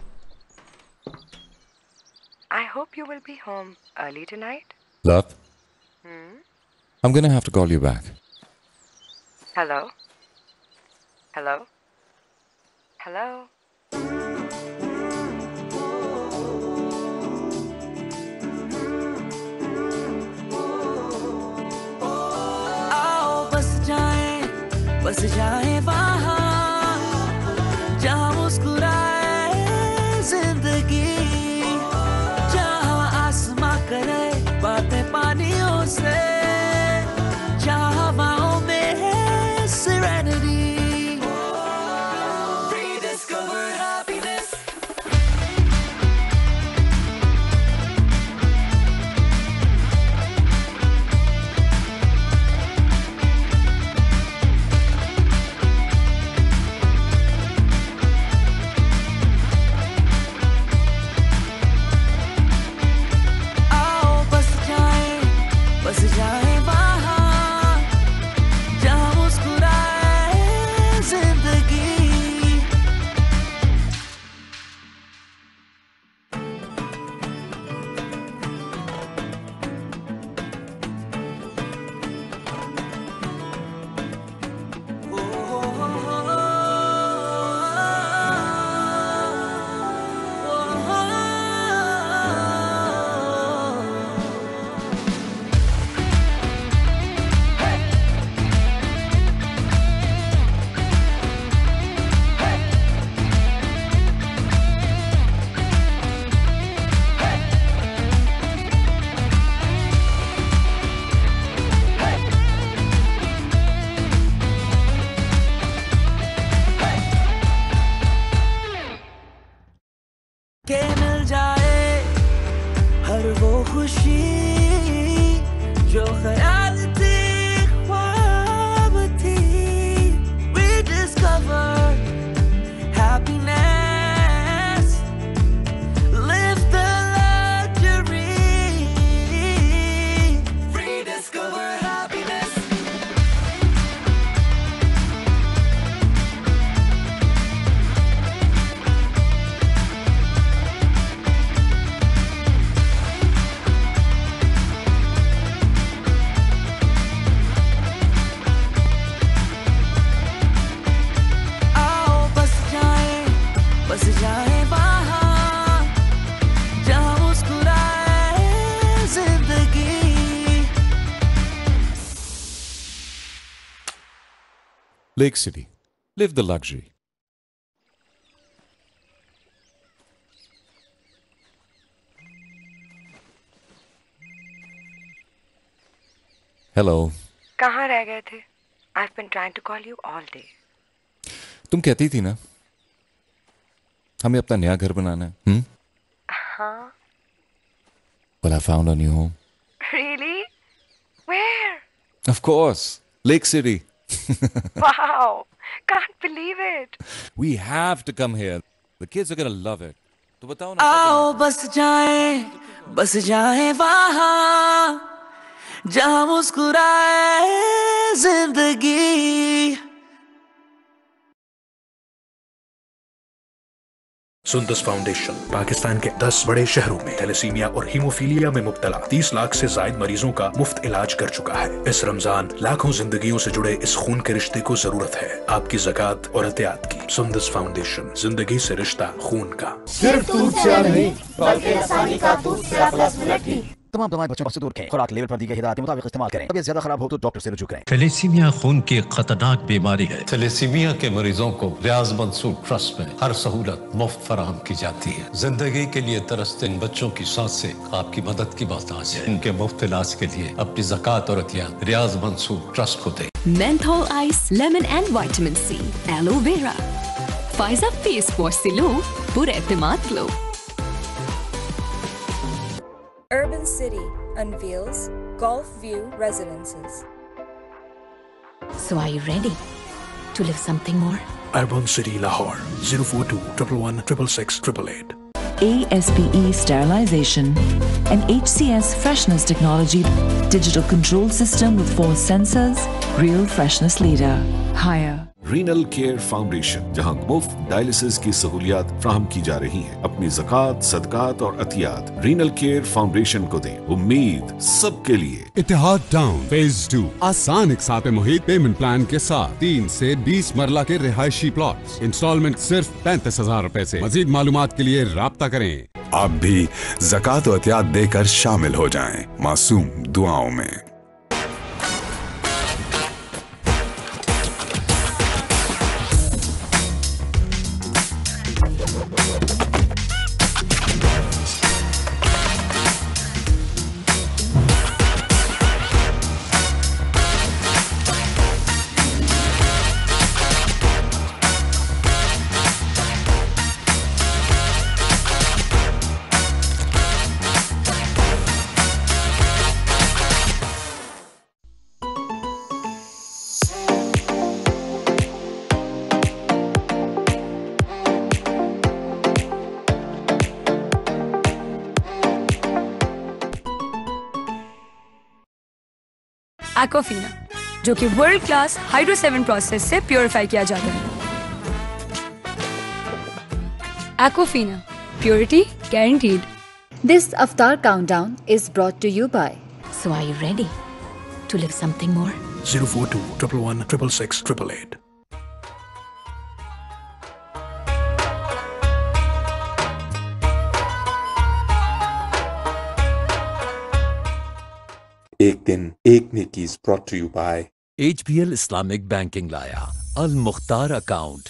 I hope you will be home early tonight. Love? I'm gonna have to call you back. Hello? Hello? Hello? आओ बस जाए वहाँ जहाँ मुस्कुराए जिंदगी, जहाँ आसमां करे बातें पानियों से, जहाँ हवाओं में है serenity. Rediscover happiness. Lake City. Live the luxury. Hello. कहाँ रह गए थे? I've been trying to call you all day. तुम कहती थी ना हमें अपना नया घर बनाना है. हाँ. Well, I found a new home. Really? Where? Of course, Lake City. Wow! Can't believe it. We have to come here. The kids are gonna love it. तो बताओ ना. आओ बस जाए वहाँ जहाँ मुस्कुराए जिंदगी. सुंदस फाउंडेशन पाकिस्तान के 10 बड़े शहरों में थैलेसीमिया और हीमोफीलिया में मुब्तला 30 लाख से जायद मरीजों का मुफ्त इलाज कर चुका है. इस रमजान लाखों जिंदगियों से जुड़े इस खून के रिश्ते को जरूरत है आपकी ज़कात और एहतियात की. सुंदस फाउंडेशन, जिंदगी से रिश्ता खून का. सिर्फ दूध से नहीं बल्कि आसानी का दूध से प्लस मिनट भी. तमाम दवाएं बच्चों से दूर रखें. खुराक लेवल पर दी गई हिदायत के मुताबिक इस्तेमाल करें. तबीयत ज्यादा खराब हो तो डॉक्टर से रुजू करें. थैलेसीमिया खून की एक खतरनाक बीमारी है. थैलेसीमिया के मरीजों को रियाज मंसूर ट्रस्ट में हर सहूलत मुफ्त फराहम की जाती है. जिंदगी के लिए तरसते इन बच्चों की सांस से आपकी मदद की बात आज है. इनके मुफ्त इलाज के लिए अपनी ज़कात और एहतियात रियाज मंसूर ट्रस्ट को दें. Menthol Ice, Lemon and Vitamin C, Aloe Vera. Faiza Face Wash से लो पूरे एतमाद लो. Urban City unveils Golf View Residences. So are you ready to live something more? Urban City Lahore 042 111 666 888. ASPE sterilization and HCS freshness technology digital control system with 4 sensors, real freshness leader. Higher. Renal care foundation, जहां मुफ्त dialysis की सहूलियात फ्राहम की जा रही हैं. अपनी ज़कात, सदकात और अतियात रीनल केयर फाउंडेशन को दें. उम्मीद सबके लिए. इतिहाद टाउन फेज 2 आसान इकसात मुहित पेमेंट प्लान के साथ 3 से 20 मरला के रिहायशी प्लॉट्स. इंस्टॉलमेंट सिर्फ 35,000 रुपए से. मजीद मालूमात के लिए राब्ता करें. आप भी ज़कात और अतियात देकर शामिल हो जाएं मासूम दुआओं में. एक्वाफीना, जो कि वर्ल्ड क्लास हाइड्रो 7 प्रोसेस से प्योरीफाई किया जाता है. Aquafina, purity guaranteed. This Aftar countdown is brought to you by. So are you ready to live something more? 042 111 666 888. एक दिन एक नेकी is brought to you by HBL Islamic banking लाया Al Mukhtar account.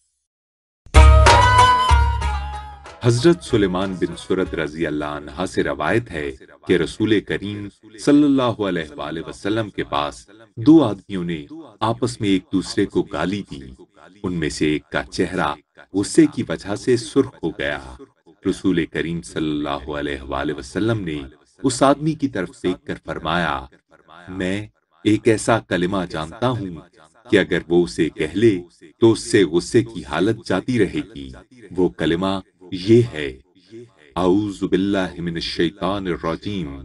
हजरत सुलेमान बिन सुरद रजी अल्लाह अन्हा से रवायत है कि रसूल करीम सल्लल्लाहु अलैहि वसल्लम के पास 2 आदमियों ने आपस में एक दूसरे को गाली दी. उनमें से एक का चेहरा गुस्से की वजह से सुर्ख हो गया. रसूल करीम सल्लल्लाहु अलैहि वसल्लम ने उस आदमी की तरफ देखकर फरमाया, मैं एक ऐसा कलिमा जानता हूँ कि अगर वो उसे कह ले तो उससे गुस्से की हालत जाती रहेगी. वो कलिमा ये है, औज़ु बिल्लाहि मिनश शैतानिर रजीम.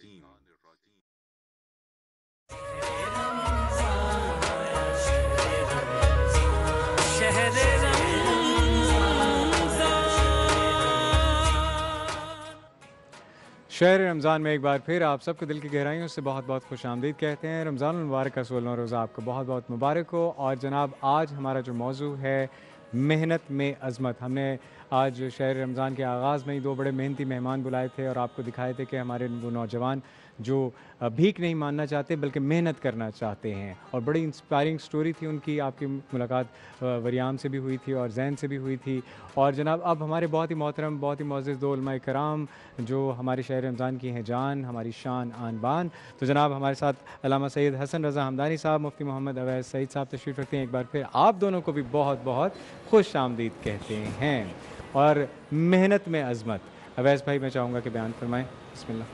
शहर रमज़ान में एक बार फिर आप सबको दिल की गहराइयों से बहुत बहुत खुश आमदीद कहते हैं. रमज़ान मुबारक का 16वां रोज़ा आपको बहुत बहुत मुबारक हो. और जनाब आज हमारा जो मौजू है मेहनत में अज़मत. हमने आज शहर रमज़ान के आगाज़ में ही 2 बड़े मेहनती मेहमान बुलाए थे और आपको दिखाए थे कि हमारे वो नौजवान जो भीख नहीं मानना चाहते बल्कि मेहनत करना चाहते हैं। और बड़ी इंस्पायरिंग स्टोरी थी उनकी, आपकी मुलाकात वरियाम से भी हुई थी और जैन से भी हुई थी। और जनाब अब हमारे बहुत ही मोहतरम, बहुत ही मुअज़्ज़ज़ दो उलमा कराम जो हमारे शहर रमज़ान की हैं जान, हमारी शान आन बान, तो जनाब हमारे साथ अल्लामा सैयद हसन रज़ा हमदानी साहब, मुफ्ती मोहम्मद अवैस सईद साहब तशरीफ़ रखते हैं। एक बार फिर आप दोनों को भी बहुत बहुत खुश आमदीद कहते हैं। और मेहनत में अज़मत, अवैस भाई मैं चाहूँगा कि बयान फरमाएँ। बिस्मिल्लाह।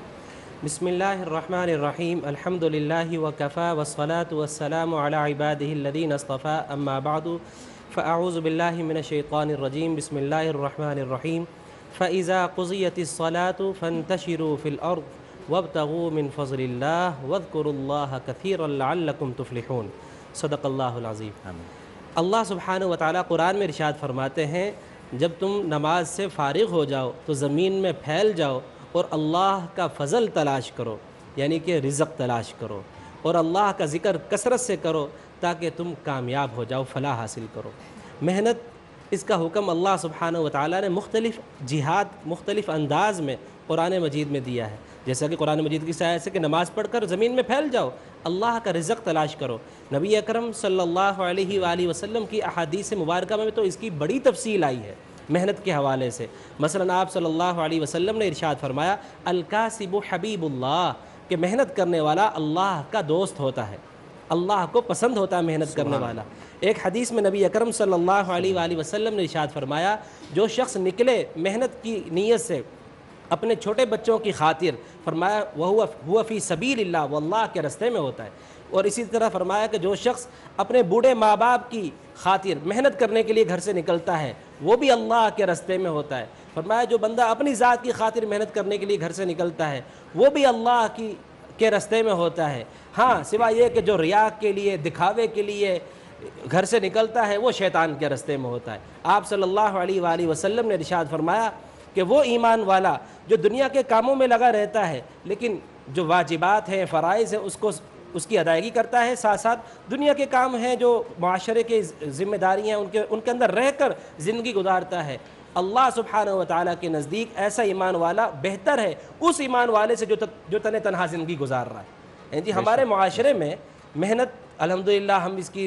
बिस्मिल्लाहिर्रहमानिर्रहीम, अल्हम्दुलिल्लाहि व कफ़ा वस्सलातु वस्सलामु अला इबादिहिल्लज़ीना इस्तफ़ा, अम्मा बअदु, फ़अऊज़ु बिल्लाहि मिनश्शैतानिर्रजीम, बिस्मिल्लाहिर्रहमानिर्रहीम, फ़इज़ा क़ुज़ियतिस्सलातु फ़ंतशिरू फ़िल अर्ज़ वब्तगू मिन फ़ज़लिल्लाह वज़्कुरुल्लाह कसीरन लअल्लकुम तुफ़्लिहून। सदक़ल्लाहुल अज़ीम। अल्लाह सुब्हानहु व तआला कुरान में इरशाद फरमाते हैं, जब तुम नमाज से फ़ारिग़ हो जाओ तो ज़मीन में फैल जाओ और अल्लाह का फ़ज़ल तलाश करो, यानी कि रिज़्क़ तलाश करो, और अल्लाह का ज़िक्र कसरत से करो ताकि तुम कामयाब हो जाओ, फलाह हासिल करो। मेहनत, इसका हुक्म अल्लाह सुब्हानहु व तआला ने मुख्तलिफ़ जिहाद, मुख्तलिफ़ अंदाज में कुरान मजीद में दिया है। जैसा कि कुरान मजीद की आयत है कि नमाज़ पढ़कर ज़मीन में फैल जाओ, अल्लाह का रिज़्क़ तलाश करो। नबी अकरम सल्लल्लाहु अलैहि वसल्लम की अहादीस मुबारका में तो इसकी बड़ी तफसील आई है मेहनत के हवाले से। मसलन आप सल्लल्लाहु अलैहि वसल्लम ने इरशाद फरमाया, अल-कासिबु हबीबुल्लाह, कि मेहनत करने वाला अल्लाह का दोस्त होता है, अल्लाह को पसंद होता है मेहनत करने वाला। एक हदीस में नबी अकरम सल्लल्लाहु अलैहि वसल्लम ने इरशाद फरमाया, जो शख्स निकले मेहनत की नीयत से अपने छोटे बच्चों की खातिर, फरमाया वह हुआ फ़ी सबीलिल्लाह, वो अल्लाह के रास्ते में होता है। और इसी तरह फरमाया कि जो शख्स अपने बूढ़े माँ बाप की खातिर मेहनत करने के लिए घर से निकलता है वो भी अल्लाह के रास्ते में होता है। फरमाया जो बंदा अपनी ज़ात की खातिर मेहनत करने के लिए घर से निकलता है वो भी अल्लाह के रास्ते में होता है। हाँ, सिवाय ये कि जो रिया के लिए, दिखावे के लिए घर से निकलता है वो शैतान के रास्ते में होता है। आप सल्लल्लाहु अलैहि वसल्लम ने इरशाद फरमाया कि वो ईमान वाला जो दुनिया के कामों में लगा रहता है लेकिन जो वाजिबात हैं, फ़राइज़ हैं, उसकी अदायगी करता है, साथ साथ दुनिया के काम हैं जो माशरे के ज़िम्मेदारियाँ उनके अंदर रहकर ज़िंदगी गुजारता है, अल्लाह सुब्हानहु व तआला के नज़दीक ऐसा ईमान वाला बेहतर है उस ईमान वाले से जो तने तनहा ज़िंदगी गुजार रहा है। जी, हमारे माशरे में मेहनत अल्हम्दुलिल्लाह हम इसकी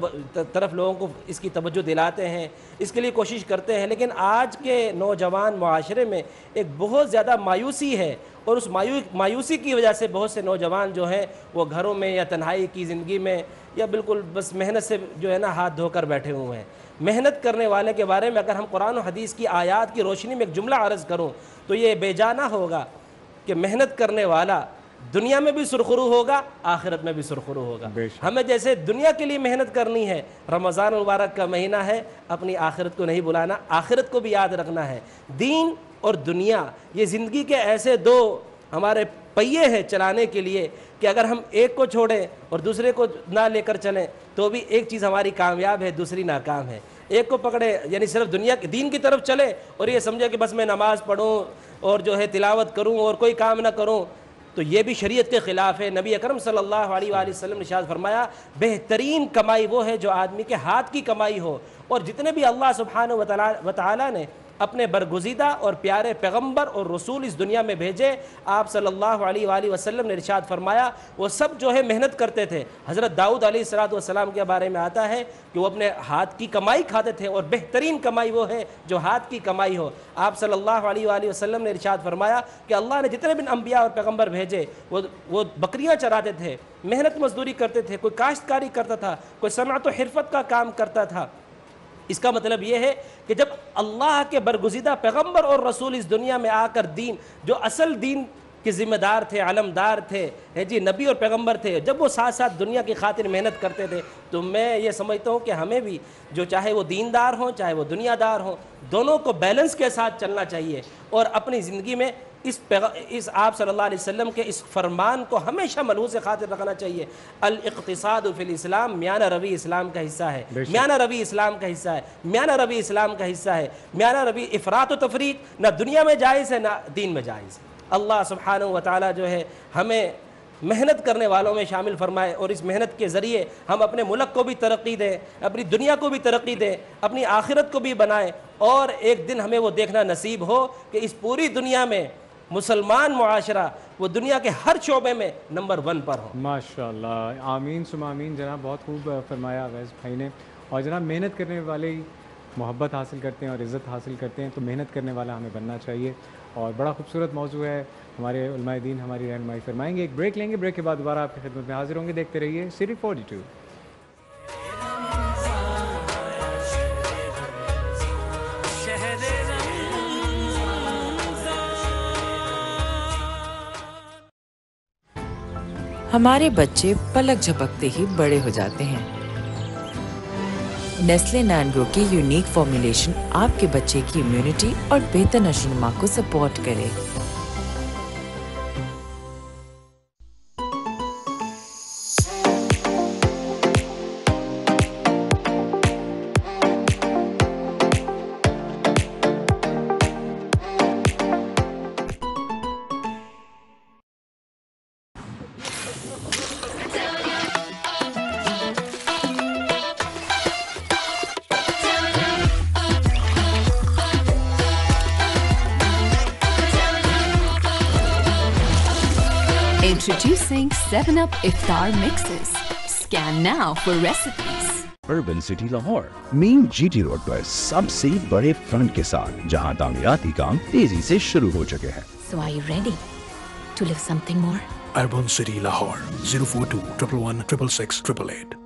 तरफ लोगों को इसकी तवज्जो दिलाते हैं, इसके लिए कोशिश करते हैं, लेकिन आज के नौजवान माशरे में एक बहुत ज़्यादा मायूसी है और उस मायूसी की वजह से बहुत से नौजवान जो हैं वो घरों में या तन्हाई की ज़िंदगी में या बिल्कुल बस मेहनत से जो है ना हाथ धोकर बैठे हुए हैं। मेहनत करने वाले के बारे में अगर हम कुरान और हदीस की आयात की रोशनी में एक जुमला अर्ज़ करूँ तो ये बेजाना होगा कि मेहनत करने वाला दुनिया में भी सुरखरू होगा, आखिरत में भी सुरखरू होगा। हमें जैसे दुनिया के लिए मेहनत करनी है, रमज़ान मुबारक का महीना है, अपनी आखिरत को नहीं भुलाना, आखिरत को भी याद रखना है। दीन और दुनिया ये ज़िंदगी के ऐसे दो हमारे पहिए हैं चलाने के लिए कि अगर हम एक को छोड़ें और दूसरे को ना लेकर चलें तो भी एक चीज़ हमारी कामयाब है, दूसरी नाकाम है। एक को पकड़े यानी सिर्फ दुनिया के दीन की तरफ चले और ये समझे कि बस मैं नमाज़ पढ़ूँ और जो है तिलावत करूँ और कोई काम ना करूँ, तो ये भी शरीयत के ख़िलाफ़ है। नबी अकरम सल्लल्लाहु अलैहि वसल्लम ने इरशाद फरमाया, बेहतरीन कमाई वो है जो आदमी के हाथ की कमाई हो। और जितने भी अल्लाह सुब्हानहु व तआला ने अपने बरगुज़ीदा और प्यारे पैगम्बर और रसूल इस दुनिया में भेजे, आप सल्लल्लाहु अलैहि वसल्लम ने इरशाद फरमाया वो सब जो है मेहनत करते थे। हज़रत दाऊद अलैहिस्सलाम के बारे में आता है कि वो अपने हाथ की कमाई खाते थे और बेहतरीन कमाई वो है जो हाथ की कमाई हो। आप सल्लल्लाहु अलैहि वसल्लम ने इरशाद फरमाया कि अल्लाह ने जितने भी अंबिया और पैगम्बर भेजे वो बकरियाँ चराते थे, मेहनत मजदूरी करते थे, कोई काश्तकारी करता था, कोई सनअत व हिरफत का काम करता था। इसका मतलब ये है कि जब अल्लाह के बरगुज़ीदा पैगम्बर और रसूल इस दुनिया में आकर दीन, जो असल दीन के ज़िम्मेदार थे, अलमदार थे, है जी, नबी और पैगम्बर थे, जब वो साथ साथ दुनिया की खातिर मेहनत करते थे, तो मैं ये समझता हूँ कि हमें भी जो चाहे वो दीनदार हों चाहे वो दुनियादार हों, दोनों को बैलेंस के साथ चलना चाहिए और अपनी ज़िंदगी में इस आप सल्लल्लाहु अलैहि वसल्लम के इस फरमान को हमेशा मलहूज़ खातिर रखना चाहिए। अल-इक़्तिसाद फ़िल इस्लाम म्याना रवी इस्लाम का हिस्सा है, म्याना रवी इस्लाम का हिस्सा है, म्याना रवी इस्लाम का हिस्सा है। म्याना रवी इफ़रात व तफ़रीत ना दुनिया में जायज़ है ना दीन में जायज़ है। अल्लाह सुब्हानहु व तआला जो है हमें मेहनत करने वालों में शामिल फरमाए और इस मेहनत के ज़रिए हम अपने मुल्क को भी तरक्की दें, अपनी दुनिया को भी तरक्की दें, अपनी आखिरत को भी बनाएं और एक दिन हमें वो देखना नसीब हो कि इस पूरी दुनिया में मुसलमान मुआशरा वो दुनिया के हर शोबे में नंबर 1 पर हो। माशाल्लाह, आमीन सुमा आमीन जनाब, बहुत खूब फरमाया अवैस भाई ने। और जनाब मेहनत करने वाले ही मोहब्बत हासिल करते हैं और इज़्ज़त हासिल करते हैं, तो मेहनत करने वाला हमें बनना चाहिए। और बड़ा खूबसूरत मौजू है, हमारे उलमाए दीन हमारी रहनुमाई फरमाएंगे। एक ब्रेक लेंगे, ब्रेक के बाद दोबारा आपकी खिदमत में हाजिर होंगे। देखते रहिए सिटी 42। हमारे बच्चे पलक झपकते ही बड़े हो जाते हैं। नेस्ले नैनग्रो की यूनिक फॉर्मुलेशन आपके बच्चे की इम्यूनिटी और बेहतर नशोनुमा को सपोर्ट करे। Introducing 7-Up Iftar Mixes. Scan now for recipes. Urban city Lahore main GT road पर सबसे बड़े फ्रंट के साथ, जहां तामीराती काम तेजी से शुरू हो चुके हैं। So are you ready to live something more? Urban City Lahore 042 111 666 888.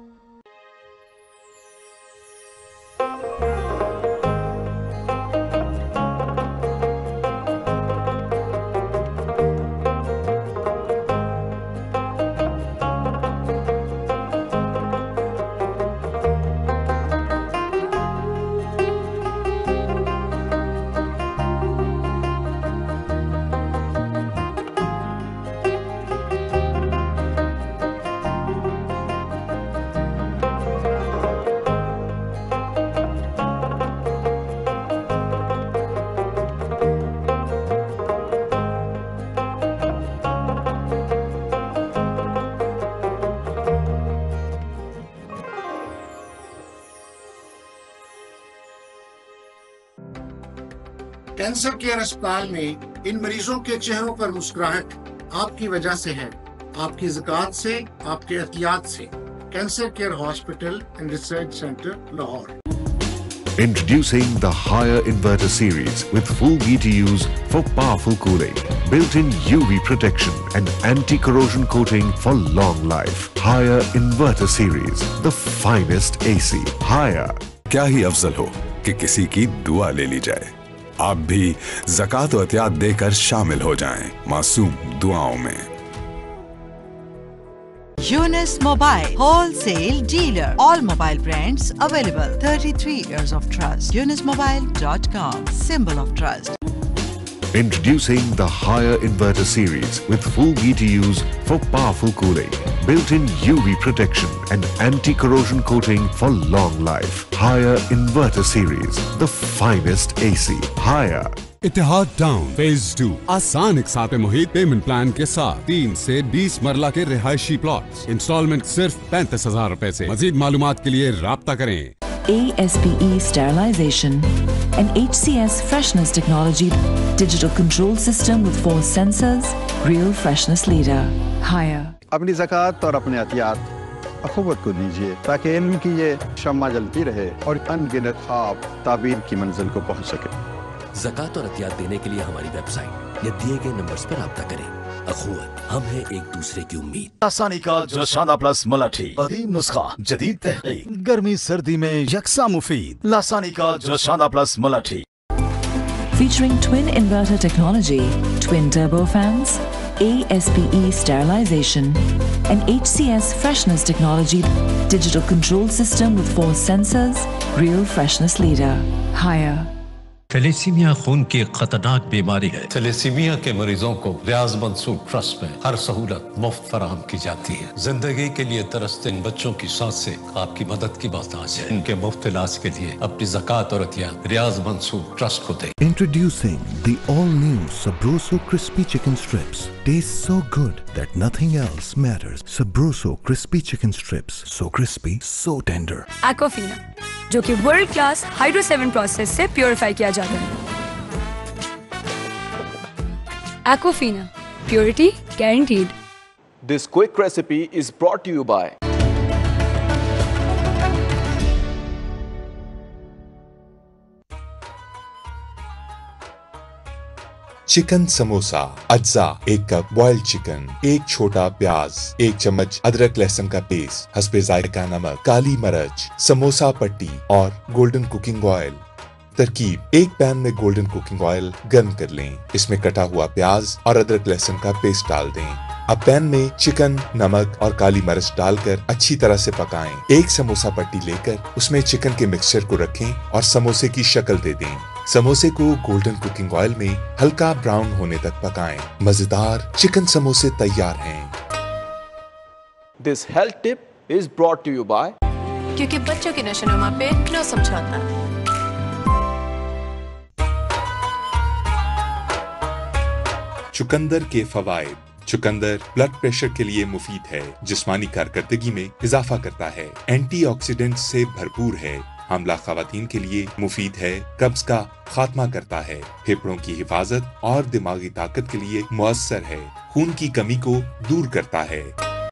Cancer care अस्पताल में इन मरीजों के चेहरों पर मुस्कुराहट आपकी वजह से है, आपकी ज़कात से, आपके एहतियात से। Cancer care hospital and research centre Lahore. Introducing the Higher Inverter Series with full BTUs for powerful cooling, built-in UV protection and anti-corrosion coating for long life. Higher Inverter Series, the finest AC. Higher. क्या ही अफजल हो कि किसी की दुआ ले ली जाए। आप भी ज़कात और एहतियात देकर शामिल हो जाएं मासूम दुआओं में। Yunus Mobile Wholesale Dealer. All mobile brands available. 33 years of trust. YunusMobile.com. Symbol of trust. Introducing the Higher Inverter Series with full BTUs for powerful cooling, built-in UV protection and anti-corrosion coating for long life. Higher Inverter Series, the finest AC. Higher. Ittehad town phase 2 आसान इकसात मुहित payment plan के साथ 3 से 20 मरला के रिहायशी plots, instalment सिर्फ 35,000 रुपए से। मजीद मालूमात के लिए राब्ता करें। ASPE sterilization and HCS freshness technology digital control system with 4 sensors, real freshness leader. Higher. अपनी ज़कात और अपने एहतियात अखुवत को दीजिए ताकि इल्म की ये शम्मा जलती रहे और अनगिनत ख्वाब ताबीर की मंजिल को पहुंच सके। ज़कात और अतियात देने के लिए हमारी वेबसाइट या दिए गए नंबर्स पर राब्ता करें। अखुवत, हम हैं एक दूसरे की उम्मीद। आसानी का जोशाना प्लस मलाठी, कदीम नुस्खा जदीद तहकीक, गर्मी सर्दी में यकसा मुफीद। लासानी का जोशाना प्लस मलाठी। Featuring twin inverter technology, twin turbo fans, ASPE sterilization and HCS freshness technology digital control system with 4 sensors, real freshness leader. Higher. Thalassemia खून की खतरनाक बीमारी है। थैलेसीमिया के मरीजों को रियाज मंसूर ट्रस्ट में हर सहूलत मुफ्त फराहम की जाती है। जिंदगी के लिए तरसते इन बच्चों की सांस से आपकी मदद की बात आज है। इनके मुफ्त इलाज के लिए अपनी ज़कात और अतियात रियाज मंसूर ट्रस्ट को दें। Introducing the all-new Sabroso Crispy Chicken Strips. Tastes so good that nothing else matters. Sabroso Crispy Chicken Strips. So crispy, so tender. Aquafina, जो कि वर्ल्ड क्लास हाइड्रो 7 प्रोसेस से प्योरीफाई किया जाता है। Aquafina, purity guaranteed. This quick recipe is brought to you by chicken samosa अज्जा, 1 cup boiled chicken, 1 छोटा प्याज, 1 चम्मच अदरक लहसुन का पेस्ट, हस्बे जायका नमक, काली मिर्च, समोसा पट्टी और गोल्डन कुकिंग ऑयल। तरकीब: एक पैन में गोल्डन कुकिंग ऑयल गर्म कर लें, इसमें कटा हुआ प्याज और अदरक लहसुन का पेस्ट डाल दें। अब पैन में चिकन, नमक और काली मिर्च डालकर अच्छी तरह से पकाएं। एक समोसा पट्टी लेकर उसमें चिकन के मिक्सचर को रखें और समोसे की शक्ल दे दें। समोसे को गोल्डन कुकिंग ऑयल में हल्का ब्राउन होने तक पकाएं। मजेदार चिकन समोसे तैयार हैं। This health tip is brought to you by क्योंकि बच्चों की नशोनुमा पे नो समझौता। चुकंदर के फवाइद। चुकंदर ब्लड प्रेशर के लिए मुफीद है, जिस्मानी कारकर्दगी में इजाफा करता है, एंटीऑक्सीडेंट से भरपूर है, हमला खवातीन के लिए मुफीद है, कब्ज का खात्मा करता है, फेफड़ों की हिफाजत और दिमागी ताकत के लिए मुअस्सर है, खून की कमी को दूर करता है।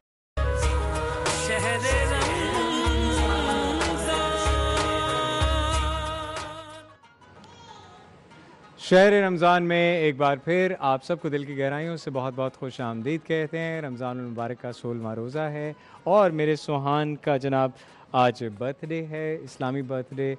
शहर रमज़ान में एक बार फिर आप सबको दिल की गहराइयों से बहुत बहुत खुश आमदीद कहते हैं। रमज़ान मुबारक का 16वां रोज़ा है और मेरे सुहान का जनाब आज बर्थडे है, इस्लामी बर्थडे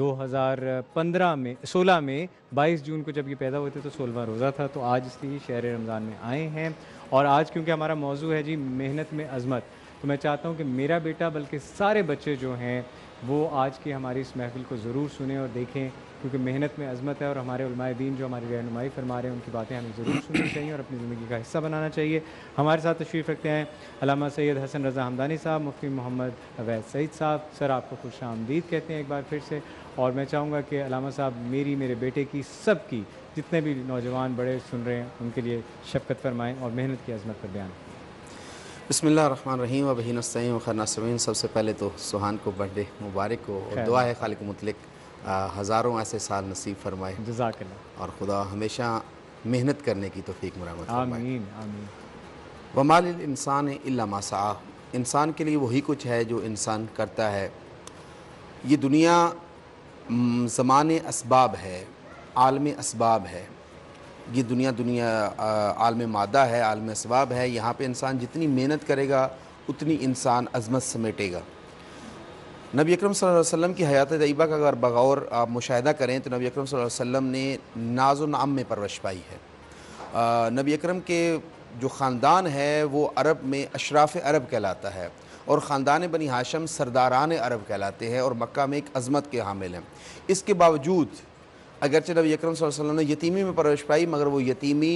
2015 में 16 में 22 जून को जब ये पैदा हुए थे तो 16वां रोज़ा था, तो आज इसलिए शहर रमज़ान में आए हैं। और आज क्योंकि हमारा मौजू है जी मेहनत में अज़मत, तो मैं चाहता हूँ कि मेरा बेटा बल्कि सारे बच्चे जो हैं वो आज की हमारी इस महफिल को ज़रूर सुने और देखें, क्योंकि मेहनत में अज़मत है और हमारे उलमाए दीन जो हमारी रहनुमाई फरमा रहे हैं उनकी बातें हमें ज़रूर सुननी चाहिए और अपनी ज़िंदगी का हिस्सा बनाना चाहिए। हमारे साथ तशरीफ़ रखते हैं अल्लामा सैयद हसन रज़ा हमदानी साहब, मुफ्ती मोहम्मद अवैद सईद साहब। सर आपको खुश आमदीद कहते हैं एक बार फिर से, और मैं चाहूँगा कि अल्लामा साहब मेरी, मेरे बेटे की, सब की, जितने भी नौजवान बड़े सुन रहे हैं उनके लिए शफ़क़त फरमाएँ और मेहनत की अज़मत पर बयान। बिस्मिल्लाहिर्रहमानिर्रहीम व बिही नस्तईन व खैर नासिरीन। सबसे पहले तो सुहान को बर्थडे मुबारक हो और दुआ है खालिक मुतलिक हज़ारों ऐसे साल नसीब फरमाए जज़ाकल्लाह, और खुदा हमेशा मेहनत करने की तौफीक मरामत फरमाए। आमीन आमीन। वमालिल इंसान इल्ला मा सआ, इंसान के लिए वही कुछ है जो इंसान करता है। ये दुनिया ज़माने असबाब है, आलम असबाब है। ये दुनिया आलम मादा है, आलम असबाब है। यहाँ पे इंसान जितनी मेहनत करेगा उतनी इंसान अज़मत समेटेगा। नबी अकरम सल्लल्लाहु अलैहि वसल्लम की हयात तय्यबा का अगर बगौर आप मुशाहिदा करें तो नबी अकरम सल्लल्लाहु अलैहि वसल्लम ने नाज़ो नाम में परवरिश पाई है। नबी अकरम के जो ख़ानदान है वो अरब में अशराफ़ अरब कहलाता है और ख़ानदान बनी हाशम सरदारान अरब कहलाते हैं और मक्का में एक अज़मत के हामिल हैं। इसके बावजूद अगरचे नबी अकरम सल्लल्लाहु अलैहि वसल्लम ने यतीमी में परवरिश पाई, मगर वो यतीमी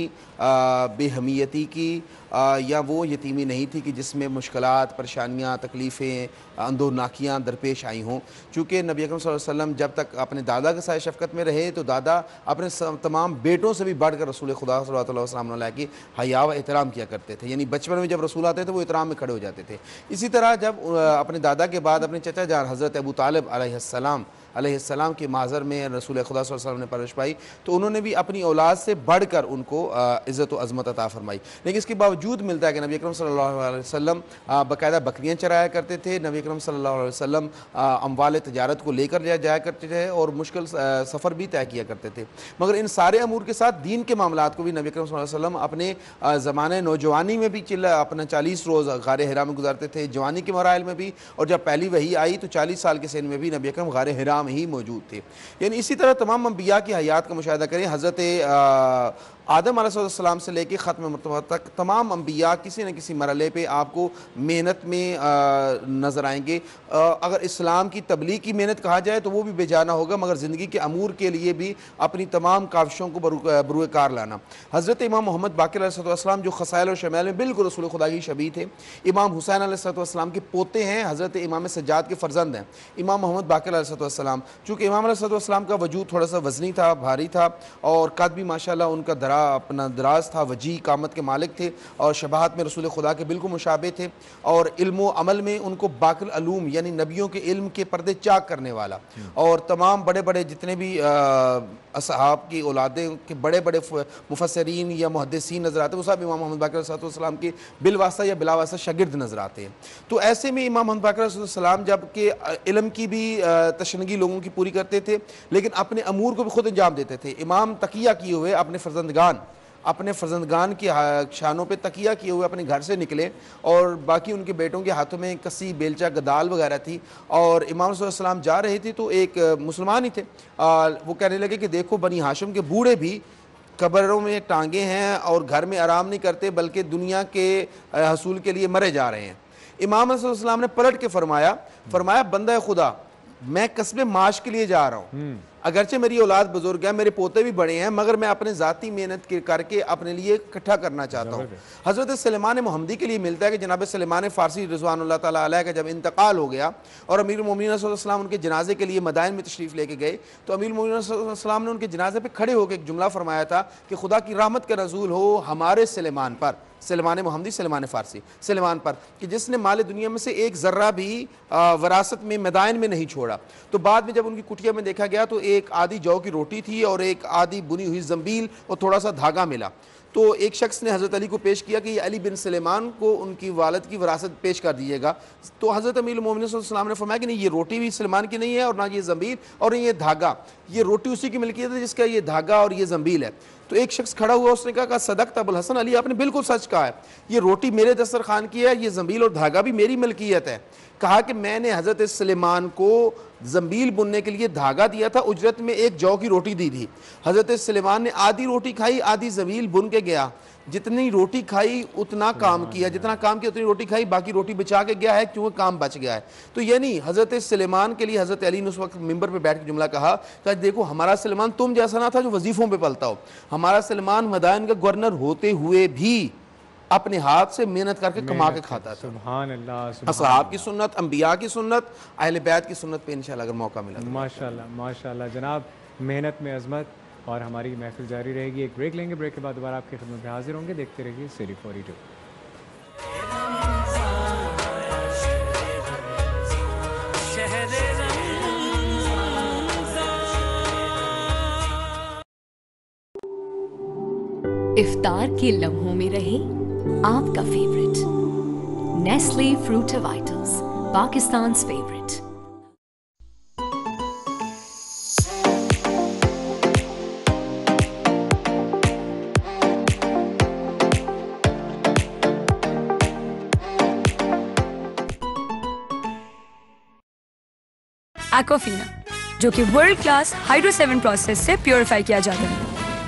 बेहमीयती की या वो यतीमी नहीं थी कि जिसमें मुश्किलात, परेशानियाँ, तकलीफ़ें, अंदोनाकियाँ दरपेश आई हों। चूँकि नबी अकरम सल्लल्लाहु अलैहि वसल्लम जब तक अपने दादा के साथ शफ़क़त में रहे तो दादा अपने तमाम बेटों से भी बढ़कर रसूल खुदा सल्लल्लाहु अलैहि वसल्लम की हया व एहतराम किया करते थे। यानी बचपन में जब रसूल आते थे वो एहतराम में खड़े हो जाते थे। इसी तरह जब अपने दादा के बाद अपने चचा जान हज़रत अबू तालिब अलैहिस्सलाम के माज़र में रसूल खुदा सल्लल्लाहु अलैहि वसल्लम ने परवरिश पाई तो उन्होंने भी अपनी औलाद से बढ़कर उनको इज़्ज़त व अज़मत अता फरमाई। लेकिन इसके बावजूद मिलता है कि नबी अकरम सल्लल्लाहु अलैहि वसल्लम बाकायदा बकरियाँ चराया करते थे। नबी अकरम सल्लल्लाहु अलैहि वसल्लम अम्वाल तजारत को लेकर जाया करते थे और मुश्किल सफ़र भी तय किया करते थे। मगर इन सारे अमूर के साथ दीन के मामलात को भी नबी अकरम सल्लल्लाहु अलैहि वसल्लम अपने ज़माने नौजवानी में भी अपना 40 रोज़ गार हिरा में गुजारते थे, जवानी के मराइल में भी, और जब पहली वही आई तो 40 साल के सिन में भी नबी अकरम गार हिरा में ही मौजूद थे। यानी इसी तरह तमाम अंबिया की हयात का मुशाहिदा करें। हज़रत आदम अलैहिस्सलाम से लेकर ख़त्म मरतबा तक तमाम अंबिया किसी न किसी मरहले पे आपको मेहनत में नज़र आएंगे। अगर इस्लाम की तबलीग की मेहनत कहा जाए तो वो भी बेजाना होगा, मगर ज़िंदगी के अमूर के लिए भी अपनी तमाम काविशों को बरूए कार लाना। हज़रत इमाम मोहम्मद बाक़िर अलैहिस्सलाम जो ख़साइल और शमाइल में बिल्कुल रसूल खुदा की शबीह थे, इमाम हुसैन अलैहिस्सलाम के पोते हैं, हज़रत इमाम सज्जाद के फ़र्जंद हैं इमाम मोहम्मद बाक़िर अलैहिस्सलाम। चूँकि इमाम अलैहिस्सलाम का वजूद थोड़ा सा वज़नी था, भारी था और कद भी माशाअल्लाह उनका बड़ा अपना दराज था, वजी कामत के मालिक थे और शबाहत में रसूल खुदा के बिल्कुल मुशाबे थे और इल्म व अमल में उनको बाकिल अलूम यानी नबियों के इल्म के पर्दे चाक करने वाला और तमाम बड़े बड़े जितने भी असहाब की औलादें के बड़े बड़े मुफस्सरीन या मुहद्दिसीन नज़र आते हैं वो सब इमाम मोहम्मद बाक़िर अलैहिस्सलाम के बिलवास्ता या बिलावास्ता शागिर्द नज़र आते हैं। तो ऐसे में इमाम मोहम्मद बाक़िर अलैहिस्सलाम जब के इल्म की भी तशनगी लोगों की पूरी करते थे लेकिन अपने अमूर को भी खुद अंजाम देते थे। इमाम तकिया किए हुए अपने फर्जंदगान की शानों पे तकिया किए हुए अपने घर से निकले और बाकी उनके बेटों के हाथों में कसी बेलचा गदाल वगैरह थी और इमाम सल्लल्लाहु अलैहि वसल्लम जा रहे थे तो एक मुसलमान ही थे वो कहने लगे कि देखो बनी हाशिम के बूढ़े भी कब्रों में टांगे हैं और घर में आराम नहीं करते बल्कि दुनिया के हसूल के लिए मरे जा रहे हैं। इमाम सल्लल्लाहु अलैहि वसल्लम ने पलट के फरमाया बंदा खुदा मैं कस्बे माश के लिए जा रहा हूँ, अगरचे मेरी औलाद बुजुर्ग है, मेरे पोते भी बड़े हैं, मगर मैं अपने ज़ाती मेहनत करके अपने लिए इकट्ठा करना चाहता हूँ। हज़रत सुलेमान मोहम्मदी के लिए मिलता है कि जनाब सुलेमान फ़ारसी रिज़वानुल्लाह ताला अलैह का जब इंतकाल हो गया और अमीर मोमिनीन सल्लल्लाहु अलैहि वसल्लम उनके जनाजे के लिए मदाइन में तशरीफ़ लेके गए तो अमीर मोमिनीन सल्लल्लाहु अलैहि वसल्लम ने उनके जनाजे पर खड़े होकर एक जुमला फरमाया था कि खुदा की रहमत का नज़ूल हो हमारे सुलेमान पर, सुलेमान मोहम्मदी सुलेमान फ़ारसी सुलेमान पर कि जिसने माल दुनिया में से एक ज़र्रा भी वरासत में मदाइन में नहीं छोड़ा। तो बाद में जब उनकी कुटिया में देखा गया तो एक आधी जौ की रोटी थी और एक आधी बुनी हुई ज़ंबील और थोड़ा सा धागा मिला। तो एक शख्स ने हज़रत अली को पेश किया कि अली बिन सुलेमान को उनकी वालिद की वरासत पेश कर दीजिएगा। तो हज़रत अमीरुल मोमिनीन सल्लल्लाहु अलैहि वसल्लम ने फरमाया कि नहीं, ये रोटी भी सुलेमान की नहीं है और ना ये ज़ंबील और ये धागा, ये रोटी उसी की मिल्कियत है जिसका ये धागा और ये ज़ंबील है। तो एक शख्स खड़ा हुआ, उसने कहा सदक़त अबुल हसन अली, आपने बिल्कुल सच कहा है, ये रोटी मेरे दस्तरखान की है, ये ज़ंबील और धागा भी मेरी मिल्कियत है। कहा कि मैंने हज़रत सुलेमान को ज़ंबील बुनने के लिए धागा दिया था, उजरत में एक जौ की रोटी दी थी। हज़रत सुलेमान ने आधी रोटी खाई, आधी ज़ंबील बुन के गया, जितनी रोटी खाई उतना काम किया, जितना काम किया उतनी रोटी खाई, बाकी रोटी बचा के गया है क्योंकि काम बच गया है। तो यानी हज़रत सुलेमान के लिए हज़रत अली ने उस वक्त मिंबर पे बैठ के जुमला कहा कि देखो हमारा सुलेमान तुम जैसा ना था जो वजीफ़ों पे पलता हो, हमारा सुलेमान मदाइन का गवर्नर होते हुए भी अपने हाथ से मेहनत करके कमा के खाता था। सुभान अल्लाह, असहाब की सुन्नत, अंबिया की सुन्नत, अहले बैत की सुन्नत पे इंशाअल्लाह अगर मौका मिला। माशाअल्लाह माशाअल्लाह जनाब, मेहनत में अजमत और हमारी महफिल जारी रहेगी। एक ब्रेक लेंगे, ब्रेक के बाद दोबारा आपकी खिदमत में हाजिर होंगे। देखते रहिए सिटी 42। इफ्तार के लम्हों में रहे आपका favourite Nestle fruit vitals, Pakistan favourite. Aquafina, जो कि वर्ल्ड क्लास हाइड्रो 7 प्रोसेस से प्योरीफाई किया जाता है।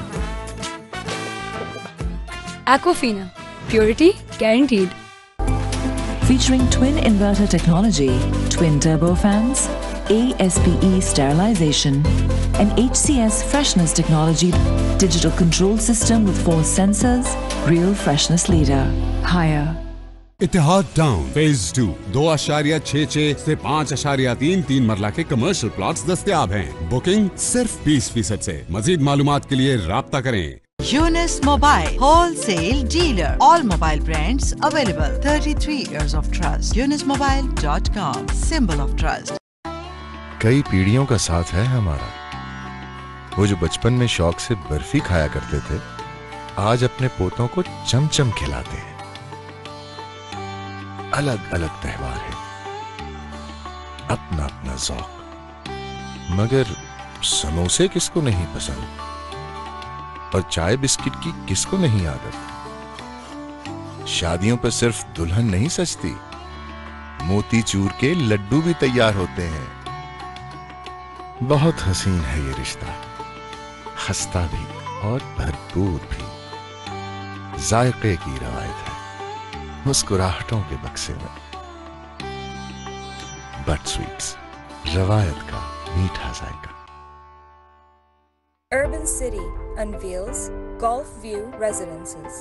Aquafina, purity guaranteed. Featuring twin inverter technology, twin turbo fans, ASPE sterilization, and HCS freshness technology, digital control system with 4 sensors, real freshness leader, higher. Ittehad town phase 2 2.66 से 5.33 मरला के commercial plots दस्तयाब हैं। Booking सिर्फ 20% से। मजीद मालूमात के लिए राब्ता करें। Yunis Mobile, wholesale dealer. All mobile brands available. 33 years of trust. YunisMobile.com, symbol of trust. कई पीढ़ियों का साथ है हमारा। वो जो बचपन में शौक से बर्फी खाया करते थे, आज अपने पोतों को चमचम खिलाते हैं। अलग अलग त्योहार है, अपना अपना ज़ौक़, मगर समोसे किसको नहीं पसंद और चाय बिस्किट की किसको नहीं आदत। शादियों पर सिर्फ दुल्हन नहीं सजती, मोतीचूर के लड्डू भी तैयार होते हैं। बहुत हसीन है ये रिश्ता, खस्ता भी और भरपूर भी। जायके की रवायत है मुस्कुराहटों के बक्से में। बट स्वीट्स, रवायत का मीठा जायका। Urban City unveils Golf View Residences.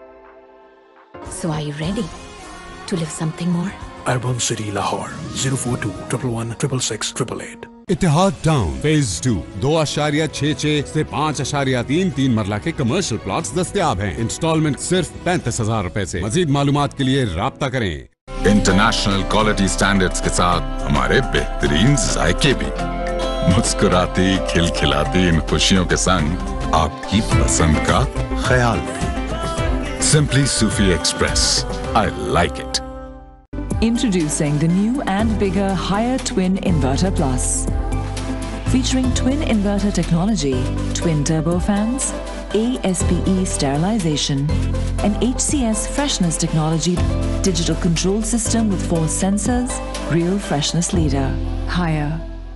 So are you ready to live something more? Urban City Lahore 042 111 666 888. Ittehad town phase 2 2.66 से 5.33 मरला के कमर्शियल प्लॉट्स दस्तयाब हैं। इंस्टॉलमेंट सिर्फ 35,000 रुपए से। मजीद मालूमात के लिए राब्ता करें। इंटरनेशनल क्वालिटी स्टैंडर्ड्स के साथ हमारे बेहतरीन जायके भी। मुस्कुराती खिलखिलाती इन खुशियों के संग आपकी पसंद का ख्याल भी। Simply Sufi express, I like it. Introducing the new and bigger higher twin inverter plus. Featuring twin inverter technology, twin turbo fans, ASPE sterilization, and HCS freshness technology, digital control system with 4 sensors, real freshness leader. Higher.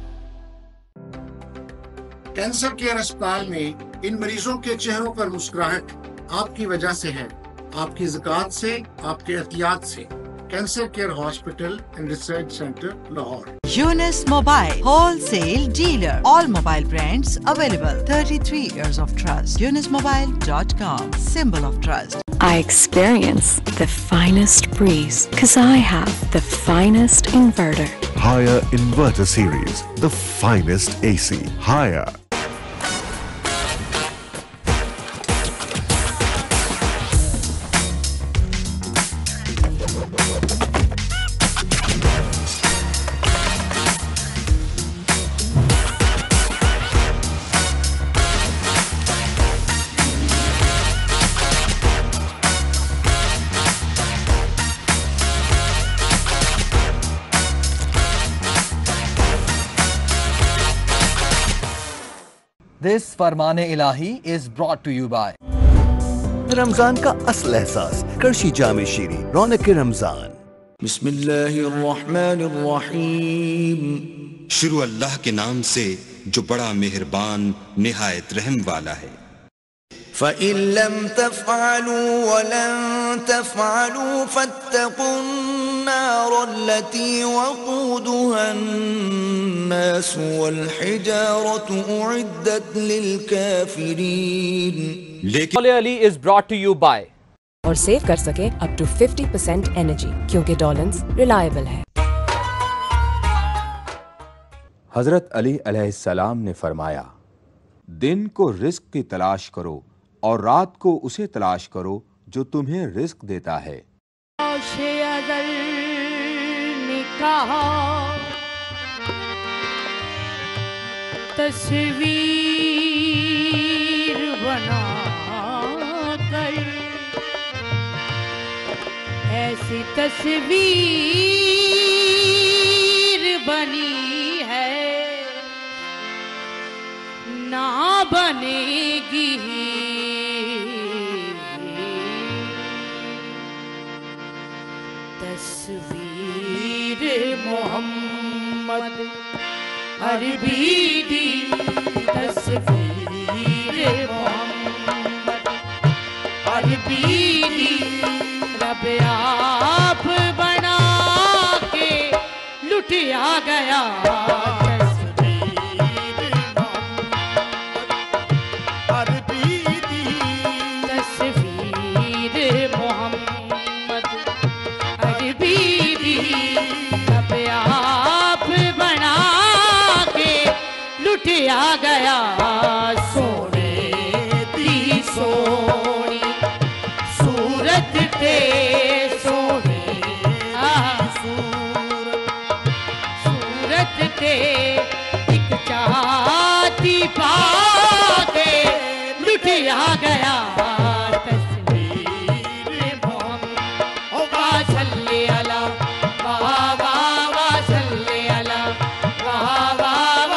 Cancer care अस्पताल में इन मरीजों के चेहरों पर मुस्कुराहट आपकी वजह से है, आपकी ज़कात से, आपके एहतियात से। Cancer care hospital and research centre Lahore. Yunus Mobile Wholesale Dealer. All mobile brands available. 33 years of trust. YunusMobile.com. Symbol of trust. I experience the finest breeze because I have the finest inverter. Higher Inverter Series, the finest AC. Higher. This फरमाने इलाही is brought to you by Ramzan का असल एहसास, करशी जामे शीरी, रौनक रमजान। बिस्मिल्लाहिर्रहमानिर्रहीम। शुरू अल्लाह के नाम से जो बड़ा मेहरबान निहायत रहम वाला है। फ़इन लम तफ़अलू वलन तफ़अलू फत्तक़ुन्नार अल्लती वक़ूदुहा अन्नास वल्हिजारतु उइद्दत लिलकाफ़िरीन। लेकिन Ali is brought to you by और सेव कर सके अप टू 50% एनर्जी क्योंकि डॉलन्स रिलायबल है। हजरत अली अलैहिस्सलाम ने फरमाया, दिन को रिस्क की तलाश करो और रात को उसे तलाश करो जो तुम्हें रिस्क देता है। तस्वीर बना कर ऐसी तस्वीर बनी है ना बनेगी तस्वीर मोहम्मद अरबी दी तस्वीर मोहम्मद अरबी दी रब आप बना के लुटिया गया तस्वीर मोहम्मद अरबी दी तस्वीर मोहम्मद अरबी दी रब आप बना लुटिया गया सोने दी सोनी सूरत ते सोने सूरत ते एक चाहती पाके लुटिया गया तस्वीर मोहम्मद वा सल्ले अला वाह वाह वाह सल्ले अला वाह वाह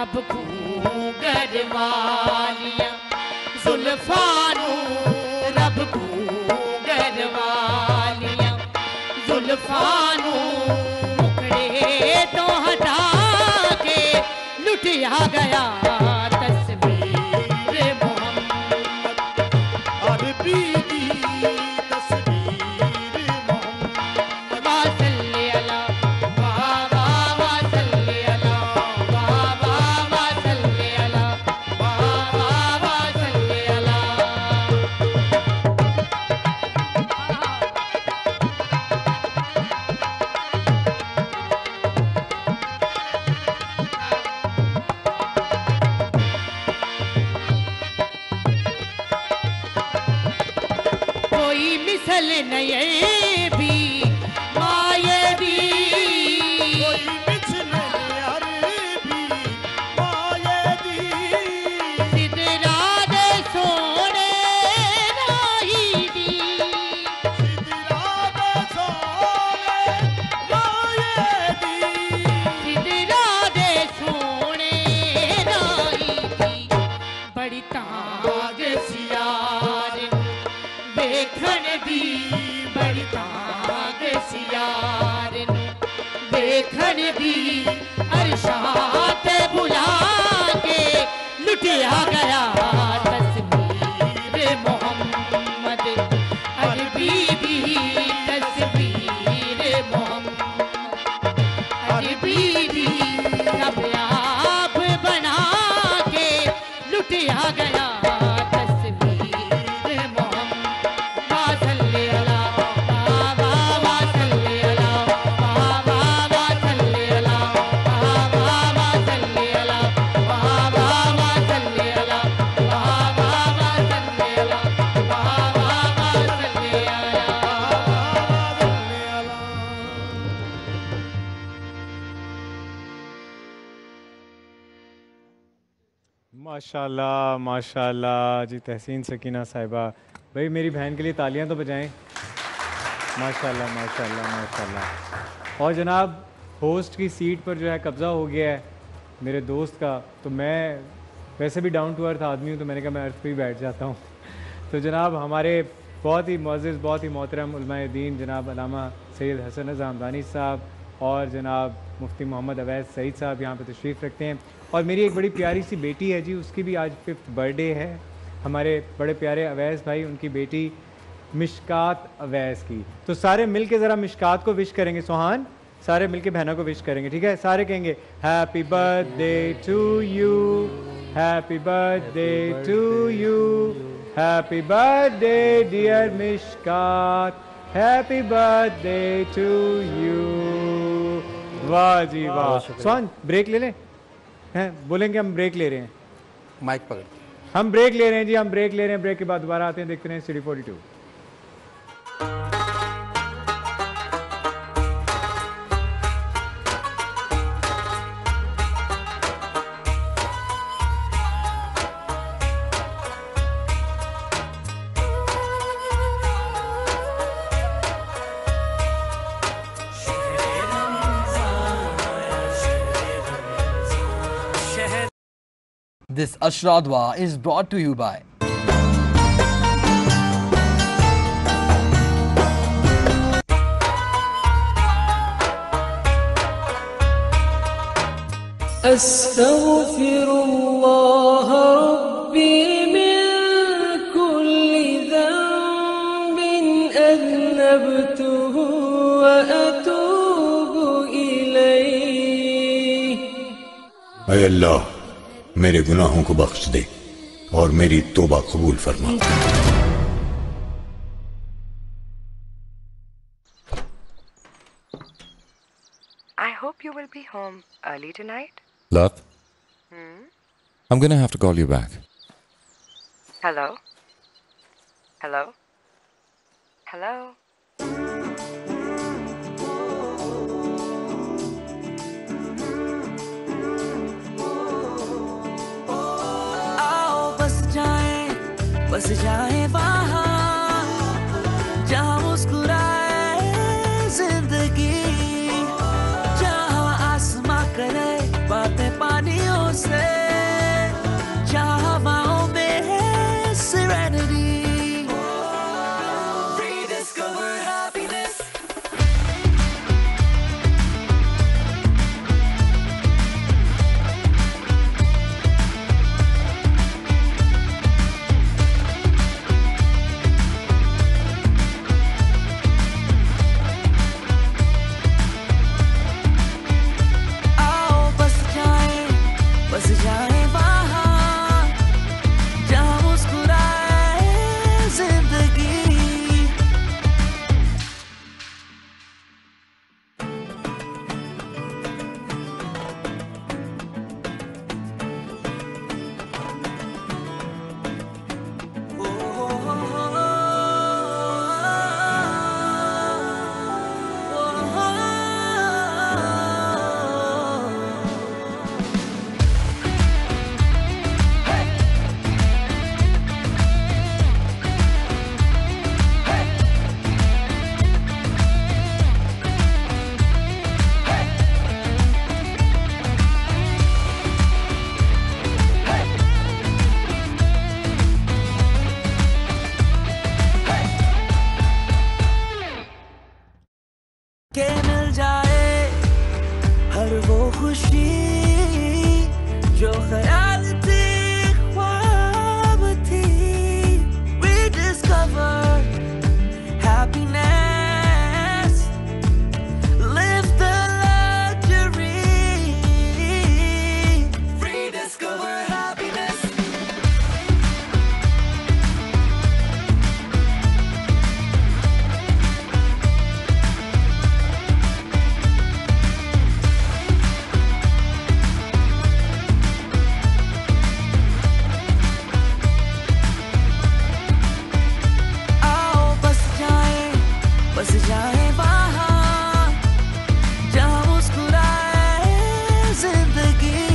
रब घूंगर वालियां जुल्फानू रब घूंगर वालियां जुल्फानू मुखड़े तो हटा के लुटिया गया तस्वीर मोहम्मद अरबी की तस्वीर मोहम्मद वा सल्ली अला वा वा वा सल्ली अला वा वा वा सल्ली अला वा वा वा सल्ली अला कोई मिसल नहीं भी माये दी कोई मिसल भी माये दी सिदरा दे सोने राही दी सिदरा दे सोने राही दी सिदरा दे सोने राही दी बड़ी ताज सियार देखण दी बड़ी ताग सियार देखण दी अरशात बुला के लुटिया गया तस्वीर मोहम्मद अरबी दी तस्वीर मोहम्मद अरबी दी कामयाब बना के लुटिया गया माशाल्लाह माशाल्लाह जी। तहसीन सकीना साहिबा, भाई मेरी बहन के लिए तालियां तो बजाएं। माशाल्लाह माशाल्लाह माशाल्लाह। और जनाब होस्ट की सीट पर जो है कब्ज़ा हो गया है मेरे दोस्त का, तो मैं वैसे भी डाउन टू अर्थ आदमी हूँ, तो मैंने कहा मैं अर्थ पे ही बैठ जाता हूँ। तो जनाब हमारे बहुत ही मुअज़्ज़िज़ बहुत ही मोहतरम उलमाए दीन जनाब अल्लामा सैयद हसन रज़ा हमदानी साहब और जनाब मुफ्ती मोहम्मद अवैस सईद साहब यहाँ पे तशरीफ़ रखते हैं। और मेरी एक बड़ी प्यारी सी बेटी है जी, उसकी भी आज 5th बर्थडे है। हमारे बड़े प्यारे अवैस भाई, उनकी बेटी मिशकात अवैस की। तो सारे मिल के ज़रा मिशकात को विश करेंगे। सोहान, सारे मिल के बहनों को विश करेंगे, ठीक है? सारे कहेंगे happy birthday to you, happy birthday to you, happy birthday dear Mishkat, happy birthday to you. वाह जी वाह। सोहान ब्रेक ले लें? हैं, बोलेंगे हम ब्रेक ले रहे हैं। माइक पकड़, हम ब्रेक ले रहे हैं जी, हम ब्रेक ले रहे हैं। ब्रेक के बाद दोबारा आते हैं, देखते हैं city 42। This Ashra Dua is brought to you by Astaghfirullah Rabbi min kulli dhanbin adnabtuhu wa atubu ilayh। ऐ अल्लाह मेरे गुनाहों को बख्श दे और मेरी तौबा कबूल फरमा। I hope you will be home early tonight. Love, I'm gonna have to call you back. Hello? Hello? Hello? बस जाए वहाँ जहाँ मुस्कुराए जिंदगी, जहाँ आसमां करे बातें पानियों से, वो खुशी जो ख्याल थी ख्वाब थी rediscover happiness live the luxury rediscover happiness बस जाए वहाँ जहाँ मुस्कुराए जिंदगी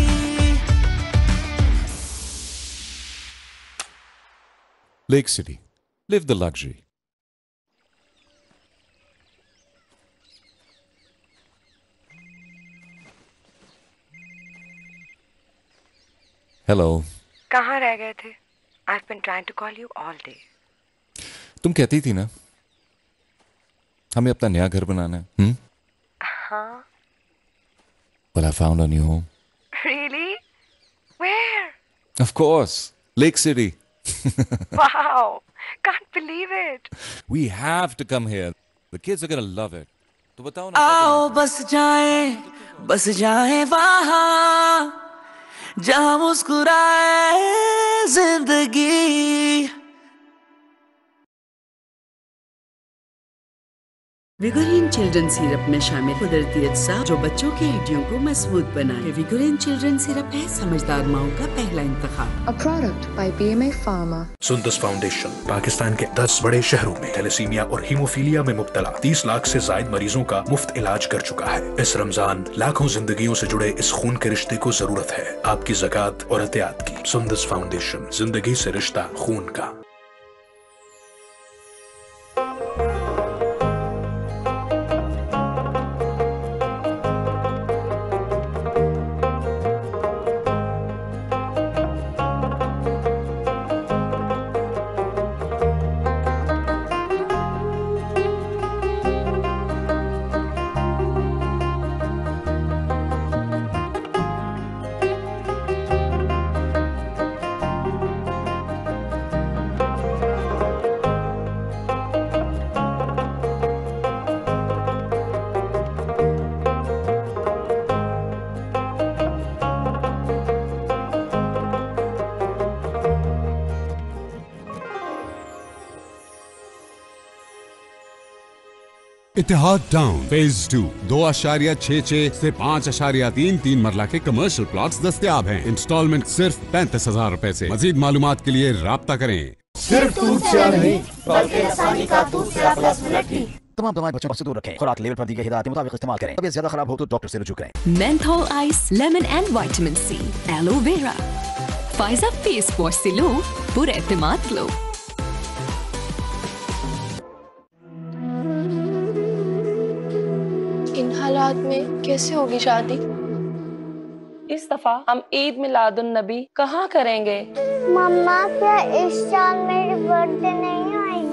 Lake City. Live the luxury. Hello. कहाँ रह गए थे? I've been trying to call you all day. तुम कहती थी ना हमें अपना नया घर बनाना है हाँ. Well, I found a new home. Really? Where? Of course. Lake City. Wow. Can't believe it. We have to come here. The kids are gonna love it. तो बताओ ना. आओ बस जाए वहाँ जहाँ मुस्कुराए जिंदगी विगोरियन चिल्ड्रन सिरप में शामिल कुदरती अज्जा जो बच्चों की हड्डियों को मजबूत बनाए। विगोरियन चिल्ड्रन सिरप है समझदार माओ का पहला इंतखाब। A product by BMA Pharma. Sundus foundation Pakistan के 10 बड़े शहरों में थैलेसीमिया और हीमोफीलिया में मुब्तला 30 लाख से जायद मरीजों का मुफ्त इलाज कर चुका है। इस रमजान लाखों जिंदगियों से जुड़े इस खून के रिश्ते को जरूरत है आपकी ज़कात और एहतियात की। सुंदस फाउंडेशन, जिंदगी से रिश्ता खून का। इतिहाद टाउन फेज 2 2.66 से 5.33 मरला के कमर्शियल प्लॉट्स दस्तयाब हैं। इंस्टॉलमेंट सिर्फ 35,000 रुपए से। मजीद मालूमात के लिए राब्ता करें। सिर्फ दूध से नहीं बल्कि आसानी का दूसरा प्लस मिलेगी। तमाम दवाएं बच्चों से दूर रखें। खुराक लेवल पर दी गई हिदायत के मुताबिक इस्तेमाल करें। तबीयत ज्यादा खराब हो तो डॉक्टर से रुजू करें। Menthol ice, lemon and vitamin C, aloe vera, Faiza face wash से लो पूरे एतमाद लो। इन हालात में कैसे होगी शादी? इस दफा हम ईद मिलादुन नबी कहाँ करेंगे? मम्मा क्या इस साल मेरी बर्थडे नहीं आएगी?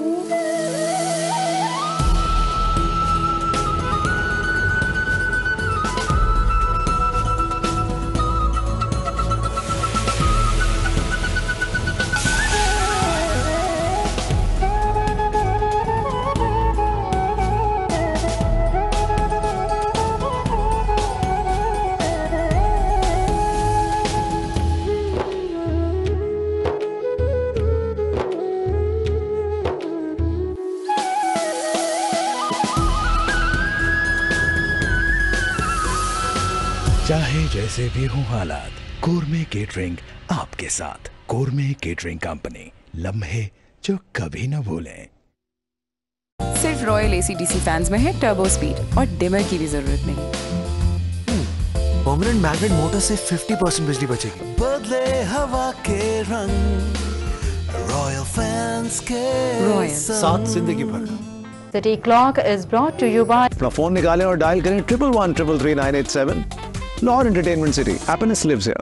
चाहे जैसे भी हो हालात, कोरमे केटरिंग आपके साथ। कोरमे केटरिंग कंपनी, लम्हे जो कभी न भूलें। सिर्फ रॉयल एसी/डीसी फैंस में है टर्बो स्पीड और डिमर की भी जरूरत नहीं। परमानेंट मैग्नेट मोटर से 50% बिजली बचेगी। बदले हवा के रंग, रॉयल फैंस के साथ जिंदगी भर। City Clock is brought to you by अपना फोन निकालें और डायल करें 1113333987। Lord Entertainment City, happiness lives here.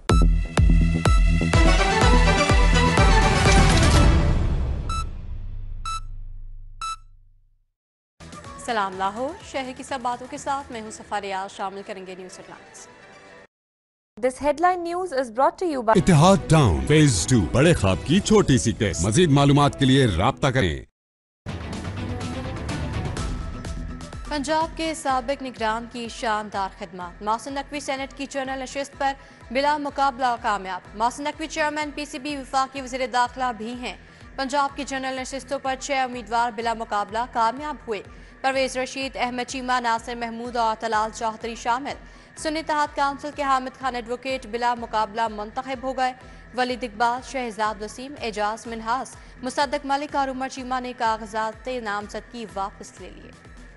सलाम लाहौर, शहर की सब बातों के साथ मैं हूं सफा रियाज। शामिल करेंगे news headlines. This headline news is brought to you by Ittehad town phase 2 बड़े ख्वाब की छोटी सी टेस्ट। मजीद मालूमात के लिए राब्ता करें। पंजाब के साबिक निगरान की शानदार खिदमत। मोहसिन नकवी सेनेट की जनरल नशिस्त पर बिला मुकाबला कामयाब। मोहसिन नकवी चेयरमैन PCB वफाकी वज़ीर दाखिला भी हैं। पंजाब की जनरल नशिस्तों पर 6 उम्मीदवार बिला मुकाबला कामयाब हुए। परवेज रशीद, अहमद चीमा, नासिर महमूद और तलाल चौधरी शामिल। सुन्नी इत्तेहाद काउंसिल के हामिद खान एडवोकेट बिला मुकाबला मुंतखब हो गए। वलीद इकबाल, शहजाद वसीम, एजाज मिनहास, मुसद्दक मलिक और उमर चीमा ने कागजात नामजदगी वापस ले लिए।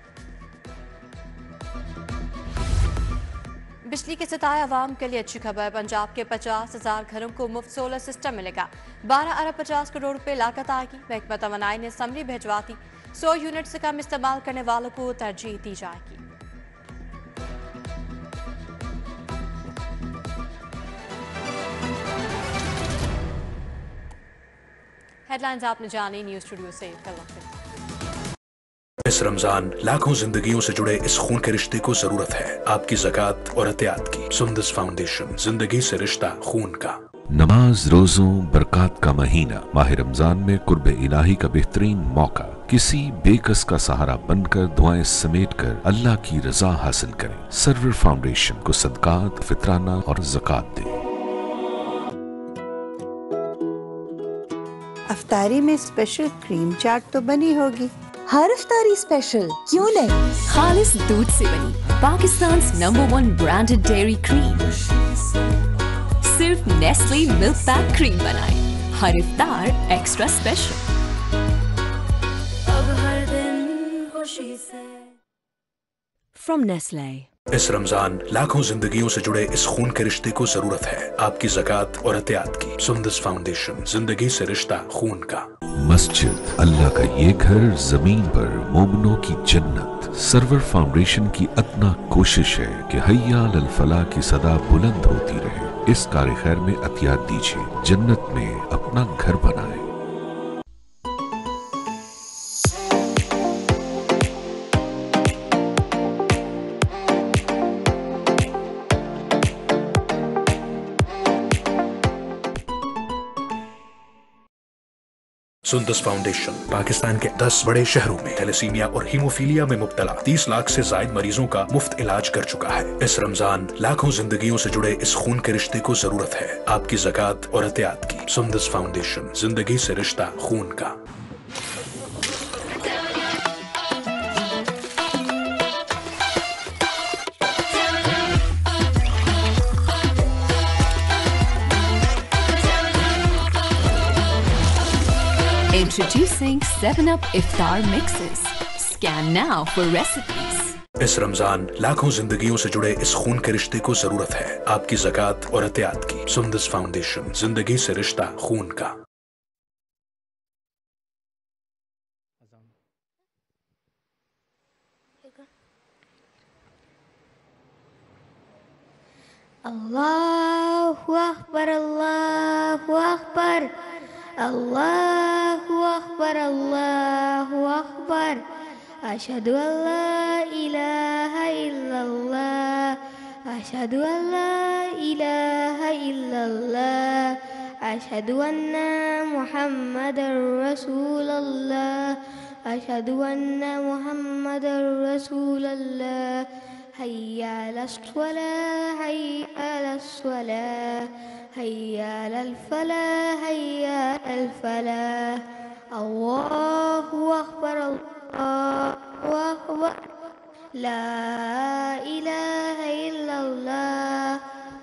बिजली के सताए आवाम के लिए अच्छी खबर। पंजाब के 50,000 घरों को मुफ्त सोलर सिस्टम मिलेगा। 12 अरब 50 करोड़ रुपए लागत आएगी। महकमा तवानाई ने समरी भिजवा दी। 100 यूनिट से कम इस्तेमाल करने वालों को तरजीह दी जाएगी। हेडलाइंस आपने जानी न्यूज स्टूडियो से। इस रमजान लाखों जिंदगियों से जुड़े इस खून के रिश्ते को जरूरत है आपकी ज़कात और अतियात की। सुंदस फाउंडेशन, जिंदगी से रिश्ता खून का। नमाज, रोजों, बरकत का महीना। माह रमजान में कुर्ब इलाही का बेहतरीन मौका। किसी बेकस का सहारा बनकर दुआएं समेट कर अल्लाह की रजा हासिल करें। सर्वर फाउंडेशन को सदकात, फितराना और ज़कात दें। अफ्तारी में स्पेशल क्रीम चाट तो बनी होगी। हर इफ्तारी स्पेशल क्यों नहीं? खालिस दूध से बनी Pakistan number 1 branded dairy cream. सिर्फ नेस्ले मिल्क पैक क्रीम बनाए। हर इफ्तार एक्स्ट्रा स्पेशल। अब हर दिन खुशी से। From Nestle। इस रमजान लाखों जिंदगियों से जुड़े इस खून के रिश्ते को जरूरत है आपकी ज़कात और अतियात की। सुंदस फाउंडेशन, जिंदगी से रिश्ता खून का। मस्जिद, अल्लाह का ये घर, जमीन पर मोमिनों की जन्नत। सर्वर फाउंडेशन की अदना कोशिश है कि हय्या अल फलाह की सदा बुलंद होती रहे। इस कार खैर में अतियात दीजिए, जन्नत में अपना घर बनाए। सुंदस फाउंडेशन पाकिस्तान के 10 बड़े शहरों में थैलेसीमिया और हीमोफीलिया में मुब्तला 30 लाख से जायद मरीजों का मुफ्त इलाज कर चुका है। इस रमजान लाखों जिंदगियों से जुड़े इस खून के रिश्ते को जरूरत है आपकी ज़कात और अतियात की। सुंदस फाउंडेशन, जिंदगी से रिश्ता खून का। Introducing 7up Iftar Mixes. Scan now for recipes. इस रमजान लाखों जिंदगियों से जुड़े इस खून के रिश्ते को जरूरत है आपकी ज़कात और अतियात की। सुंदस फाउंडेशन, जिंदगी से रिश्ता खून का। अल्लाहु अकबर, अल्लाहु अकबर, अल्लाहु अकबर, अल्लाहु अकबर। अशहदु अल्ला इलाहा इल्लल्लाह, अशहदु अल्ला इलाहा इल्लल्लाह, अशहदु अन्ना मुहम्मदर रसूलुल्लाह, अशहदु अन्ना मुहम्मदर रसूलुल्लाह। हय्या अलस सलाह, हय्या अलस सलाह, हय्या अलल फलाह, हय्या अलल फलाह। अल्लाहु अकबर, अल्लाहु अकबर, ला इलाहा इल्लल्लाह।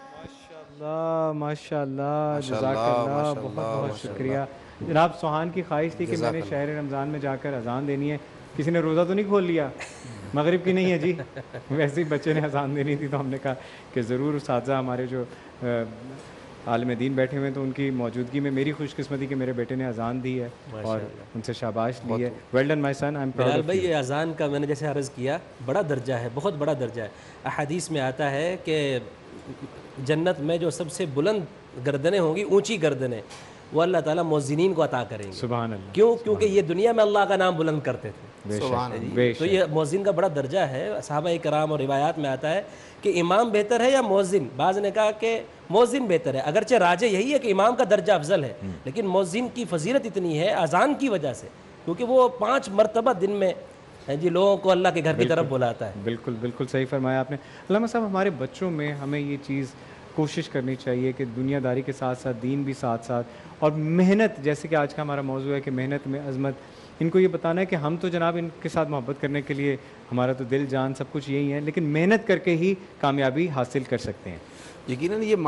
माशाल्लाह, जज़ाकल्लाह, बहुत बहुत शुक्रिया जनाब। सुहान की ख्वाहिश थी कि मैंने शहर रमज़ान में जाकर अजान देनी है। किसी ने रोज़ा तो नहीं खोल लिया? मगरिब की नहीं है जी, वैसे ही बच्चे ने अजान देनी थी तो हमने कहा कि ज़रूर उस्ताज़ा हमारे जो आलिम दीन बैठे हुए हैं तो उनकी मौजूदगी में मेरी खुशकिस्मती कि मेरे बेटे ने अजान दी है और उनसे शाबाश ली है। Well done my son, I am proud of भाई। ये अजान का मैंने जैसे अर्ज़ किया बड़ा दर्जा है, बहुत बड़ा दर्जा है। अहादीस में आता है कि जन्नत में जो सबसे बुलंद गर्दनें होंगी, ऊंची गर्दनें, वो अल्लाह ताला मुअज्जिनीन को अता करेंगे। सुभान अल्लाह। क्यों? क्योंकि ये दुनिया में अल्लाह का नाम बुलंद करते थे। तो ये मौज़िन का बड़ा दर्जा है। सहाबा कराम और रिवायात में आता है कि इमाम बेहतर है या मौज़िन। बाज़ ने कहा कि मौज़िन बेहतर है, अगरचे राजे यही है कि इमाम का दर्जा अफजल है, लेकिन मौज़िन की फजीलत इतनी है अजान की वजह से, क्योंकि वो 5 मरतबा दिन में जी लोगों को अल्लाह के घर की तरफ बुलाता है। बिल्कुल बिल्कुल सही फरमाया आपने। अल्लामा साहब, हमारे बच्चों में हमें ये चीज़ कोशिश करनी चाहिए कि दुनियादारी के साथ साथ दीन भी साथ साथ, और मेहनत, जैसे कि आज का हमारा मौजू है कि मेहनत में अज़मत, इनको ये बताना है कि हम तो जनाब इनके साथ मोहब्बत करने के लिए हमारा तो दिल जान सब कुछ यही है, लेकिन मेहनत करके ही कामयाबी हासिल कर सकते हैं। यकीनन ये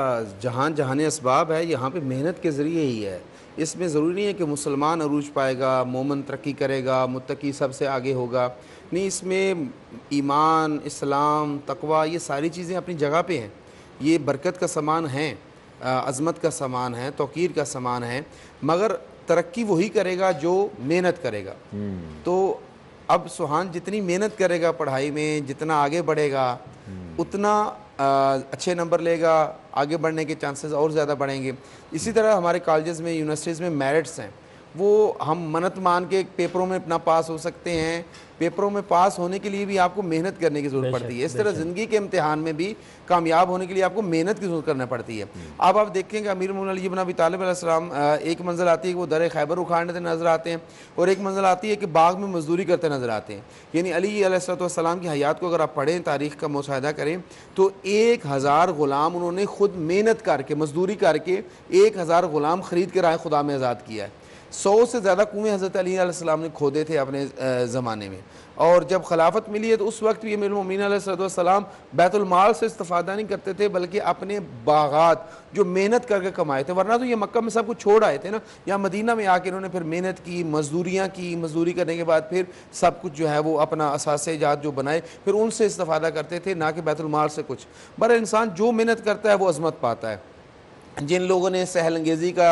जहान असबाब है, यहाँ पे मेहनत के ज़रिए ही है। इसमें ज़रूरी नहीं है कि मुसलमान अरूज पाएगा, मोमन तरक्की करेगा, मुत्तकी सबसे आगे होगा, नहीं, इसमें ईमान, इस्लाम, तकवा, ये सारी चीज़ें अपनी जगह पे हैं। ये बरकत का सामान है, अज़मत का सामान है, तौक़ीर का सामान है, मगर तरक्की वही करेगा जो मेहनत करेगा। तो अब सुहान जितनी मेहनत करेगा पढ़ाई में, जितना आगे बढ़ेगा, उतना अच्छे नंबर लेगा, आगे बढ़ने के चांसेस और ज़्यादा बढ़ेंगे। इसी तरह हमारे कॉलेजेस में, यूनिवर्सिटीज़ में मेरिट्स हैं, वो हम मन्नत मान के पेपरों में अपना पास हो सकते हैं। पेपरों में पास होने के लिए भी आपको मेहनत करने की ज़रूरत पड़ती है। इस तरह ज़िंदगी के इम्तिहान में भी कामयाब होने के लिए आपको मेहनत की ज़रूरत करना पड़ती है। अब आप देखेंगे अमीर उल मोमिनीन अली इब्न अबी तालिब अलैहिस्सलाम, एक मंजिल आती है कि वो दर खैबर उखाड़ते नज़र आते हैं, और एक मंजिल आती है कि बाग में मजदूरी करते नज़र आते हैं। यानी अली अलैहिस्सलाम की हयात को अगर आप पढ़ें, तारीख़ का मुशाहिदा करें, तो 1000 ग़ुलाम उन्होंने खुद मेहनत करके, मजदूरी करके 1000 ग़ुलाम ख़रीद कर आए खुदा में आज़ाद किया है। 100 से ज़्यादा कुएँ हज़रत अली अलैहिस्सलाम ने खोदे थे अपने ज़माने में। और जब खिलाफत मिली है तो उस वक्त भी अमीरुल मोमिनीन अलैहिस्सलाम बैतुल माल से इस्तिफ़ादा नहीं करते थे, बल्कि अपने बागात जो मेहनत करके कमाए थे, वरना तो ये मक्का में सब कुछ छोड़ आए थे ना, या मदीना में आके इन्होंने फिर मेहनत की, मजदूरियाँ की, मजदूरी करने के बाद फिर सब कुछ जो है वो अपना असासे जात जो बनाए, फिर उनसे इस्तिफ़ादा करते थे, ना कि बैतुल माल से कुछ। बहरहाल इंसान जो मेहनत करता है वो अज़मत पाता है। जिन लोगों ने सहल अंगेज़ी का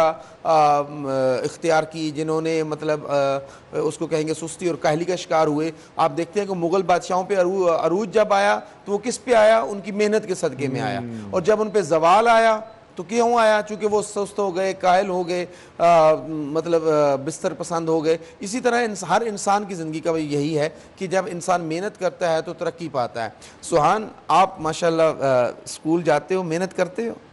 इख्तियार की, जिन्होंने मतलब उसको कहेंगे सुस्ती और काहली का शिकार हुए, आप देखते हैं कि मुग़ल बादशाहों पे अरूज जब आया तो वो किस पे आया? उनकी मेहनत के सदक़े में आया। और जब उन पे ज़वाल आया तो क्यों आया? चूँकि वो सुस्त हो गए, कायल हो गए, मतलब बिस्तर पसंद हो गए। इसी तरह हर इंसान की ज़िंदगी का यही है कि जब इंसान मेहनत करता है तो तरक्की पाता है। सुहान, आप माशाल्लाह स्कूल जाते हो, मेहनत करते हो?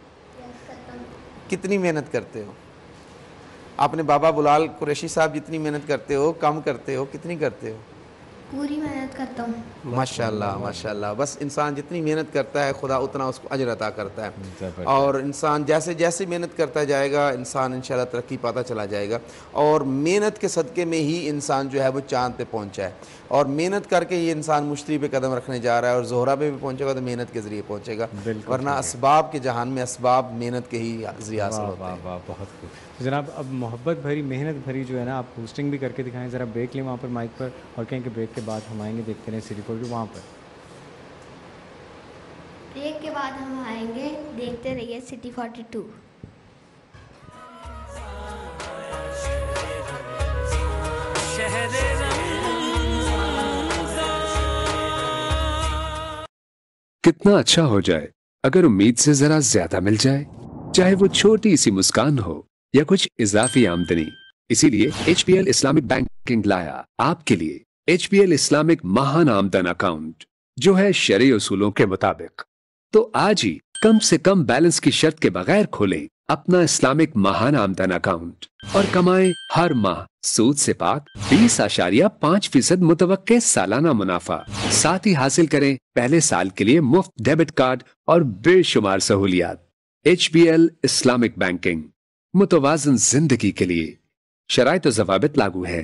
कितनी मेहनत करते हो? आपने बाबा बुलाल कुरैशी साहब जितनी मेहनत करते हो, कम करते हो, कितनी करते हो? पूरी मेहनत करता हूँ। माशाल्लाह माशाल्लाह। बस इंसान जितनी मेहनत करता है खुदा उतना उसको अजर अता करता है, और इंसान जैसे जैसे मेहनत करता जाएगा इंसान इंशाल्लाह तरक्की पाता चला जाएगा। और मेहनत के सदक़े में ही इंसान जो है वो चाँद पे पहुँचा है, और मेहनत करके ये इंसान मुश्तरी पे कदम रखने जा रहा है, और ज़ोहरा पे भी पहुँचेगा तो मेहनत के ज़रिए पहुँचेगा, वरना असबाब के जहान में असबाब मेहनत के ही ज़रिए हासिल होते हैं। बहुत खूब। तो जनाब, अब मोहब्बत भरी, मेहनत भरी जो है ना, आप होस्टिंग भी करके दिखाएं। ज़रा ब्रेक लें वहाँ पर माइक पर, और कहें कि ब्रेक के बाद हम आएंगे, देखते रहें सिटी 42 वहाँ पर। ब्रेक के बाद हम आएंगे, देखते रहिए सिटी 42। कितना अच्छा हो जाए अगर उम्मीद से जरा ज्यादा मिल जाए, चाहे वो छोटी सी मुस्कान हो या कुछ इजाफी आमदनी। इसीलिए HBL इस्लामिक बैंकिंग लाया आपके लिए HBL इस्लामिक महान आमदन अकाउंट, जो है शरई उसूलों के मुताबिक। तो आज ही कम से कम बैलेंस की शर्त के बगैर खोलें अपना इस्लामिक महान आमदन अकाउंट और कमाएं हर माह सूद से पाक 20.5% मुतवक्के सालाना मुनाफा। साथ ही हासिल करें पहले साल के लिए मुफ्त डेबिट कार्ड और बेशुमार सहूलियात। HBL इस्लामिक बैंकिंग, मुतवाज़न जिंदगी के लिए। शराइत और ज़वाबित लागू है।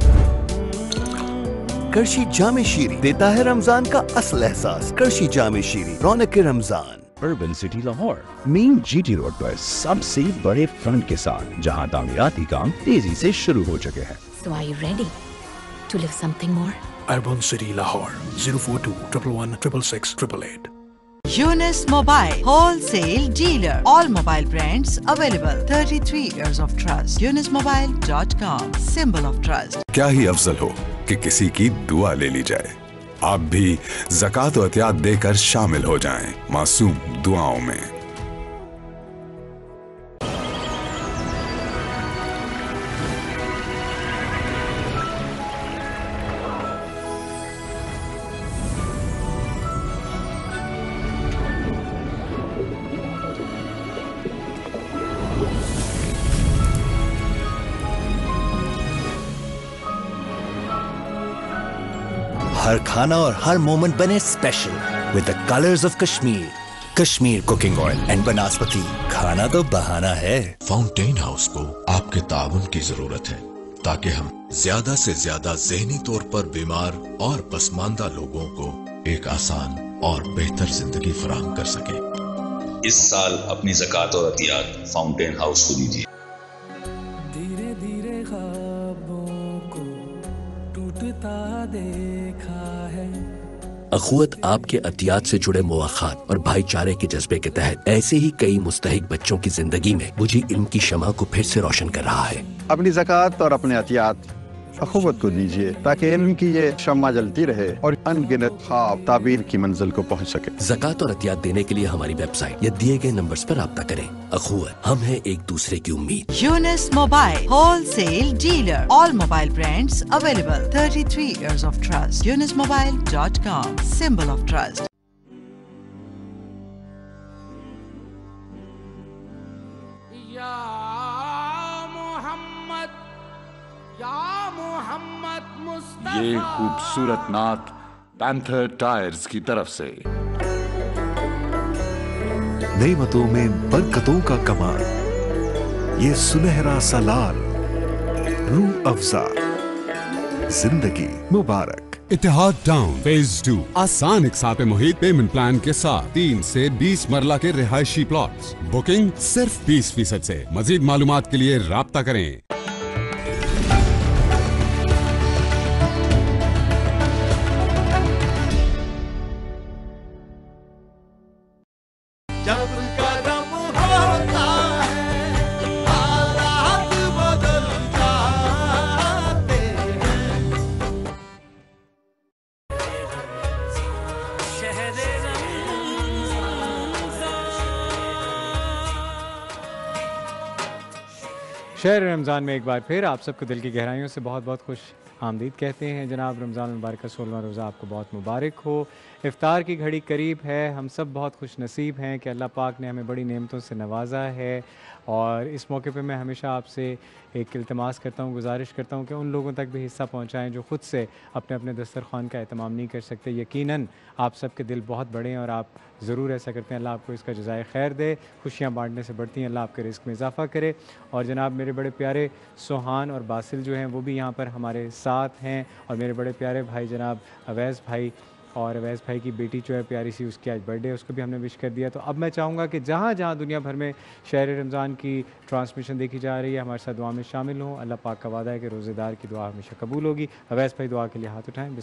करशी जामे शीरी देता है रमजान का असल एहसास। करशी जामे शीरी, रौनक Ramzan. Urban city Lahore, main GT road पर सबसे बड़े फ्रंट के साथ, जहां तामीराती काम तेजी से शुरू हो चुके हैं। So are you ready to live something more? Urban City Lahore 042 111 666 888. Yunus Mobile Wholesale Dealer. All mobile brands available. 33 years of trust. YunusMobile.com. Symbol of trust. क्या ही अफजल हो कि किसी की दुआ ले ली जाए। आप भी ज़कात और अतियात देकर शामिल हो जाएं मासूम दुआओं में। हर खाना और हर मोमेंट बने special with the colours of Kashmir. Kashmir cooking oil and banaspati, खाना तो बहाना है। फाउंटेन हाउस को आपके ताउन की जरूरत है ताकि हम ज्यादा से ज्यादा ज़हनी तौर पर बीमार और पसमानदा लोगों को एक आसान और बेहतर जिंदगी फराहम कर सके। इस साल अपनी ज़कात और अतियात फाउंटेन हाउस को दीजिए। धीरे धीरे ख्वाबों को टूटता देखा है। अखुवत आपके अतियात से जुड़े मुवाखात और भाईचारे के जज्बे के तहत ऐसे ही कई मुस्तहिक बच्चों की जिंदगी में बुझी इल्म की शमा को फिर से रोशन कर रहा है। अपनी ज़कात और अपने अतियात अखुवत को दीजिए ताकि इल्म की ये शम्मा जलती रहे और अनगिनत ख्वाब ताबीर की मंजिल को पहुंच सके। ज़कात और अतियात देने के लिए हमारी वेबसाइट या दिए गए नंबर्स पर राब्ता करें। अखुवत, हम हैं एक दूसरे की उम्मीद। Younis mobile wholesale dealer, all mobile brands available, 33 years of trust. unismobile.com, symbol of trust. ये खूबसूरत नात पैंथर टायर्स की तरफ से। नेमतों में बरकतों का कमाल, ये सुनहरा सा लाल, रूह अफ़ज़ा, जिंदगी मुबारक। इतिहाद टाउन फेज 2 आसान इकसाते मुहित पेमेंट प्लान के साथ 3 से 20 मरला के रिहायशी प्लॉट्स। बुकिंग सिर्फ 20% से। मजीद मालूमात के लिए राब्ता करें। जब कदम होता है हालात बदल जाते हैं। शहरे शहर रमज़ान में एक बार फिर आप सबको दिल की गहराइयों से बहुत बहुत खुश आमदीद कहते हैं। जनाब, रमज़ान मुबारक का 16वां रोज़ा आपको बहुत मुबारक हो। इफ्तार की घड़ी करीब है। हम सब बहुत खुश नसीब हैं कि अल्लाह पाक ने हमें बड़ी नेमतों से नवाजा है। और इस मौके पे मैं हमेशा आपसे एक इल्तिमास करता हूँ, गुजारिश करता हूँ कि उन लोगों तक भी हिस्सा पहुँचाएँ जो ख़ुद से अपने अपने दस्तरखान का एहतमाम नहीं कर सकते। यकीनन आप सब के दिल बहुत बड़े हैं और आप ज़रूर ऐसा करते हैं। अल्लाह आपको इसका जज़ाए खैर दे। खुशियाँ बांटने से बढ़ती हैं। अल्लाह आपके रिस्क में इजाफ़ा करे। और जनाब, मेरे बड़े प्यारे सोहान और बासिल जो हैं वो भी यहाँ पर हमारे साथ हैं। और मेरे बड़े प्यारे भाई जनाब अवैस भाई, और अवैस भाई की बेटी जो है प्यारी सी, उसकी आज बर्थडे है, उसको भी हमने विश कर दिया। तो अब मैं चाहूँगा कि जहाँ जहाँ दुनिया भर में शहर रमज़ान की ट्रांसमिशन देखी जा रही है, हमारे साथ दुआ में शामिल हों। अल्लाह पाक का वादा है कि रोज़ेदार की दुआ हमेशा कबूल होगी। अवैस भाई दुआ के लिए हाथ उठाएँ।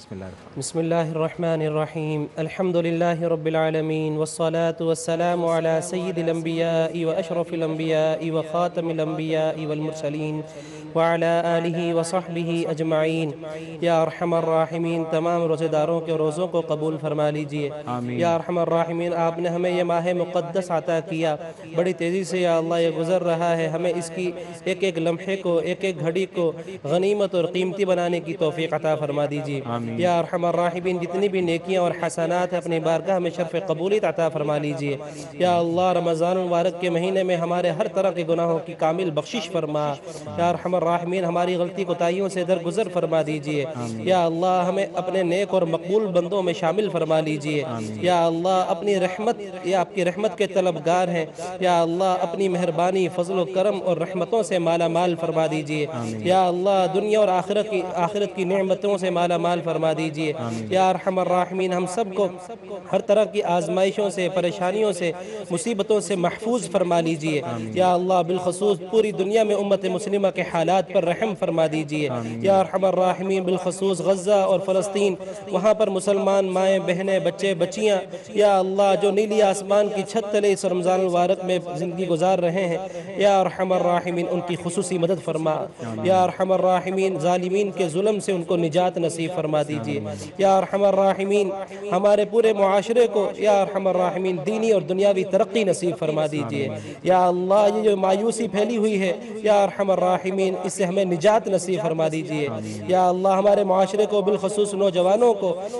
बिस्मिल्लाहिर्रहमानिर्रहीम। अल्हम्दुलिल्लाहि रब्बिल आलमीन वस्सलातु वस्सलामु अला सय्यिदिल अंबिया'i व अशरफिल अंबिया'i व खातमिल अंबिया'i वल मुरसलीन व अला आलिहि व सहबिहि अजमाइन। या अरहमर राहिमीन, तमाम रोज़ेदारों के रोज़ों को कबूल फरमा लीजिए। या अरहमर राहिमीन, आपने हमें यह माह मुक़द्दस अता किया, बड़ी तेज़ी से या अल्लाह ये गुज़र रहा है। हमें इसकी एक एक लम्हे को, एक एक घड़ी को गनीमत और कीमती बनाने की तौफ़ीक़ अता फरमा दीजिए। या अरहमर राहिमीन, जितनी भी नेकियां और हसनात है अपनी बारगाह में शर्फ़ कबूलियत अता फरमा लीजिए। या अल्लाह, रमज़ान मुबारक के महीने में हमारे हर तरह के गुनाहों की कामिल बख्शिश फरमा। या अरहमर राहिमीन, हमारी गलती कोताहियों से दरगुजर फरमा दीजिए। या अल्लाह, हमें अपने नेक और मकबूल बंदों में शामिल फरमा लीजिए। या अल्लाह, अपनी रहमत या आपकी रहमत के तलबगार हैं। या अल्लाह, अपनी मेहरबानी, फजल करम और रहमतों से माला माल फरमा दीजिए। या अल्लाह, दुनिया और आखिरत की नेमतों से माला माल फरमा दीजिए। या अरहमर राहिमीन, हम सबको हर तरह की आजमाइशों से, परेशानियों से, मुसीबतों से महफूज फरमा लीजिए। या अल्लाह, बिलखसूस पूरी दुनिया में उम्मत मुस्लिमा के हालात पर रहम फरमा दीजिए। या अरहमर राहिमीन, बिलखसूस गज़ा और फ़लस्तीन, वहाँ पर मुसलमान माएँ बहनें, बच्चे बच्चियाँ, या अल्लाह, जो नीली आसमान की छत तले इस रमज़ान मुबारक में ज़िंदगी गुजार रहे हैं, या अरहमर राहिमीन, उनकी खुसूसी मदद फरमा। या अरहमर राहिमीन, ज़ालिमीन के जुल्म से उनको निजात नसीब फरमा दीजिए। या अरहमर राहिमीन, हमारे पूरे मुआशरे को या अरहमर राहिमीन दीनी और दुनियावी तरक्की नसीब फरमा दीजिए। या अल्लाह, ये जो मायूसी फैली हुई है, या अरहमर राहिमीन, इससे हमें निजात नसीब फरमा दीजिए। या अल्लाह, हमारे मुआशरे को, बिलखसूस नौजवानों को मेहनत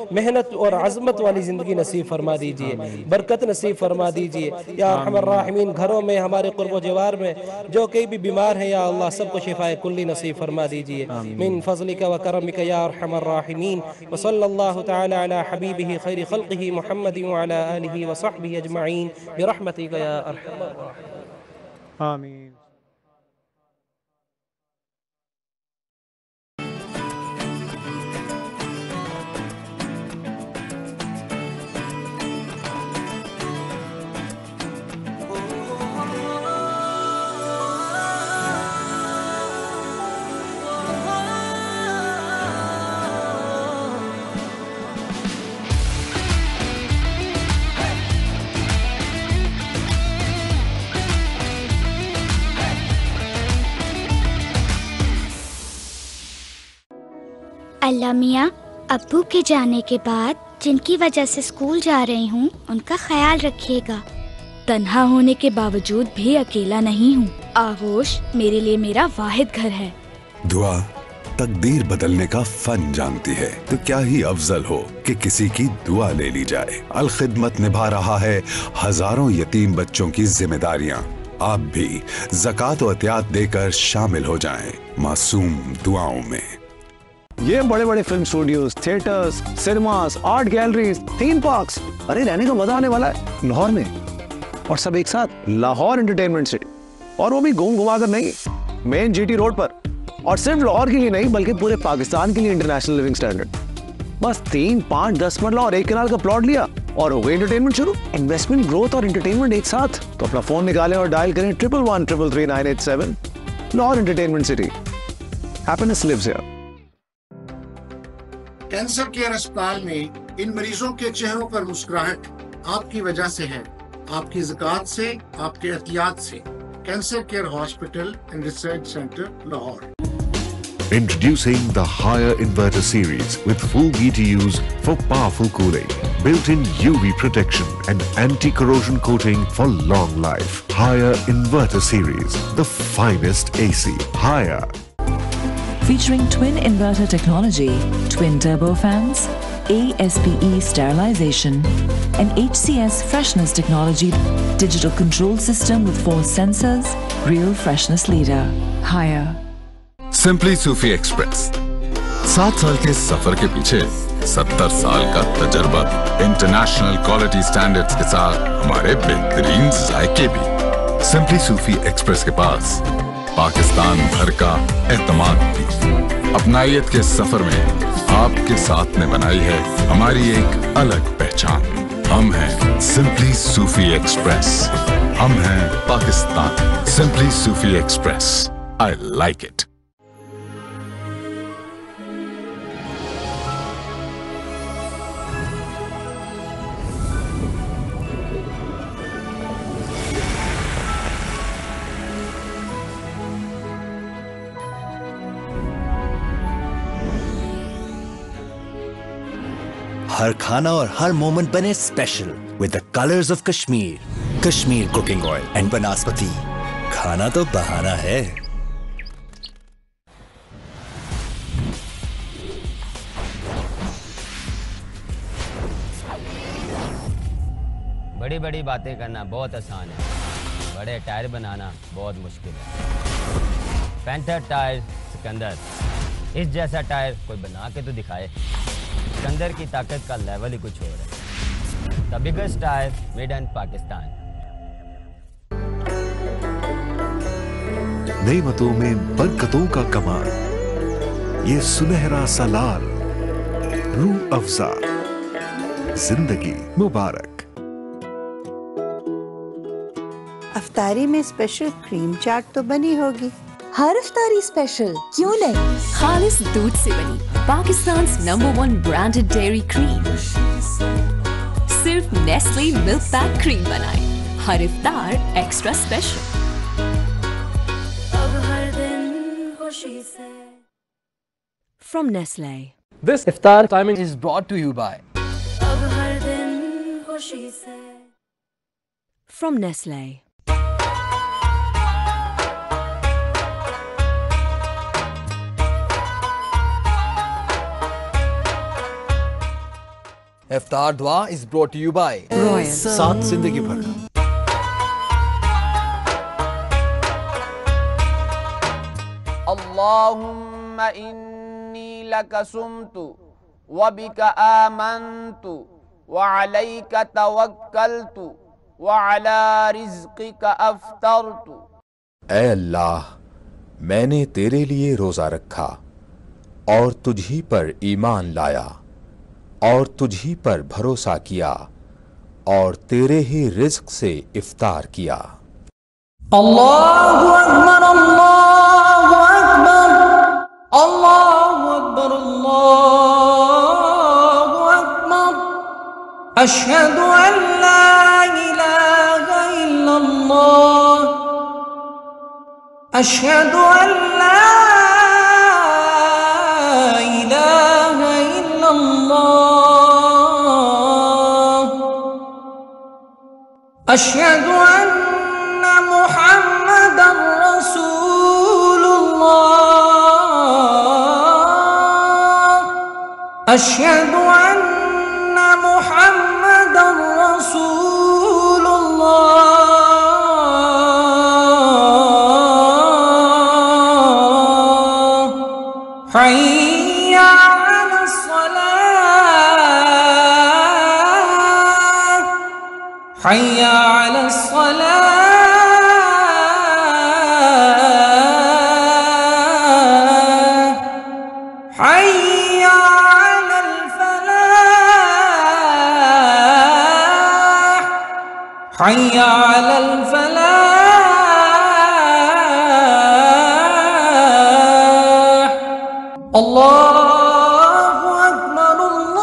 मेहनत और अज़मत वाली ज़िंदगी नसीब फरमा दीजिए, बरकत नसीब फरमा दीजिए या अरहमर राहिमीन। घरों में हमारे क़ुर्ब व जवार में जो कहीं भी बीमार है या अल्लाह सबको शिफाए कुल्ली नसीब फरमा दीजिए। मिन फज़लिका व करमिका या अरहमर राहिमीन। व सल्लल्लाहु तआला अला हबीबिही खैरि खल्क़िही मुहम्मदिन व अला आलिही व सहबिही अजमईन बिरहमतिका या अरहमर राहिमीन। आमीन। अल्लाह मियाँ, अब्बू के जाने के बाद जिनकी वजह से स्कूल जा रही हूँ उनका ख्याल रखिएगा। तन्हा होने के बावजूद भी अकेला नहीं हूँ। आगोश मेरे लिए मेरा वाहिद घर है। दुआ तकदीर बदलने का फन जानती है, तो क्या ही अफजल हो कि किसी की दुआ ले ली जाए। अल खिदमत निभा रहा है हजारों यतीम बच्चों की जिम्मेदारियाँ। आप भी ज़कात व अतियात देकर शामिल हो जाएं मासूम दुआओं में। ये बड़े बड़े film studios, theatres, cinemas, art galleries, theme parks, अरे रहने का मजा आने वाला है लाहौर में। और सब एक साथ, लाहौर एंटरटेनमेंट सिटी। और वो भी घूम घुमा कर नहीं, मेन जीटी रोड पर। और सिर्फ लाहौर के लिए नहीं बल्कि पूरे पाकिस्तान के लिए इंटरनेशनल लिविंग स्टैंडर्ड। बस 3, 5, 10 मरला और 1 कनाल का प्लॉट लिया और हो गई एंटरटेनमेंट शुरू। इन्वेस्टमेंट, ग्रोथ और एंटरटेनमेंट एक साथ। तो अपना फोन निकालें और डायल करें 1113333987। Lahore Entertainment City, happiness lives here. Cancer care अस्पताल में इन मरीजों के चेहरों पर मुस्कुराहट आपकी वजह से है, आपकी ज़कात से, आपके एहतियात से। Cancer care hospital and research centre Lahore. Introducing the Higher Inverter Series with full BTUs for powerful cooling, built-in UV protection and anti-corrosion coating for long life. Higher Inverter Series, the finest AC. Higher. Featuring twin inverter technology, twin turbo fans, ASPE sterilization, and HCS freshness technology, digital control system with 4 sensors, real freshness leader. Higher. Simply Sufi Express, 7 साल के सफर के पीछे 70 साल का तजर्बा। International quality standards के साथ हमारे बेहतरीन जायके भी। सिंपली सूफी एक्सप्रेस के पास पाकिस्तान भर का एतमाद भी। अपनाइयत के सफर में आपके साथ ने बनाई है हमारी एक अलग पहचान। हम हैं सिंपली सूफी एक्सप्रेस, हम हैं Pakistan. Simply Sufi express, I like it. हर खाना और हर मोमेंट बने special with the colours of Kashmir. Kashmir cooking oil and banaspati. खाना तो बहाना है। बड़ी बड़ी बातें करना बहुत आसान है, बड़े टायर बनाना बहुत मुश्किल है। पैंथर टायर सिकंदर, इस जैसा टायर कोई बना के तो दिखाए। सिकंदर की ताकत का लेवल ही कुछ और है। The biggest tyre made in Pakistan. नेमतों में बरकतों का कमाल, ये सुनहरा सा लाल, रूह अफ़ज़ा, जिंदगी मुबारक। अफ्तारी में स्पेशल क्रीम चाट तो बनी होगी। हर इफ्तारी स्पेशल क्यों नहीं, खालिस दूध से बनी Pakistan number 1 branded dairy cream. सिर्फ नेस्ले मिल्क पैक क्रीम बनाए, हर इफ्तार एक्स्ट्रा स्पेशल। अब हर दिन खुशी से। From Nestle. This iftar timing is brought to you by. अब हर दिन खुशी से। From Nestle. इफ्तार दुआ is brought to you by Royal. साथ जिंदगी भर। अल्लाहुम्मा इन्नी लका सुमतु व बिका आमन्तु व अलैका तवक्कलतु व अला रिज़्क़िका अफ़्तरतु। ऐ अल्लाह, मैंने तेरे लिए रोज़ा रखा और तुझी पर ईमान लाया और तुझी पर भरोसा किया और तेरे ही रिज़्क़ से इफ्तार किया। अल्लाहु अकबर, अल्लाहु अकबर, अल्लाहु अकबर, अल्लाहु अकबर। अशहदु अल्ला इलाहा इल्लल्लाह, अशहदु अल्ला इलाहा इल्लल्लाह, अशहदु अन्ना मुहम्मदन रसूलुल्लाह, अशहदु अन्ना मुहम्मदन रसूलुल्लाह। हय्या अलस्सलाह, हय्या अलस्सलाह, हय्या अलल्फलाह, हय्या अलल्फलाह। अल्लाहु अकबर,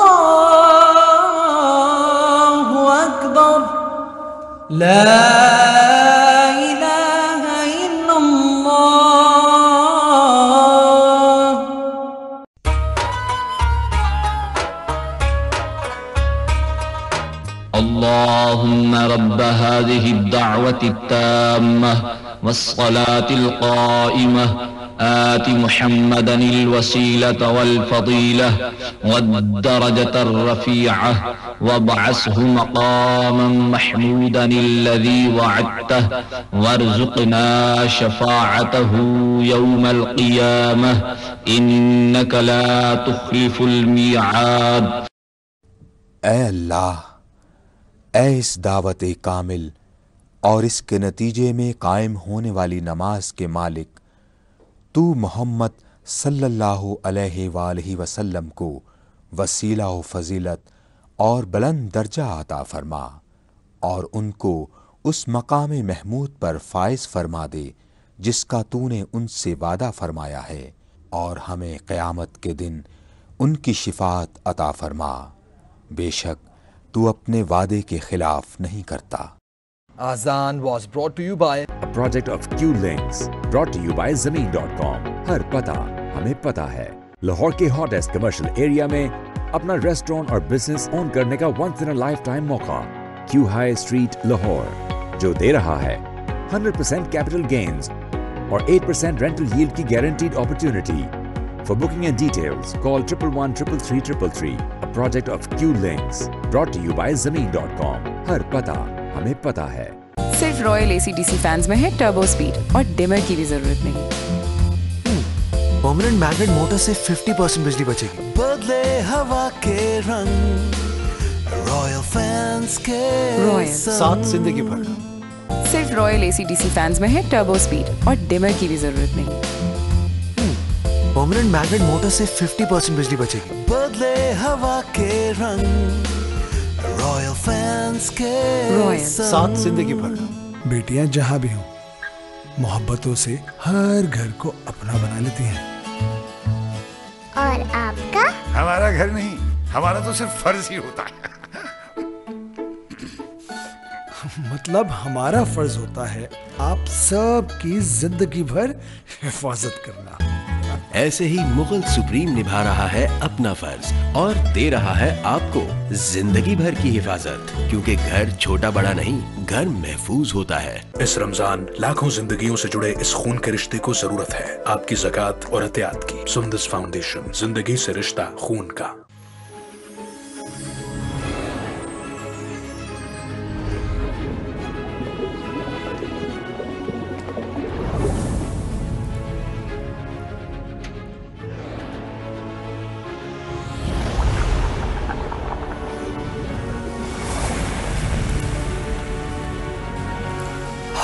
अल्लाहु अकबर, ला इलाहा इल्लल्लाह। अल्लाहुम्मा रब्ब हाज़िहि द्दअवति त्ताम्मह वस्सलातिल क़ाइमह आति मुहम्मदनिल वसीलत वल फदीलह वद्दरजतर रफ़ीअह वबअसहु मक़ामन महमूदनिल्लज़ी वअदतह वर्ज़ुक़ना शफ़ाअतहु यौमल क़ियामह इन्नका ला तुख़्लिफ़ुल मिआद। ऐ अल्लाह, ऐ इस दावत कामिल और इसके नतीजे में कायम होने वाली नमाज के मालिक, तू मोहम्मद सल्लल्लाहु अलैहि वालैहि वसल्लम को वसीला व फजीलत और बुलंद दर्जा अता फरमा और उनको उस मकाम महमूद पर फाइज फरमा दे जिसका तूने उनसे वादा फरमाया है, और हमें क़यामत के दिन उनकी शिफाअत अता फरमा। बेशक तू अपने वादे के खिलाफ नहीं करता। Azan was brought to you by a project of Q-Links, brought to you by Zameen.com। हर पता हमें पता है। लाहौर के हॉटेस्ट कमर्शियल एरिया में अपना रेस्टोरेंट और बिजनेस ओन करने का once in a lifetime मौका। Q High Street लाहौर, जो दे रहा है 100% कैपिटल गेन्स और 8% रेंटल यील्ड की guaranteed opportunity. For booking and details, call 111-333-333. A project of Q-Links, brought to you by Zameen.com। हर पता हमें पता है। सिर्फ रॉयल AC/DC फैंस में है टर्बो स्पीड और डिमर की भी जरूरत नहीं। परमानेंट मैग्नेट मोटर से 50% बिजली बचेगी। बदले हवा के रंग, रॉयल फैंस के रॉयल साथ जिंदगी भर। सिर्फ रॉयल AC/DC फैंस में है टर्बो स्पीड और डिमर की भी जरूरत नहीं। परमानेंट मैग्नेट मोटर से 50% बिजली बचेगी। बदले हवा के रंग, रॉयल फैंस के रॉयल साथ जिंदगी भर। बेटियां जहां भी हों, मोहब्बतों से हर घर को अपना बना लेती हैं। और आपका? हमारा घर नहीं, हमारा तो सिर्फ फर्ज ही होता है। मतलब हमारा फर्ज होता है आप सबकी जिंदगी भर हिफाजत करना। ऐसे ही मुगल सुप्रीम निभा रहा है अपना फर्ज और दे रहा है आपको जिंदगी भर की हिफाजत, क्योंकि घर छोटा बड़ा नहीं, घर महफूज होता है। इस रमजान लाखों जिंदगियों से जुड़े इस खून के रिश्ते को जरूरत है आपकी ज़कात और एहतियात की। सुंदस फाउंडेशन, जिंदगी से रिश्ता खून का।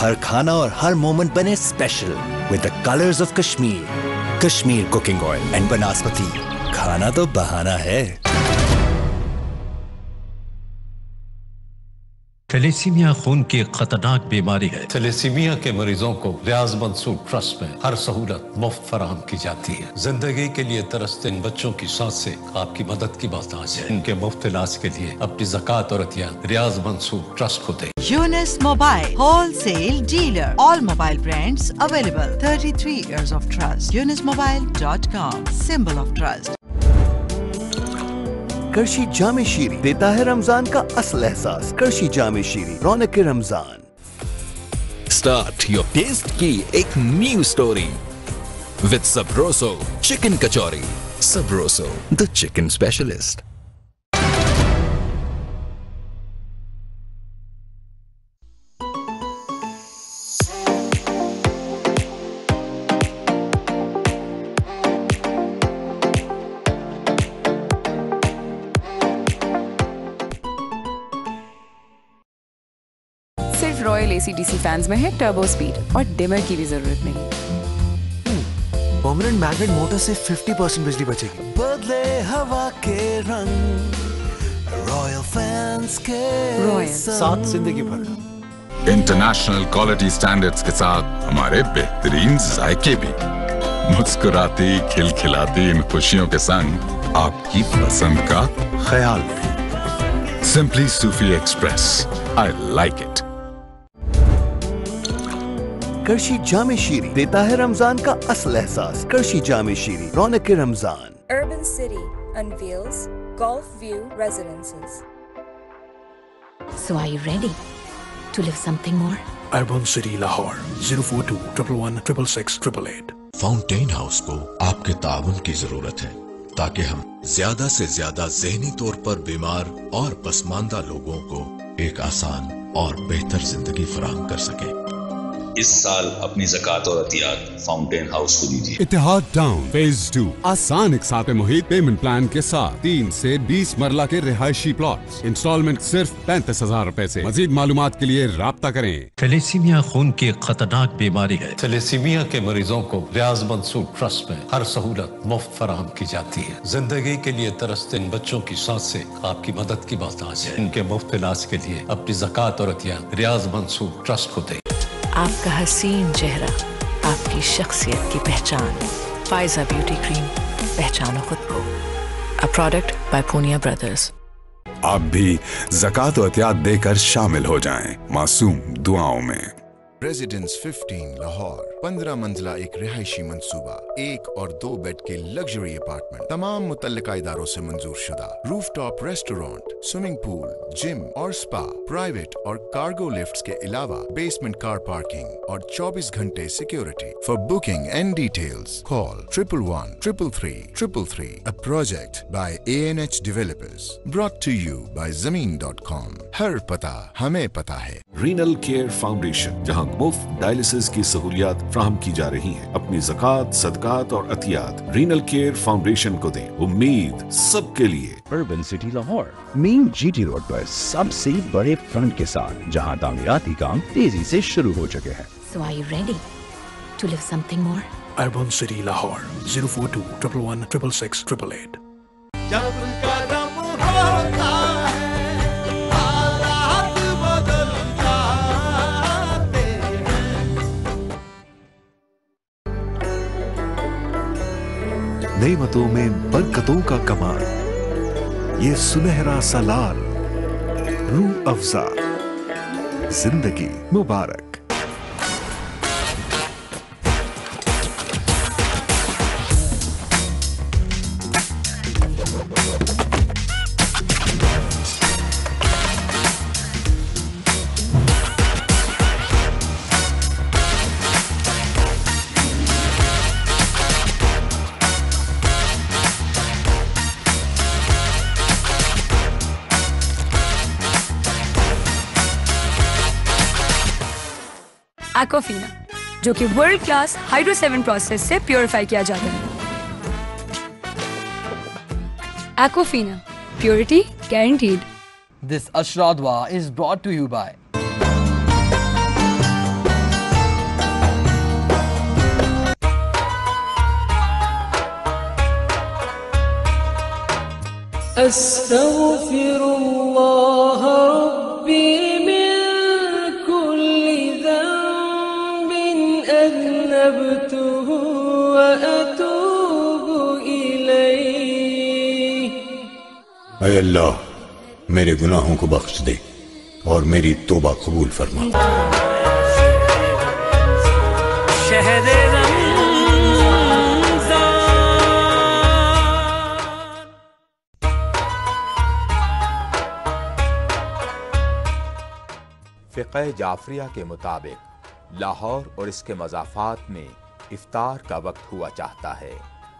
हर खाना और हर मोमेंट बने special with the colours of Kashmir, Kashmir cooking oil and banaspati. खाना तो बहाना है। थैलेसीमिया खून की खतरनाक बीमारी है। थैलेसीमिया के मरीजों को रियाज मंसूर ट्रस्ट में हर सहूलत मुफ्त फराहम की जाती है। जिंदगी के लिए तरसते इन बच्चों की सांस से आपकी मदद की बात आज है। इनके मुफ्त इलाज के लिए अपनी ज़कात और अतियात रियाज मंसूर ट्रस्ट को दें। Younis mobile wholesale dealer, all mobile brands available, 33 years of trust. unismobile.com, symbol of trust. Qarshi Jam-e Shirin देता है रमजान का असल एहसास। करशी जामे शीरी, रौनक रमजान। स्टार्ट योर टेस्ट की एक new story with Sabroso chicken kachori. Sabroso, the chicken specialist. सिर्फ रॉयल ACDC फैंस में है टर्बो स्पीड और डिमर की भी जरूरत नहीं। परमानेंट मैग्नेट मोटर से 50% बिजली बचेगी। बदले हवा के रंग, रॉयल फैंस के रॉयल साथ जिंदगी भर। इंटरनेशनल क्वालिटी स्टैंडर्ड्स के साथ हमारे बेहतरीन जायके भी। मुस्कुराती खिलखिलाती इन खुशियों के संग आपकी पसंद का ख्याल भी। Simply Sufi express, I like it. Qarshi Jam-e Shirin देता है रमजान का असल एहसास। करशी जामे शीरी, रौनक Ramzan. Urban City unveils Golf View Residences. So are you ready to live something more? Urban City Lahore 042 111 666 888। Fountain House को आपके ताउन की जरूरत है ताकि हम ज्यादा से ज्यादा ज़हनी तौर पर बीमार और पसमानदा लोगों को एक आसान और बेहतर जिंदगी फराहम कर सके। इस साल अपनी ज़कात और अतियात फाउंटेन हाउस को दीजिए। इत्तेहाद टाउन फेज 2 आसान एक साथ मुहित पेमेंट प्लान के साथ 3 से 20 मरला के रिहायशी प्लॉट्स। इंस्टॉलमेंट सिर्फ 35,000 रुपए से। मजीद मालूमात के लिए राब्ता करें। थैलेसीमिया खून की खतरनाक बीमारी है। थैलेसीमिया के मरीजों को रियाज मंसूर ट्रस्ट में हर सहूलत मुफ्त फराहम की जाती है। जिंदगी के लिए तरसते इन बच्चों की सांस से आपकी मदद की बात आज है। इनके मुफ्त इलाज के लिए अपनी ज़कात और अतियात रियाज मंसूर ट्रस्ट को दें। आपका हसीन चेहरा, आपकी शख्सियत की पहचान। फायजा ब्यूटी क्रीम, पहचानो खुद को। A product by Punia Brothers. आप भी ज़कात और अतियात देकर शामिल हो जाएं मासूम दुआओं में। रेजिडेंस 15 लाहौर 15 मंजिला एक रिहायशी मंसूबा, 1 और 2 बेड के लग्जरी अपार्टमेंट, तमाम मुतल्लिका इदारों से मंजूर शुदा, rooftop restaurant, swimming pool, gym और स्पा, प्राइवेट और कार्गो लिफ्ट्स के अलावा बेसमेंट कार पार्किंग और 24 घंटे security. For booking and details call 111 333 333। A project by ANH Developers, brought to you by Zameen.com। हर पता हमें पता है। रीनल केयर फाउंडेशन, जहां मुफ्त डायलिसिस की सहूलियात फ्राहम की जा रही हैं। अपनी ज़कात, सदकात और अतियात रीनल केयर फाउंडेशन को दें। उम्मीद सबके लिए। Urban city Lahore main GT road पर सबसे बड़े फ्रंट के साथ, जहां तामीराती काम तेजी से शुरू हो चुके हैं। So are you ready to live something more? Urban City Lahore 042 111 666 888। जब कदम होता है हालात बदल जाते हैं। नेमतों में बरकतों का कमाल, ये सुनहरा सा लाल, रूह अफ़ज़ा, जिंदगी मुबारक। एक्वाफीना, जो कि वर्ल्ड क्लास हाइड्रो 7 प्रोसेस से प्योरीफाई किया जाता है। Aquafina, purity guaranteed. This Ashra Dua is brought to you by अस्तगफिरुल्लाह रब्बी मिन कुल्ली ज़ंबिन अज़नबतुहु व अतूबु इलैहि। ऐ अल्लाह, मेरे गुनाहों को बख्श दे और मेरी तौबा कबूल फरमा। शहरे फ़िक़्ह जाफरिया के मुताबिक लाहौर और इसके मज़ाफ़ात में इफ्तार का वक्त हुआ चाहता है।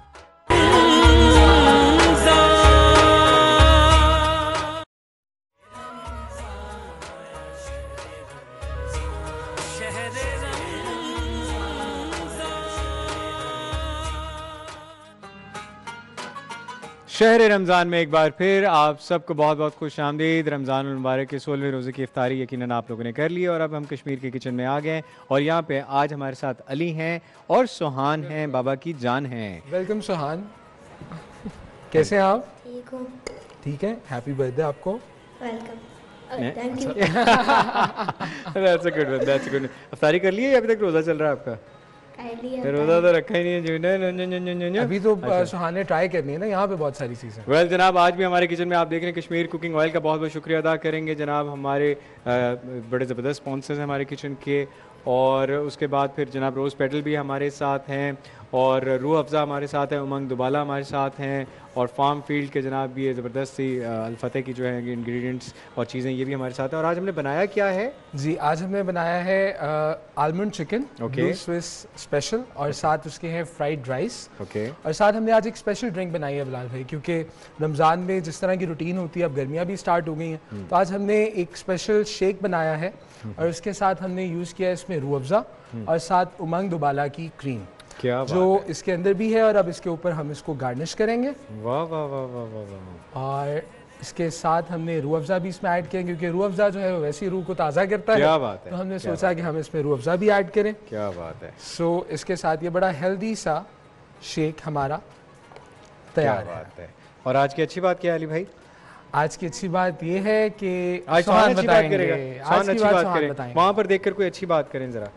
शहर रमज़ान में एक बार फिर आप सबको बहुत बहुत खुश आमदीद। रमज़ान मुबारक के 16वें रोज़े की इफ्तारी यकीनन आप लोगों ने कर ली और अब हम कश्मीर के किचन में आ गए और यहाँ पे आज हमारे साथ अली हैं और सुहान हैं, बाबा की जान हैं। वेलकम सुहान, कैसे हैं आप? ठीक हूँ। ठीक है, हैप्पी बर्थडे आपको। Welcome. Thank you. That's a good one, that's a good one। इफ्तारी कर लिए या अभी तक रोज़ा चल रहा है आपका? रोज़ा तो रखा ही नहीं है। अभी तो सुहान ने ट्राई करनी है ना, यहाँ पे बहुत सारी चीज़ें। वेल जनाब, आज भी हमारे किचन में आप देख रहे हैं कश्मीर कुकिंग ऑयल का बहुत बहुत शुक्रिया अदा करेंगे जनाब। हमारे बड़े ज़बरदस्त स्पॉन्सर्स हैं हमारे किचन के, और उसके बाद फिर जनाब रोज़ पेटल भी हमारे साथ हैं और रूह अफ़ज़ा हमारे साथ हैं, उमंग दुबाला हमारे साथ हैं और फार्म फील्ड के जनाब ये ज़बरदस्त सी अल्फतेह की जो है इंग्रेडिएंट्स और चीज़ें ये भी हमारे साथ हैं। और आज हमने बनाया क्या है? जी, आज हमने बनाया है almond chicken, blue Swiss special, और साथ उसके हैं फ्राइड राइस। और साथ हमने आज एक स्पेशल ड्रिंक बनाई है बिलाल भाई, क्योंकि रमज़ान में जिस तरह की रूटीन होती है, अब गर्मियाँ भी स्टार्ट हो गई हैं, तो आज हमने एक स्पेशल शेक बनाया है और उसके साथ हमने यूज़ किया है इसमें रूह अफ़ज़ा और साथ उमंग दुबाला की क्रीम, क्या जो इसके अंदर भी है। और अब इसके ऊपर हम इसको गार्निश करेंगे। वाह वाह वाह वाह वाह। और इसके साथ हमने रूह अफ़ज़ा भी इसमें ऐड किया, क्योंकि रूह अफ़ज़ा जो है वो वैसी रूह को ताज़ा करता है। क्या बात है। तो हमने सोचा कि हम इसमें रूह अफ़ज़ा भी ऐड करें। क्या बात है। सो इसके साथ ये बड़ा हेल्दी सा शेक हमारा तैयार है। और आज की अच्छी बात क्या है अली भाई? आज की अच्छी बात ये है कि आज सुहान अच्छी बात करेगा। सुहान अच्छी बात करें, वहाँ पर देखकर कोई अच्छी बात करें जरा।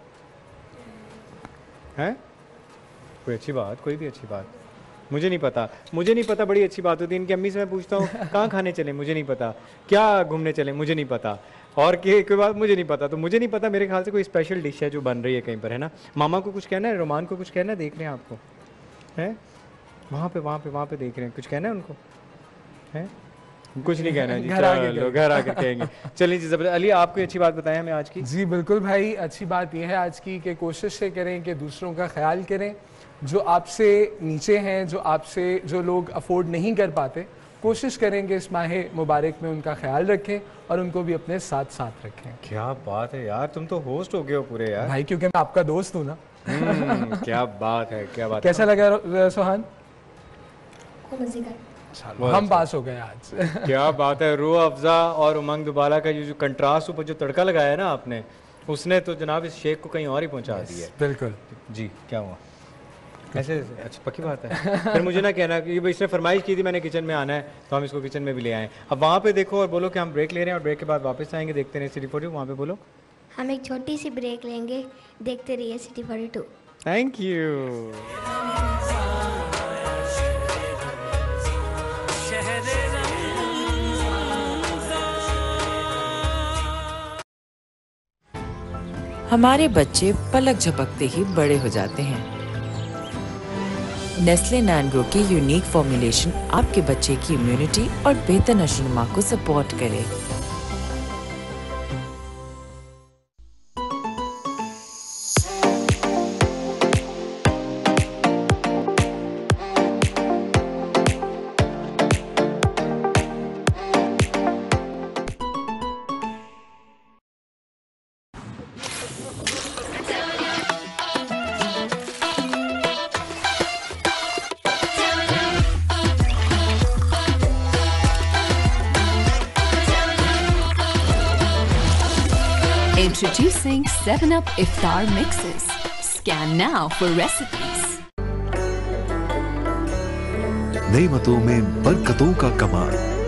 हैं? कोई अच्छी बात, कोई भी अच्छी बात। मुझे नहीं पता, मुझे नहीं पता, बड़ी अच्छी बात होती है। इनकी अम्मी से मैं पूछता हूँ कहाँ खाने चले, मुझे नहीं पता, क्या घूमने चले, मुझे नहीं पता, और कोई बात मुझे नहीं पता। तो मुझे नहीं पता, मेरे ख्याल से कोई स्पेशल डिश है जो बन रही है कहीं पर, है ना। मामा को कुछ कहना है, रोमान को कुछ कहना है, देख रहे हैं आपको, हैं वहाँ पे देख रहे हैं, कुछ कहना है उनको, हैं कुछ नहीं कहना जी, चलो घर आकर कहेंगे। चलिए जी जबरदस्त। अली आप कोई अच्छी बात बताएं हमें आज की। जी बिल्कुल भाई, अच्छी बात यह है आज की कि कोशिश से करें कि दूसरों का ख्याल करें, जो आपसे नीचे हैं, जो लोग अफोर्ड नहीं कर पाते, कोशिश करें कि इस माह मुबारक में उनका ख्याल रखें और उनको भी अपने साथ साथ रखें। क्या बात है यार, तुम तो होस्ट हो गए हो पूरे यार। भाई क्योंकि मैं आपका दोस्त हूँ ना। क्या बात है, क्या बात। कैसा लगा सुहान? हम पास हो गए आज। क्या बात है। रूह अफ़ज़ा और उमंग दुबाला का ये जो कंट्रास्ट ऊपर जो तड़का लगाया है ना आपने, उसने तो जनाब इस शेक को कहीं और ही पहुंचा दिया है। बिल्कुल जी। क्या हुआ ऐसे? अच्छा पक्की बात है। फिर मुझे ना कहना कि इसने फरमाइश की थी मैंने किचन में आना है, तो हम इसको किचन में भी ले आए। अब वहाँ पे देखो और बोलो कि हम ब्रेक ले रहे हैं और ब्रेक के बाद वापस आएंगे, देखते रहे सिटी 42। वहाँ पे बोलो हम एक छोटी सी ब्रेक लेंगे, देखते रहिए सिटी 42। Thank you. हमारे बच्चे पलक झपकते ही बड़े हो जाते हैं। नेस्ले नैनग्रो की यूनिक फॉर्मुलेशन आपके बच्चे की इम्यूनिटी और बेहतर नशोनुमा को सपोर्ट करे। Introducing 7up Iftar Mixes. Scan now for recipes. नेमतों में बरकतों का कमाल,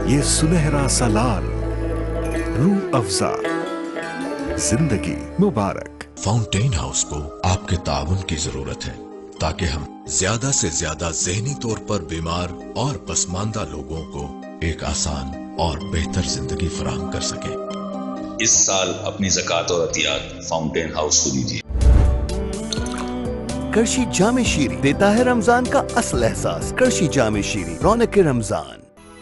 ये सुनहरा सा लाल, रूह अफ़ज़ा, जिंदगी मुबारक। फाउंटेन हाउस को आपके ताउन की जरूरत है ताकि हम ज्यादा से ज्यादा ज़हनी तौर पर बीमार और पसमानदा लोगों को एक आसान और बेहतर जिंदगी फराहम कर सके। इस साल अपनी ज़कात और अतियात फाउंटेन हाउस को दीजिए। करशी जामे शीरी देता है रमजान का असल एहसास। करशी जामे शीरी, रौनक रमजान।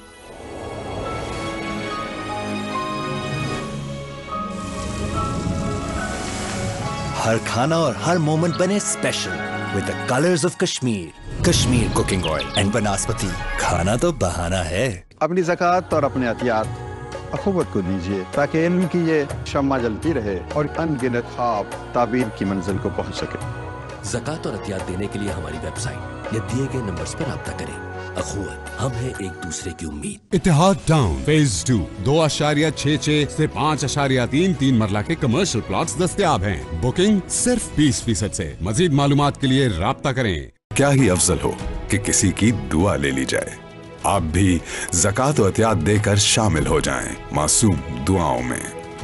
हर खाना और हर मोमेंट बने special with the colours of Kashmir. Kashmir cooking oil and banaspati. खाना तो बहाना है। अपनी ज़कात और अपने अतियात अखुवत को दीजिए ताकि इल्म की ये शम्मा जलती रहे और अनगिनत ख्वाब ताबीर की मंजिल को पहुंच सके। ज़कात और अतियात देने के लिए हमारी वेबसाइट या दिए गए नंबर्स पर राब्ता करें। अखुवत, हम हैं एक दूसरे की उम्मीद। इत्तेहाद टाउन फेज 2 2.66 से 5.33 मरला के कमर्शियल प्लॉट्स दस्तयाब हैं। बुकिंग सिर्फ 20% से। मजीद मालूमात के लिए राब्ता करें। क्या ही अफजल हो कि किसी की दुआ ले ली जाए। आप भी ज़कात और अतियात देकर शामिल हो जाएं मासूम दुआओं में।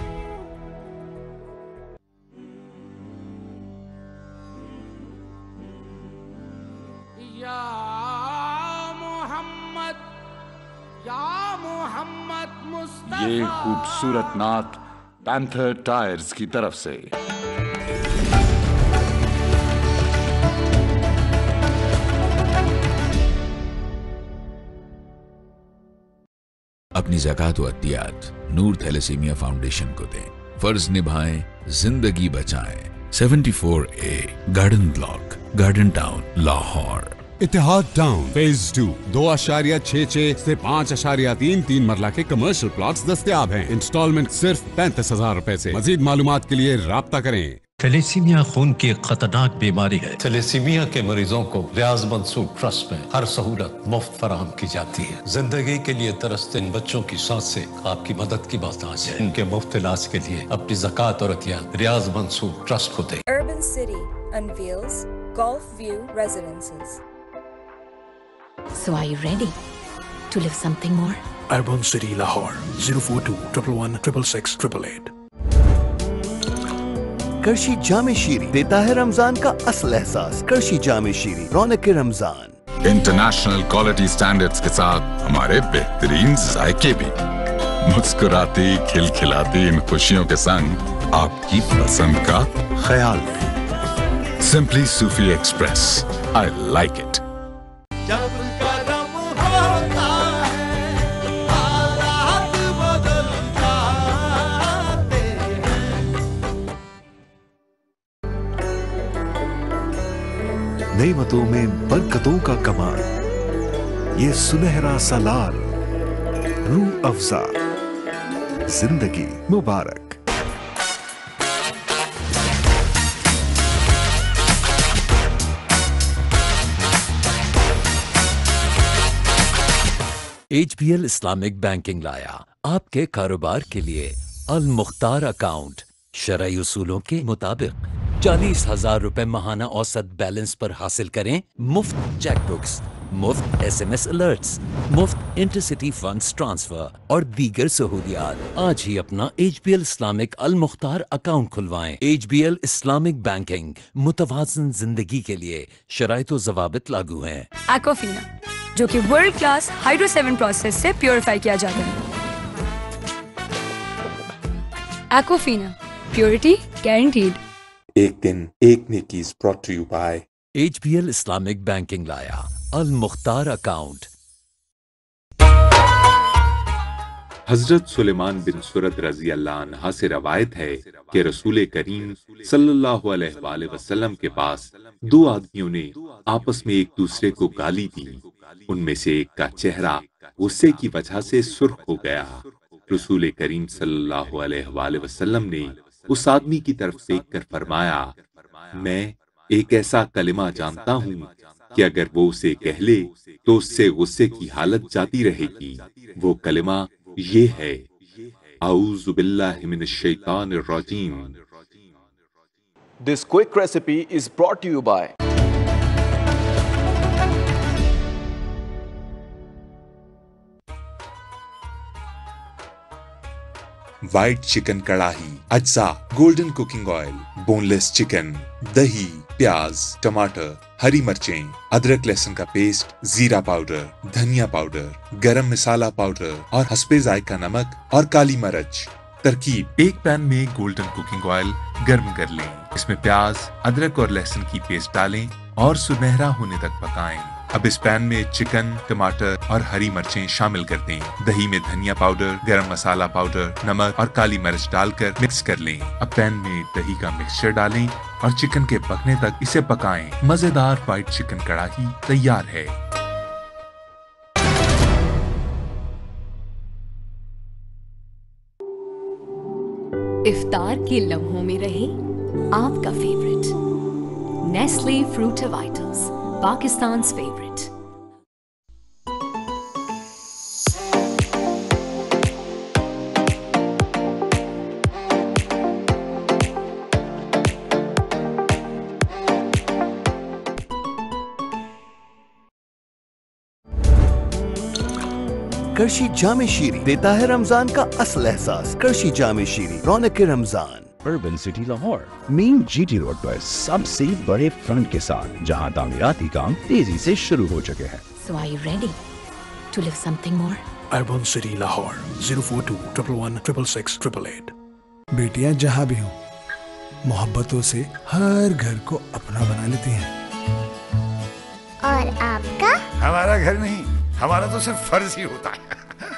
ये खूबसूरत नात पैंथर टायर्स की तरफ से। अपनी ज़कात व अतियात नूर थैलेसीमिया फाउंडेशन को दें। फर्ज निभाएं, जिंदगी बचाएं। 74A Garden Block, Garden Town, Lahore. Ittehad Town phase 2 2.66 से 5.33 मरला के कमर्शियल प्लॉट्स दस्तयाब हैं। इंस्टॉलमेंट सिर्फ 35,000 रुपए से। मजीद मालूमात के लिए राब्ता करें। थैलेसीमिया खून की एक खतरनाक बीमारी है। थैलेसीमिया के मरीजों को रियाज मंसूर ट्रस्ट में हर सहूलत मुफ्त फराहम की जाती है। जिंदगी के लिए तरसते इन बच्चों की सांस से आपकी मदद की बात आज है। इनके मुफ्त इलाज के लिए अपनी ज़कात और अतियात रियाज मंसूर ट्रस्ट को दें। Urban City unveils Golf View Residences. So are you ready to live something more? Urban City Lahore 042 111 666 888। करशी Jam-e Shirin देता है रमजान का असल एहसास। करशी जामे शीरी, रौनक रमजान। इंटरनेशनल क्वालिटी स्टैंडर्ड्स के साथ हमारे बेहतरीन जायके भी। मुस्कुराती खिलखिलाती इन खुशियों के संग आपकी पसंद का ख्याल भी। Simply Sufi express, I like it. जब करम होता है हालात बदल जाते हैं। नेमतों में बरकतों का कमाल, ये सुनहरा सा लाल, रूह अफ़ज़ा, जिंदगी मुबारक। HBL इस्लामिक बैंकिंग लाया आपके कारोबार के लिए अल मुख्तार अकाउंट। शरई उसूलों के मुताबिक 40,000 रुपए माहाना औसत बैलेंस पर हासिल करें मुफ्त चेकबुक्स, मुफ्त SMS अलर्ट्स, मुफ्त इंटरसिटी फंड्स ट्रांसफर और दीगर सहूलियात। आज ही अपना HBL Islamic Al Mukhtar account खुलवाएं। HBL इस्लामिक बैंकिंग, मुतवाज़न जिंदगी के लिए शराइत व ज़वाबित लागू हैं। एक्वाफिना, जो कि वर्ल्ड क्लास हाइड्रो 7 प्रोसेस से प्योरीफाई किया जाता है। Aquafina, purity guaranteed. एक दिन एक नेकी is brought to you by HBL Islamic banking लाया अल मुख्तार अकाउंट। हजरत सुलेमान बिन सुरद रजी अल्लाह अन्हा से रवायत है कि रसूल करीम सल्लल्लाहु अलैहि वसल्लम के पास दो आदमियों ने आपस में एक दूसरे को गाली दी। उनमें से एक का चेहरा गुस्से की वजह से सुर्ख हो गया। रसूल करीम सल्लल्लाहु अलैहि वसल्लम ने उस आदमी की तरफ देखकर फरमाया, मैं एक ऐसा कलिमा जानता हूँ कि अगर वो उसे कह ले तो उससे गुस्से की हालत जाती रहेगी। वो कलिमा ये है, आऊज़ु बिल्लाहि मिनश शैतानिर रजीम। This quick recipe is brought to you by white chicken karahi, अज्जा, golden cooking oil, boneless chicken, दही, प्याज, टमाटर, हरी मिर्चें, अदरक लहसुन का पेस्ट, जीरा पाउडर, धनिया पाउडर, गरम मसाला पाउडर और हस्बे जायका नमक और काली मिर्च। तरकीब: एक पैन में गोल्डन कुकिंग ऑयल गर्म कर लें। इसमें प्याज, अदरक और लहसुन की पेस्ट डालें और सुनहरा होने तक पकाएं। अब इस पैन में चिकन, टमाटर और हरी मिर्चें शामिल कर दें। दही में धनिया पाउडर, गरम मसाला पाउडर, नमक और काली मिर्च डालकर मिक्स कर लें। अब पैन में दही का मिक्सचर डालें और चिकन के पकने तक इसे पकाएं। मजेदार व्हाइट चिकन कड़ाही तैयार है। इफ्तार के लम्हों में रहे आपका favourite Nestle फ्रूटिवाइटल्स, Pakistan's favourite. Qarshi Jam-e Shirin देता है रमजान का असल एहसास। करशी जामे शीरी, रौनक Ramzan. Urban city Lahore main GT road पर सबसे बड़े फ्रंट के साथ, जहां तामीराती काम तेजी से शुरू हो चुके हैं। So are you ready to live something more? Urban city Lahore 042 111 666 888। बेटियां जहाँ भी हों, मोहब्बतों से हर घर को अपना बना लेती हैं। और आपका? हमारा घर नहीं, हमारा तो सिर्फ फर्ज ही होता है।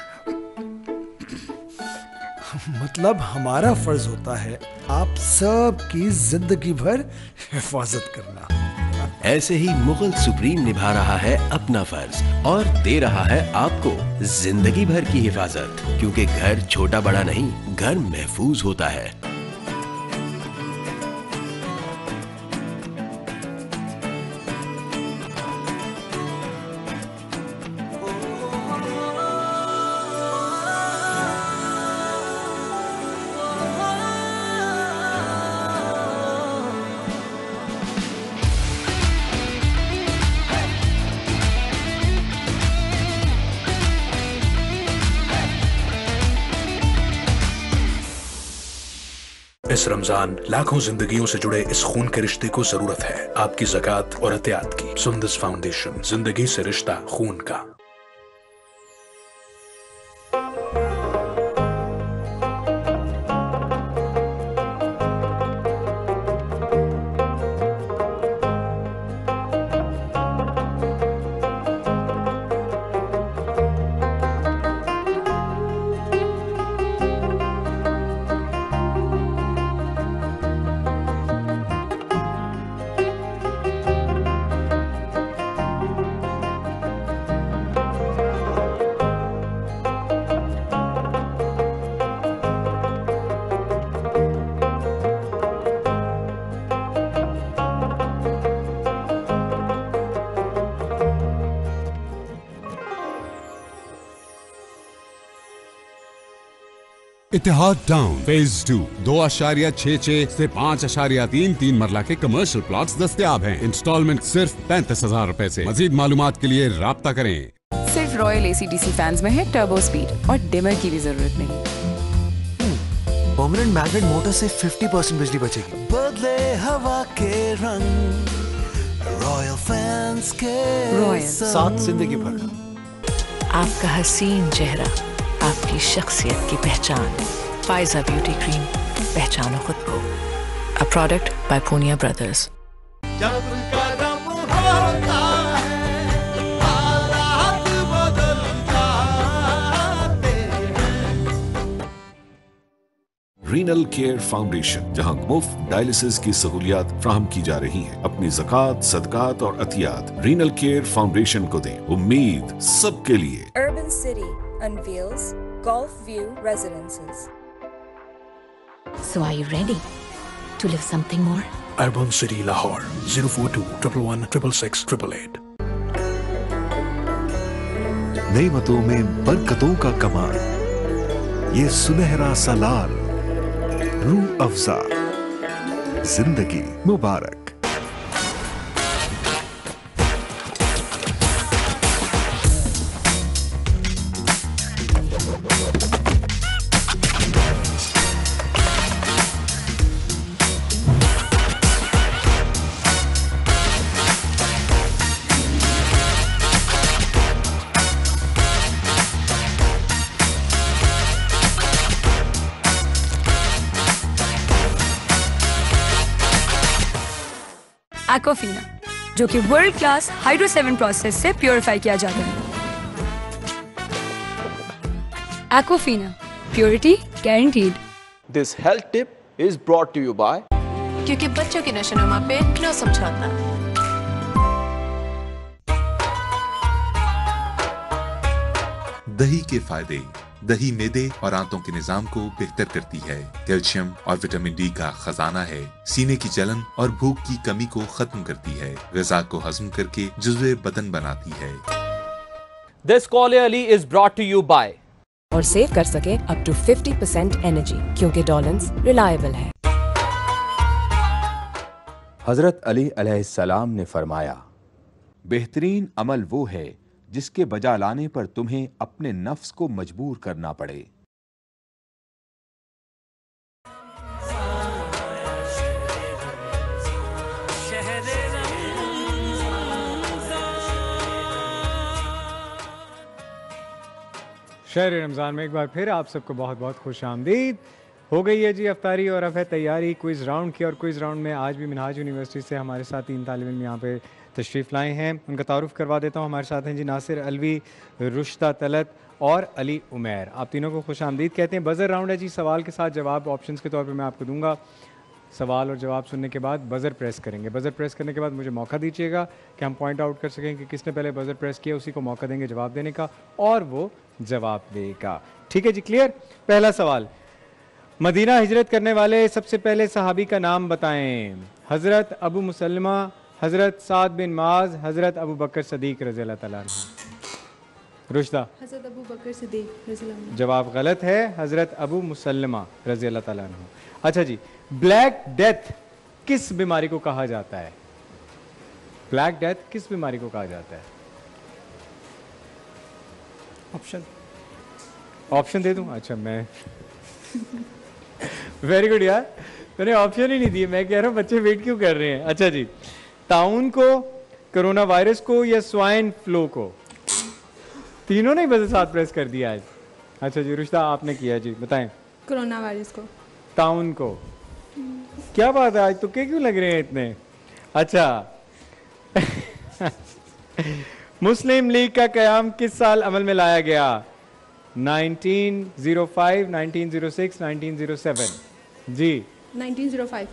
मतलब हमारा फर्ज होता है आप सबकी जिंदगी भर हिफाजत करना। ऐसे ही मुगल सुप्रीम निभा रहा है अपना फर्ज और दे रहा है आपको जिंदगी भर की हिफाजत, क्योंकि घर छोटा बड़ा नहीं, घर महफूज होता है। इस रमजान लाखों जिंदगियों से जुड़े इस खून के रिश्ते को जरूरत है आपकी ज़कात और अतियात की। सुंदस फाउंडेशन, जिंदगी से रिश्ता खून का। इतिहाद टाउन फेज 2 2.66 से 5.33 मरला के कमर्शियल प्लॉट्स दस्तयाब हैं। इंस्टॉलमेंट सिर्फ 35,000 रुपए से। मजीद मालूमात के लिए राब्ता करें। सिर्फ रॉयल AC/DC फैंस में है टर्बो स्पीड और डिमर की भी जरूरत नहीं। परमानेंट मैग्नेट मोटर से 50% बिजली बचेगी। बदले हवा के रंग, रॉयल फैंस के रॉयल साथ जिंदगी भर। आपका हसीन चेहरा, आपकी शख्सियत की पहचान। फायजा ब्यूटी क्रीम, पहचानो खुद को। A product by Punia Brothers. जब करम होता है हालात बदल जाते हैं। रीनल केयर फाउंडेशन, जहां मुफ्त डायलिसिस की सहूलियात फ्राहम की जा रही हैं। अपनी ज़कात, सदकात और अतियात रीनल केयर फाउंडेशन को दें। उम्मीद सबके लिए। Urban City unveils Golf View Residences. So are you ready to live something more? Urban city Lahore 042 111 666 888। नेमतों में बरकतों का कमाल, ये सुनहरा सा लाल, रूह अफ़ज़ा, जिंदगी मुबारक। एक्वाफीना, जो कि वर्ल्ड क्लास हाइड्रो 7 प्रोसेस से प्योरीफाई किया जाता है। Aquafina, purity guaranteed. This health tip is brought to you by क्योंकि बच्चों की नशोनुमा पे न समझौता। दही के फायदे। दही मेदे और आंतों के निजाम को बेहतर करती है। कैल्शियम और विटामिन डी का खजाना है। सीने की जलन और भूख की कमी को खत्म करती है। ग़िज़ा को हजम करके जुज़्वे बदन बनाती है। This Kole Ali is brought to you by और सेव कर सके अप टू 50% एनर्जी, क्योंकि डॉलेंस रिलायबल है। हजरत अली अलैहिस्सलाम ने फरमाया, बेहतरीन अमल वो है जिसके बजा लाने पर तुम्हें अपने नफ्स को मजबूर करना पड़े। शहर रमज़ान में एक बार फिर आप सबको बहुत बहुत खुश आमदीद। हो गई है जी अफ्तारी और अब है तैयारी क्विज़ राउंड की। और क्विज़ राउंड में आज भी मिनहाज यूनिवर्सिटी से हमारे साथ 3 तालिब इल्म यहाँ पे तशरीफ़ लाए हैं। उनका तारुफ करवा देता हूँ। हमारे साथ हैं जी नासिर अलवी, रुश्ता तलत और अली उमैर। आप तीनों को खुश आमदीद कहते हैं। बज़र राउंड है जी, सवाल के साथ जवाब ऑप्शंस के तौर पे मैं आपको दूंगा। सवाल और जवाब सुनने के बाद बज़र प्रेस करेंगे। बज़र प्रेस करने के बाद मुझे मौका दीजिएगा कि हम पॉइंट आउट कर सकें कि किसने पहले बज़र प्रेस किया, उसी को मौका देंगे जवाब देने का और वो जवाब देगा। ठीक है जी, क्लियर। पहला सवाल, मदीना हिजरत करने वाले सबसे पहले सहाबी का नाम बताएं। हज़रत अबू मुसल्लमा, हज़रत साद बिन माज, हज़रत अबू बकर सदीक रज़ी अल्लाह तआला अन्हु। रुश्दा, हज़रत अबू बकर सिद्दीक रज़ी अल्लाह अन्हु। जवाब गलत है, हज़रत अबू मुसल्लमा रज़ी अल्लाह तआला अन्हु। अच्छा जी, ब्लैक डेथ किस बीमारी को कहा जाता है? ब्लैक डेथ किस बीमारी को कहा जाता है? ऑप्शन दे दूं? अच्छा, मैं वेरी गुड यार, मैंने ऑप्शन ही नहीं दिए। मैं कह रहा हूँ बच्चे वेट क्यों कर रहे हैं। अच्छा जी, ताउन को, कोरोना वायरस को या स्वाइन फ्लू को? तीनों ने बस साथ प्रेस कर दिया आज। अच्छा जी, रुश्ता आपने किया जी, बताएं। कोरोना वायरस को। ताउन को। क्या बात है, आज तुक्के क्यों लग रहे हैं इतने? अच्छा मुस्लिम लीग का कयाम किस साल अमल में लाया गया? 1905, 1906, 1907? जी 1905।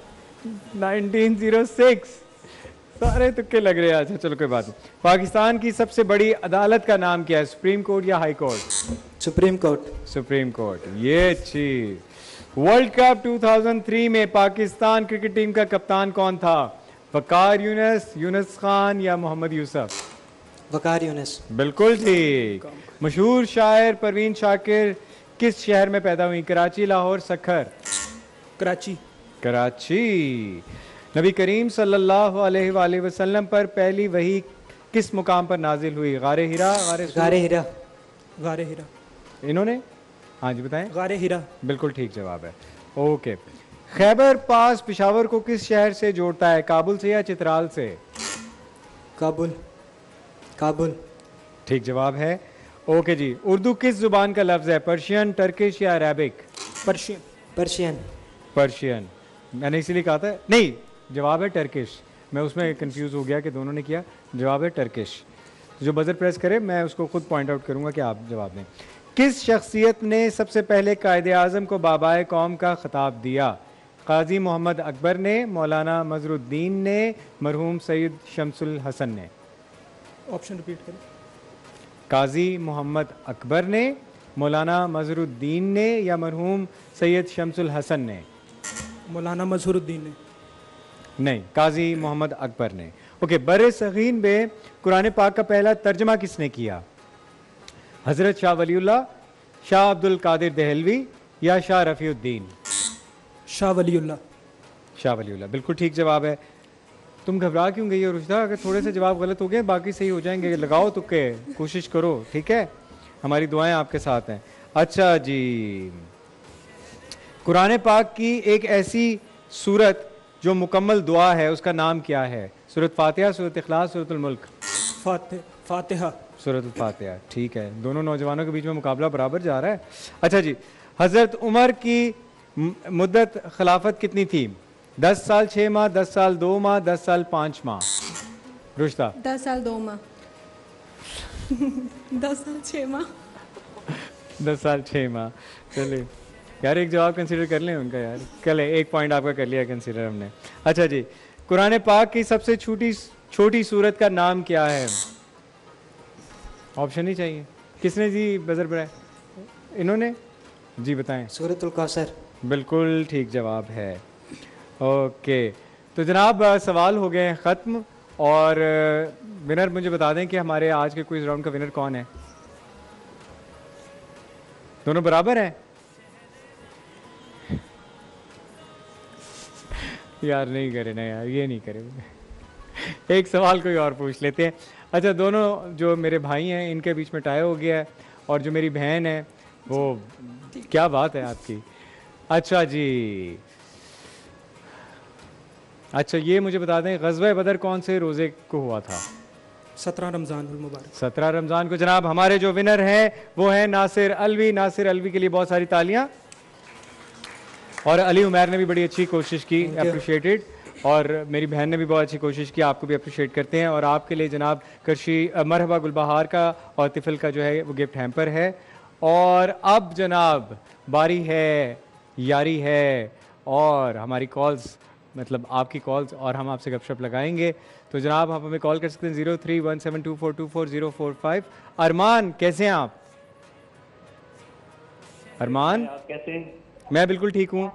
1906। सारे तुक्के लग रहे हैं। अच्छा चलो कोई बात नहीं। पाकिस्तान की सबसे बड़ी अदालत का नाम क्या है? सुप्रीम कोर्ट या high court? Supreme court. Supreme court, ये अच्छी। वर्ल्ड कप 2003 में पाकिस्तान क्रिकेट टीम का कप्तान कौन था? वकार यूनुस, यूनुस खान या मोहम्मद यूसुफ? वकार यूनुस। बिल्कुल ठीक। मशहूर शायर परवीन शाकिर किस शहर में पैदा हुई? कराची, लाहौर, सखर? कराची। कराची। नबी करीम सल्लल्लाहु अलैहि वसल्लम पर पहली वही किस मुकाम पर नाजिल हुई? गारे हिरा, गारे हिरा, गारे हिरा। इन्होंने, हाँ जी बताएं। गारे हिरा। बिल्कुल ठीक जवाब है। ओके। खैबर पास पेशावर को किस शहर से जोड़ता है? काबुल से या चित्राल से? काबुल। काबुल। ठीक जवाब है। ओके जी, उर्दू किस जुबान का लफ्ज है? पर्शियन, टर्किश या अरेबिक? पर्शियन। पर्शियन। पर्शियन। मैंने इसीलिए कहा था, नहीं जवाब है टर्किश। मैं उसमें कंफ्यूज हो गया कि दोनों ने किया। जवाब है टर्किश। जो बजर प्रेस करे मैं उसको खुद पॉइंट आउट करूंगा कि आप जवाब दें। किस शख्सियत ने सबसे पहले कायदे आज़म को बाबाए कौम का खिताब दिया? काजी मोहम्मद अकबर ने, मौलाना मजरुद्दीन ने, मरहूम सैयद शमसुल हसन ने? ऑप्शन रिपीट करें। काजी मोहम्मद अकबर ने, मौलाना मजरुद्दीन ने या मरहूम सैयद शमसुल हसन ने? मौलाना मजरुद्दीन ने। नहीं, काजी मोहम्मद अकबर ने। ओके। बरे सगीर में कुरान पाक का पहला तर्जमा किसने किया? हजरत शाह वलीउल्लाह, शाह अब्दुल कादिर दहलवी या शाह रफ़ीउद्दीन? शाह वलीउल्लाह। शाह वलीउल्लाह, बिल्कुल ठीक जवाब है। तुम घबरा क्यों गई हो रुश्ता? अगर थोड़े से जवाब गलत हो गए बाकी सही हो जाएंगे। लगाओ तुक्के, कोशिश करो, ठीक है। हमारी दुआएं आपके साथ हैं। अच्छा जी, कुरान पाक की एक ऐसी सूरत जो मुकम्मल दुआ है उसका नाम क्या है? सूरत फातिहा, सूरत इखलास, सूरतुल मुल्क? फातिहा। सूरतुल फातिहा, ठीक है। दोनों नौजवानों के बीच में मुकाबला बराबर जा रहा है। अच्छा जी, हज़रत उमर की मुद्दत खिलाफत कितनी थी? 10 साल 6 माह, 10 साल 2 माह, 10 साल 5 माह। रुश्ता 10 साल 2 माह 10 साल 6 माह 10 साल 6 माह। चलिए यार एक जवाब कंसीडर कर लें उनका यार। चले एक पॉइंट आपका कर लिया कंसीडर हमने। अच्छा जी, कुरान पाक की सबसे छोटी सूरत का नाम क्या है? ऑप्शन ही चाहिए। किसने जी बजर बनाया? इन्होंने जी, बताएं। सूरतुल कौसर। बिल्कुल ठीक जवाब है। ओके तो जनाब सवाल हो गए हैं ख़त्म और विनर मुझे बता दें कि हमारे आज के क्विज राउंड का विनर कौन है? दोनों बराबर हैं? यार नहीं करे ना यार, ये नहीं करे। एक सवाल कोई और पूछ लेते हैं। अच्छा, दोनों जो मेरे भाई हैं इनके बीच में टाई हो गया है और जो मेरी बहन है वो, क्या बात है आपकी। अच्छा जी, अच्छा ये मुझे बता दें ग़ज़वा बदर कौन से रोज़े को हुआ था? 17 रमज़ान मुबारक। 17 रमज़ान को। जनाब हमारे जो विनर हैं वो है नासिर अलवी। नासिर अलवी के लिए बहुत सारी तालियां। और अली उमैर ने भी बड़ी अच्छी कोशिश की, अप्रिशिएटेड। और मेरी बहन ने भी बहुत अच्छी कोशिश की, आपको भी अप्रिशिएट करते हैं। और आपके लिए जनाब करशी मरहबा गुलबहार का और तिफल का जो है वो गिफ्ट हैम्पर है। और अब जनाब बारी है, यारी है और हमारी कॉल्स, मतलब आपकी कॉल्स, और हम आपसे गपशप लगाएंगे। तो जनाब आप हमें कॉल कर सकते हैं 0317242445। अरमान कैसे हैं आप? अरमान आप कैसे हैं? मैं बिल्कुल ठीक हूँ।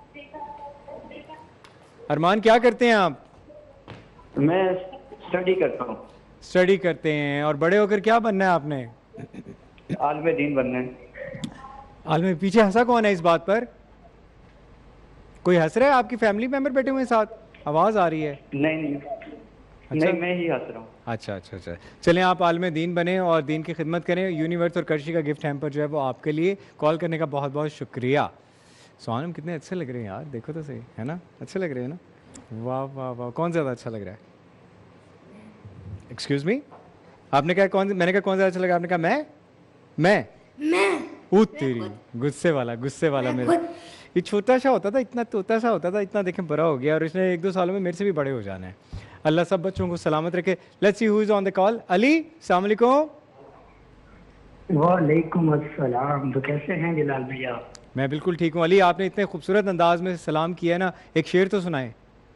अरमान क्या करते हैं आप? मैं स्टडी करता हूँ। स्टडी करते हैं। और बड़े होकर क्या बनना है आपने? आलिम दीन बनना है। आलिम। पीछे हंसा कौन है इस बात पर? कोई हंस रहा है? आपकी फैमिली मेंबर बैठे हुए हैं साथ? आवाज आ रही है। नहीं अच्छा? नहीं, मैं ही हंस रहा हूँ। अच्छा। चलें आप आलिम दीन बने और दीन की खिदमत करें। यूनिवर्स और करशी का गिफ्ट हैम्पर जो है वो आपके लिए। कॉल करने का बहुत बहुत शुक्रिया। सोनम कितने अच्छे लग रहे हैं यार, देखो तो सही है ना, अच्छे लग रहे हैं ना। वाह वाह वाह, कौन ज़्यादा अच्छा लग रहा है? एक्सक्यूज मी, आपने कहा कौन? मैंने कहा कौन ज़्यादा अच्छा लगा? आपने कहा मैं तेरी गुस्से वाला मेरा। ये छोटा सा होता था, इतना तोता सा होता था, इतना देखें बड़ा हो गया और इसने 1-2 सालों में मेरे से भी बड़े हो जाना है। अल्लाह सब बच्चों को सलामत रखे। Let's see who is on the call. Ali, अस्सलाम वालेकुम। वालेकुम अस्सलाम। तो कैसे हैं जलाल भैया? मैं बिल्कुल ठीक हूँ। अली, आपने इतने खूबसूरत अंदाज में सलाम किया है ना, एक शेर तो सुनाए।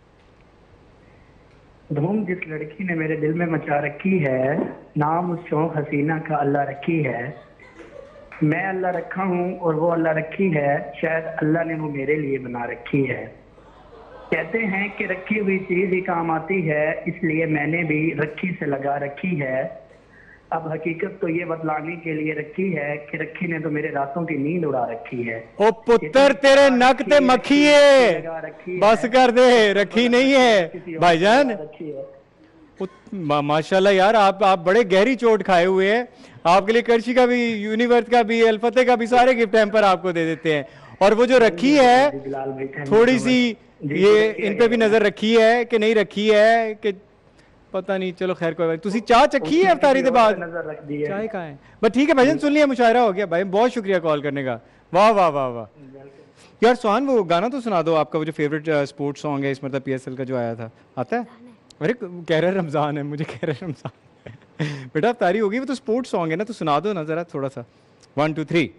धूम जिस लड़की ने मेरे दिल में मचा रखी है, नाम उस शौक हसीना का अल्लाह रखी है। मैं अल्लाह रखा हूँ और वो अल्लाह रखी है, शायद अल्लाह ने वो मेरे लिए बना रखी है। कहते हैं कि रखी हुई चीज ही काम आती है, इसलिए मैंने भी रखी से लगा रखी है। अब हकीकत तो ये बतलाने के लिए रखी है कि रखी ने तो मेरे रातों की नींद उड़ा रखी है। ओ पुत्र तेरे नक ते मक्खी है, बस कर दे, रखी नहीं है भाईजान। माशाल्लाह यार, आप बड़े गहरी चोट खाए हुए हैं। आपके लिए करशी का भी, यूनिवर्स का भी, अल्फते का भी सारे गिफ्ट हैम्पर आपको दे देते हैं। और वो जो रखी है थोड़ी सी, ये इन पे भी नजर रखी है कि नहीं रखी है कि पता नहीं। चलो खैर कोई बात। तुसी चाह चखी है अफ्तारी के बाद? चाय कहाँ है? बस ठीक है भाईजान, सुन लिया, मुशायरा हो गया भाई। बहुत शुक्रिया कॉल करने का। वाह वाह वाह वाह यार। सुहान वो गाना तो सुना दो, आपका वो जो फेवरेट स्पोर्ट्स सॉन्ग है इस मतलब PSL का जो आया था, आता है? अरे कह रहा रमजान है, मुझे कह रहा रमजान। बेटा अफ्तारी होगी, वो तो स्पोर्ट्स सॉन्ग है ना, तो सुना दो ना जरा थोड़ा सा। 1 2 3।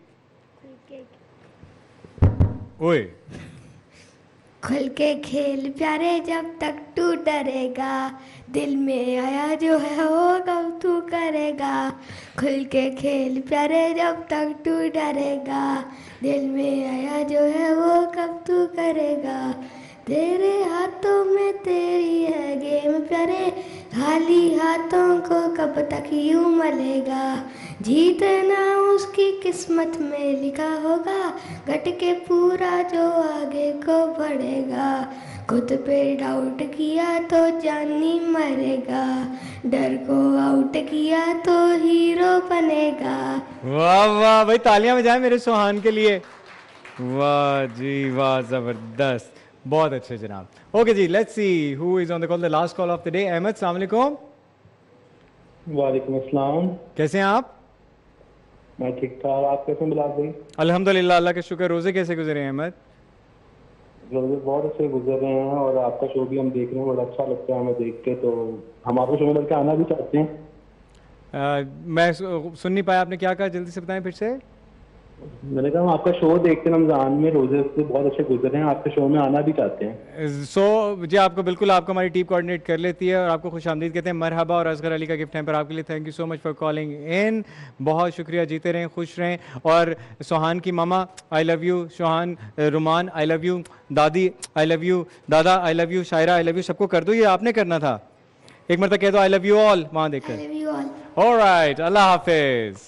ओए खुल के खेल प्यारे, जब तक तू डरेगा, दिल में आया जो है वो कब तू करेगा। खुल के खेल प्यारे, जब तक तू डरेगा, दिल में आया जो है वो कब तू करेगा। तेरे हाथों में तेरी है गेम प्यारे, खाली हाथों को कब तक यूं मलेगा। जीतना उसकी किस्मत में लिखा होगा, घट के पूरा जो आगे को बढ़ेगा। खुद पे डाउट किया तो जानी मरेगा, डर को आउट किया तो हीरो बनेगा। वाह वाह भाई, तालियां बजाएं मेरे सुहान के लिए। वाह जी वाह, जबरदस्त, बहुत अच्छे जनाब। ओके जी, let's see who is on the call, the last call of the day. Ahmed, अस्सलाम वालेकुम। वालेकुम अस्सलाम। कैसे हैं आप? मैं ठीक ठाक, आप कैसे हैं बिलाल भाई? अल्हम्दुलिल्लाह, अल्लाह का शुक्र। रोजे कैसे गुजरे हैं अहमद? रोजे बहुत अच्छे गुजर रहे हैं और आपका शो भी हम देख रहे हैं, बड़ा अच्छा लगता है हमें देख के। तो हम आपके शो में बल्कि आना भी चाहते हैं। मैं सुन नहीं पाया, आपने क्या कहा, जल्दी से बताएं फिर से। मैंने कहा हम आपका शो देखते हैं, रमजान में रोजे से बहुत अच्छे गुजर रहे हैं, आपके शो में आना भी चाहते हैं। जी आपको बिल्कुल, आपको हमारी टीम कोऑर्डिनेट कर लेती है और आपको खुशामदीद कहते हैं। मरहबा, और असगर अली का गिफ्ट है पर आपके लिए। Thank you so much for calling in, बहुत शुक्रिया, जीते रहें, खुश रहें। और सोहान की मामा I love you, Sohan, Ruman I love you, दादी आई लव यू, दादा I love you, Shaira I love you, सबको कर दो। ये आपने करना था, एक मरतबा कह दो आई लव यू ऑल वहाँ देखकर। ऑलराइट, अल्लाह हाफिज।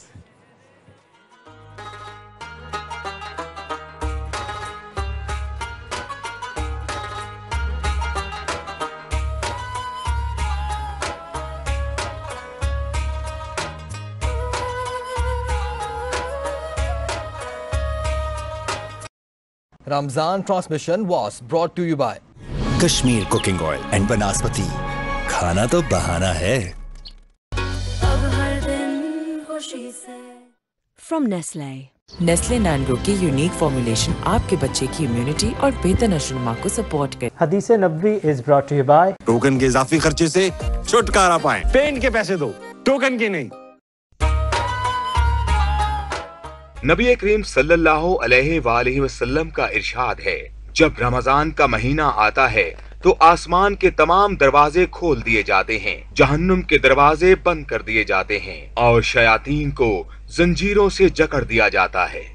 Ramzan transmission was brought to you by Kashmir Cooking Oil and Banaspati. खाना तो बहाना है। From Nestle. Nestle Nango की यूनिक फॉर्मुलेशन आपके बच्चे की इम्यूनिटी और बेहतर नशोनुमा को सपोर्ट करे। हदीस नबवी is brought to you by token के इजाफी खर्चे से छुटकारा पाएं। पेन के पैसे दो, टोकन के नहीं। नबी करीम सल्लल्लाहु अलैहि वसल्लम का इरशाद है, जब रमजान का महीना आता है तो आसमान के तमाम दरवाजे खोल दिए जाते हैं, जहन्नुम के दरवाजे बंद कर दिए जाते हैं और शयातीन को जंजीरों से जकड़ दिया जाता है।